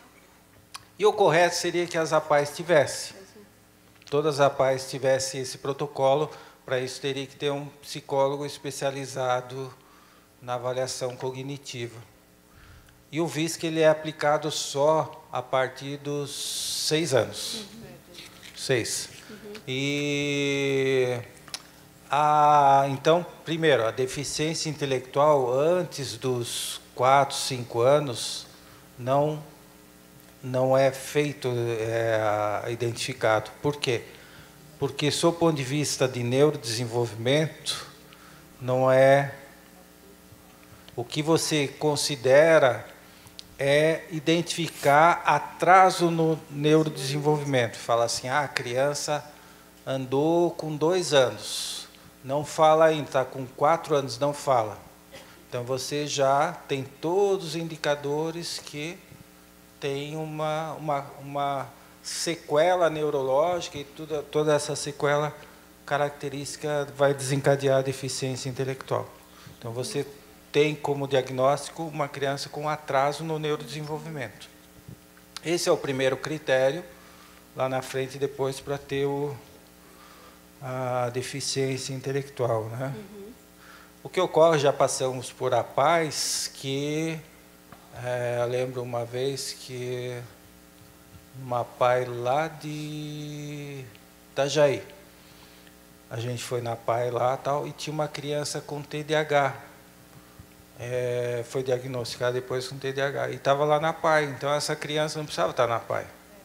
E o correto seria que as APAES tivessem. Todas as APAES tivessem esse protocolo, para isso teria que ter um psicólogo especializado na avaliação cognitiva. E o V I S C ele é aplicado só a partir dos seis anos. Uhum. Seis. Uhum. E a, então, primeiro, a deficiência intelectual antes dos quatro, cinco anos não não é feito, é identificado. Por quê? Porque, sob o ponto de vista de neurodesenvolvimento, não é o que você considera é identificar atraso no neurodesenvolvimento. Fala assim, ah, a criança andou com dois anos, não fala ainda, está com quatro anos, não fala. Então, você já tem todos os indicadores que tem uma, uma, uma sequela neurológica, e toda, toda essa sequela característica vai desencadear a deficiência intelectual. Então, você tem como diagnóstico uma criança com atraso no neurodesenvolvimento. Esse é o primeiro critério, lá na frente, depois, para ter o, a deficiência intelectual, né? Uhum. O que ocorre, já passamos por APAES, que é, eu lembro uma vez que uma APAE lá de Itajaí, a gente foi na APAE lá tal, e tinha uma criança com T D A H. É, foi diagnosticada depois com T D A H. E estava lá na PAI. Então, essa criança não precisava estar na PAI.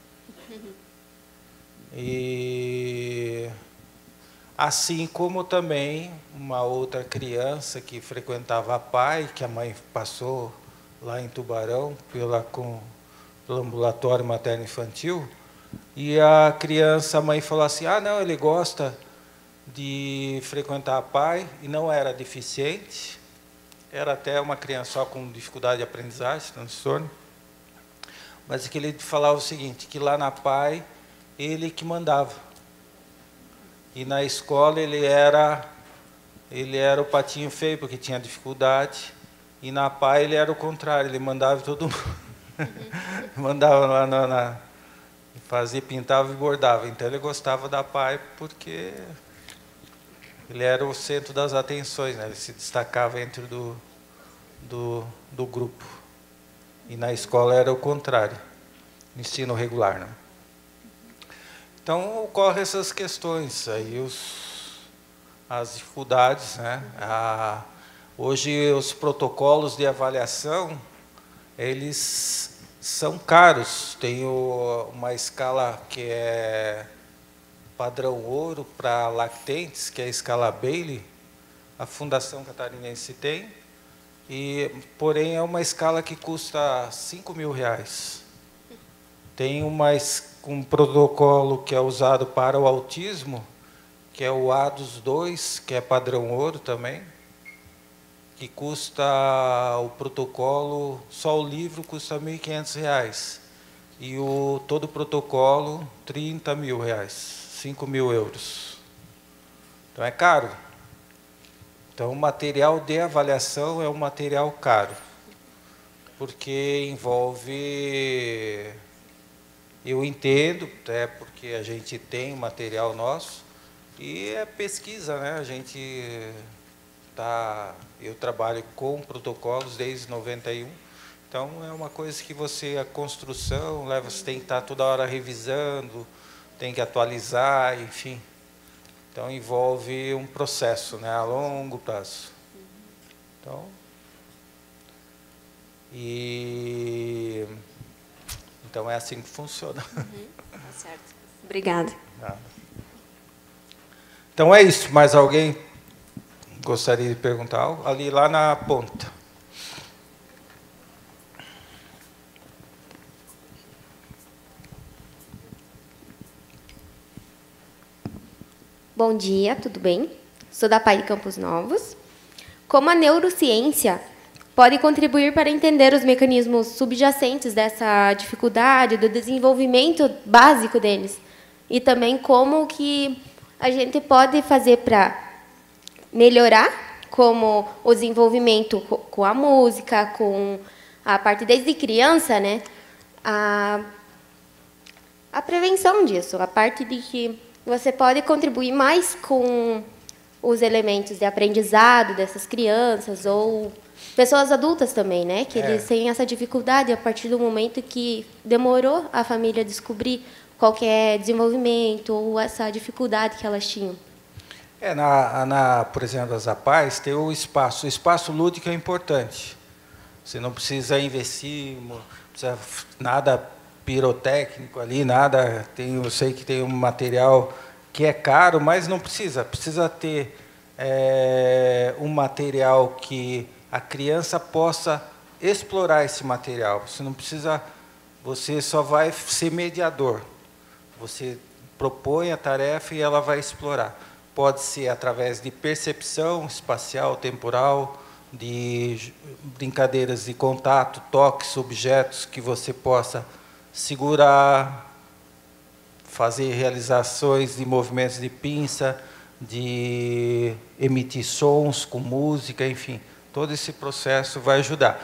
E assim como também uma outra criança que frequentava a PAI, que a mãe passou lá em Tubarão, pela, com, pelo ambulatório materno-infantil, e a criança, a mãe falou assim, ah, não, ele gosta de frequentar a PAI, e não era deficiente, era até uma criança só com dificuldade de aprendizagem, transtorno, mas que ele falava o seguinte, que lá na PAI, ele que mandava. E na escola ele era, ele era o patinho feio, porque tinha dificuldade, e na PAI ele era o contrário, ele mandava todo mundo. Mandava lá na, na... fazia, pintava e bordava. Então ele gostava da PAI porque ele era o centro das atenções, né? Ele se destacava entre do, do, do grupo. E na escola era o contrário, ensino regular, né? Então, ocorrem essas questões, aí os, as dificuldades, né? A, hoje, os protocolos de avaliação, eles são caros. Tem o, uma escala que é padrão ouro para lactentes, que é a escala Bailey, a Fundação Catarinense tem, e, porém, é uma escala que custa cinco mil reais. Tem uma, um protocolo que é usado para o autismo, que é o A D O S dois, que é padrão ouro também, que custa, o protocolo, só o livro custa mil e quinhentos reais. E o, todo o protocolo, trinta mil reais, cinco mil euros. Então, é caro. Então, o material de avaliação é um material caro, porque envolve... Eu entendo, até porque a gente tem material nosso, e é pesquisa, né? A gente tá, eu trabalho com protocolos desde noventa e um, então é uma coisa que você, a construção, leva, você tem que estar toda hora revisando, tem que atualizar, enfim. Então envolve um processo, né, a longo prazo. Então, e então é assim que funciona. Uhum, tá certo. Obrigada. Nada. Então é isso. Mais alguém gostaria de perguntar algo? Ali lá na ponta. Bom dia, tudo bem? Sou da P A I Campos Novos. Como a neurociência pode contribuir para entender os mecanismos subjacentes dessa dificuldade, do desenvolvimento básico deles? E também como que a gente pode fazer para melhorar, como o desenvolvimento com a música, com a parte desde criança, né? A, a prevenção disso, a parte de que você pode contribuir mais com os elementos de aprendizado dessas crianças ou pessoas adultas também, né? Que É. eles têm essa dificuldade a partir do momento que demorou a família descobrir qualquer desenvolvimento ou essa dificuldade que elas tinham. É, na, na, por exemplo, as A P A Is tem o espaço. O espaço lúdico é importante. Você não precisa investir, não precisa nada pirotécnico ali, nada. Tem, eu sei que tem um material que é caro, mas não precisa. Precisa ter é, um material que a criança possa explorar esse material. Você não precisa, você só vai ser mediador. Você propõe a tarefa e ela vai explorar. Pode ser através de percepção espacial, temporal, de brincadeiras de contato, toques, objetos que você possa segurar, fazer realizações de movimentos de pinça, de emitir sons com música, enfim. Todo esse processo vai ajudar.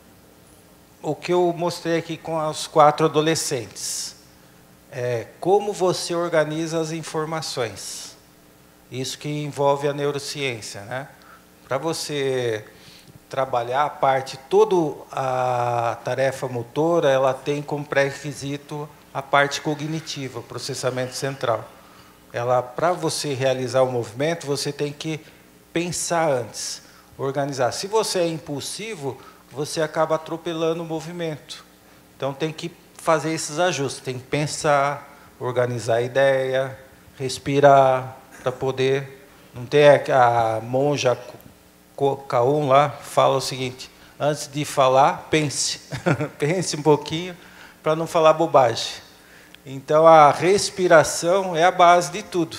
O que eu mostrei aqui com os quatro adolescentes é como você organiza as informações. Isso que envolve a neurociência, né? Para você trabalhar a parte, toda a tarefa motora, ela tem como pré-requisito a parte cognitiva, o processamento central. Ela, para você realizar o movimento, você tem que pensar antes, organizar. Se você é impulsivo, você acaba atropelando o movimento. Então tem que fazer esses ajustes, tem que pensar, organizar a ideia, respirar, para poder... Não tem a monja Kaun lá, fala o seguinte, antes de falar, pense. Pense um pouquinho, para não falar bobagem. Então, a respiração é a base de tudo.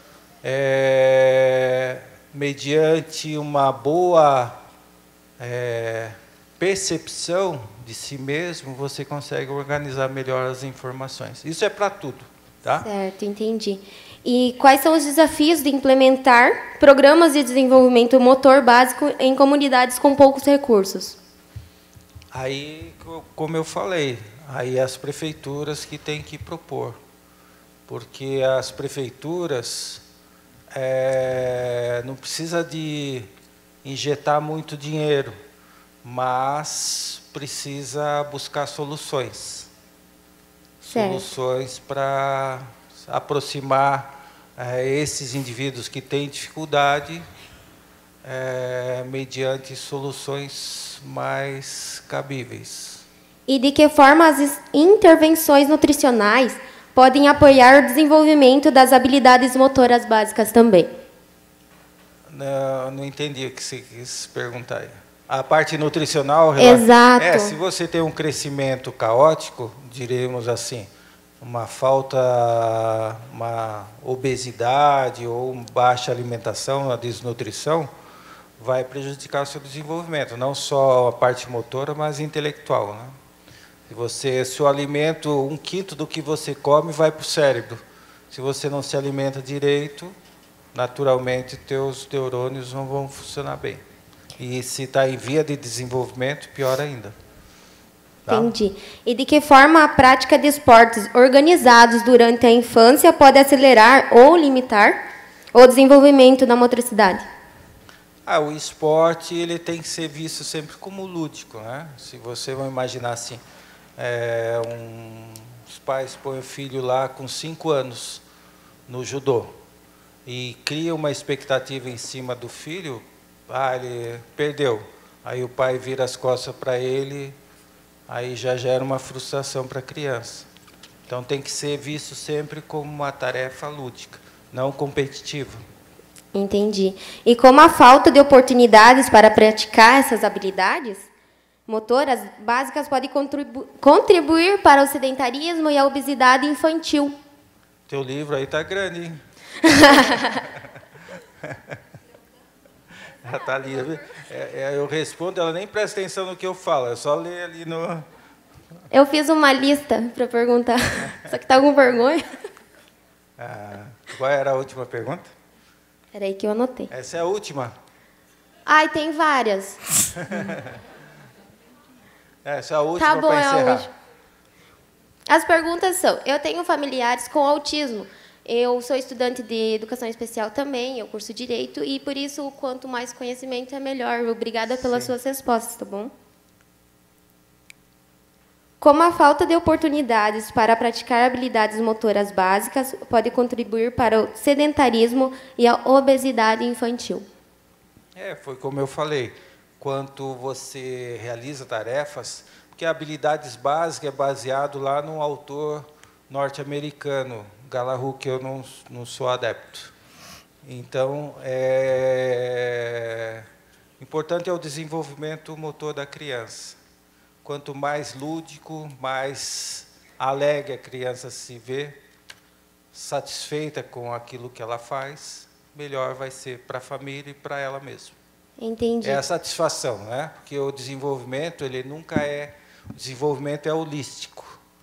É, mediante uma boa é, percepção de si mesmo, você consegue organizar melhor as informações. Isso é para tudo, tá? Certo, entendi. E quais são os desafios de implementar programas de desenvolvimento motor básico em comunidades com poucos recursos? Aí, como eu falei, aí as prefeituras que têm que propor, porque as prefeituras é, não precisa de injetar muito dinheiro, mas precisa buscar soluções. Certo. Soluções para aproximar é, esses indivíduos que têm dificuldade é, mediante soluções mais cabíveis. E de que forma as intervenções nutricionais podem apoiar o desenvolvimento das habilidades motoras básicas também? Não, não entendi o que você quis perguntar aí. A parte nutricional... Exato. É, se você tem um crescimento caótico, diremos assim, uma falta, uma obesidade ou baixa alimentação, uma desnutrição, vai prejudicar o seu desenvolvimento, não só a parte motora, mas intelectual, né? Se você, se o alimento, um quinto do que você come vai para o cérebro. Se você não se alimenta direito, naturalmente teus neurônios não vão funcionar bem. E se está em via de desenvolvimento, pior ainda. Tá? Entendi. E de que forma a prática de esportes organizados durante a infância pode acelerar ou limitar o desenvolvimento da motricidade? Ah, o esporte ele tem que ser visto sempre como lúdico, né? Se você vai imaginar assim, é, um, os pais põem o filho lá com cinco anos no judô e criam uma expectativa em cima do filho, ah, ele perdeu, aí o pai vira as costas para ele, aí já gera uma frustração para a criança. Então tem que ser visto sempre como uma tarefa lúdica, não competitiva. Entendi. E como a falta de oportunidades para praticar essas habilidades motoras básicas pode contribu contribuir para o sedentarismo e a obesidade infantil? Teu livro aí está grande, hein? Ela tá ali. É, é, eu respondo, ela nem presta atenção no que eu falo, é só ler ali no... Eu fiz uma lista para perguntar, só que está com vergonha. Ah, qual era a última pergunta? Era aí que eu anotei. Essa é a última? Ai, tem várias. Essa é a última tá bom, para é encerrar. A última. As perguntas são, eu tenho familiares com autismo, eu sou estudante de educação especial também, eu curso Direito, e por isso, quanto mais conhecimento é melhor. Obrigada pelas Sim. suas respostas, tá bom? Como a falta de oportunidades para praticar habilidades motoras básicas pode contribuir para o sedentarismo e a obesidade infantil? É, foi como eu falei, quanto você realiza tarefas, porque habilidades básicas é baseado lá num autor norte-americano, Galahu, que eu não, não sou adepto. Então, é importante é o desenvolvimento motor da criança. Quanto mais lúdico, mais alegre a criança se vê, satisfeita com aquilo que ela faz, melhor vai ser para a família e para ela mesma. Entendi. É a satisfação, né? Porque o desenvolvimento, ele nunca é... O desenvolvimento é holístico.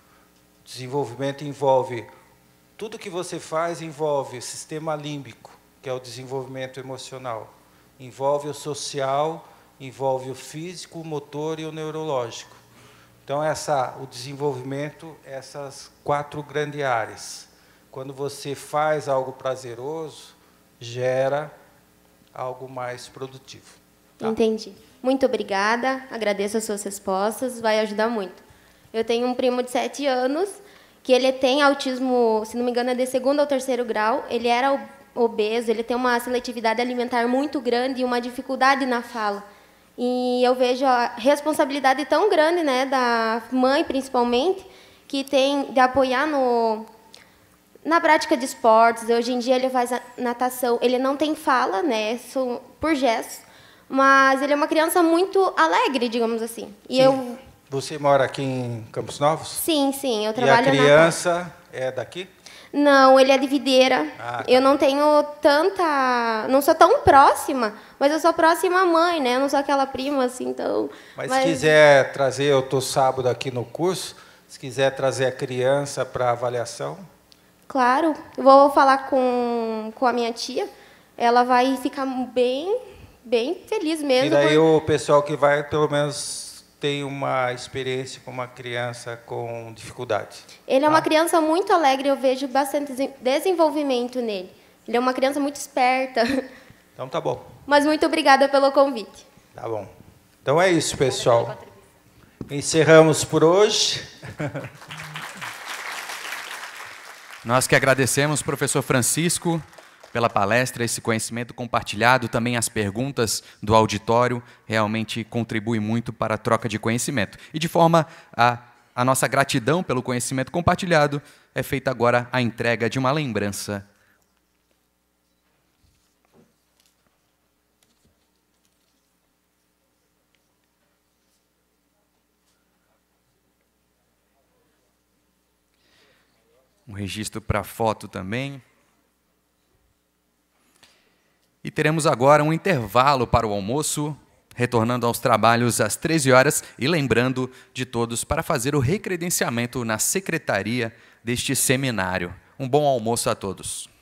O desenvolvimento envolve... Tudo que você faz envolve o sistema límbico, que é o desenvolvimento emocional. Envolve o social, envolve o físico, o motor e o neurológico. Então, essa, o desenvolvimento, essas quatro grandes áreas. Quando você faz algo prazeroso, gera algo mais produtivo. Tá? Entendi. Muito obrigada, agradeço as suas respostas, vai ajudar muito. Eu tenho um primo de sete anos, que ele tem autismo, se não me engano, é de segundo ou terceiro grau, ele era obeso, ele tem uma seletividade alimentar muito grande e uma dificuldade na fala. E eu vejo a responsabilidade tão grande, né, da mãe, principalmente, que tem de apoiar no, na prática de esportes. Hoje em dia ele faz natação, ele não tem fala, né, por gestos, mas ele é uma criança muito alegre, digamos assim. E eu... Você mora aqui em Campos Novos? Sim, sim, eu trabalho na... E a criança é daqui? Não, ele é de Videira. Ah, tá. Eu não tenho tanta... Não sou tão próxima, mas eu sou próxima à mãe, né? Eu não sou aquela prima, assim, então... Mas, mas... se quiser trazer, eu estou sábado aqui no curso, se quiser trazer a criança para avaliação... Claro, eu vou falar com, com a minha tia, ela vai ficar bem, bem feliz mesmo. E daí por... o pessoal que vai, pelo menos... tem uma experiência com uma criança com dificuldade. Ele é uma criança muito alegre, eu vejo bastante desenvolvimento nele. Ele é uma criança muito esperta. Então tá bom. Mas muito obrigada pelo convite. Tá bom. Então é isso, pessoal. Encerramos por hoje. Nós que agradecemos, professor Francisco, pela palestra, esse conhecimento compartilhado, também as perguntas do auditório, realmente contribui muito para a troca de conhecimento. E de forma a, a nossa gratidão pelo conhecimento compartilhado, é feita agora a entrega de uma lembrança. Um registro para foto também. E teremos agora um intervalo para o almoço, retornando aos trabalhos às treze horas e lembrando de todos para fazer o recredenciamento na secretaria deste seminário. Um bom almoço a todos.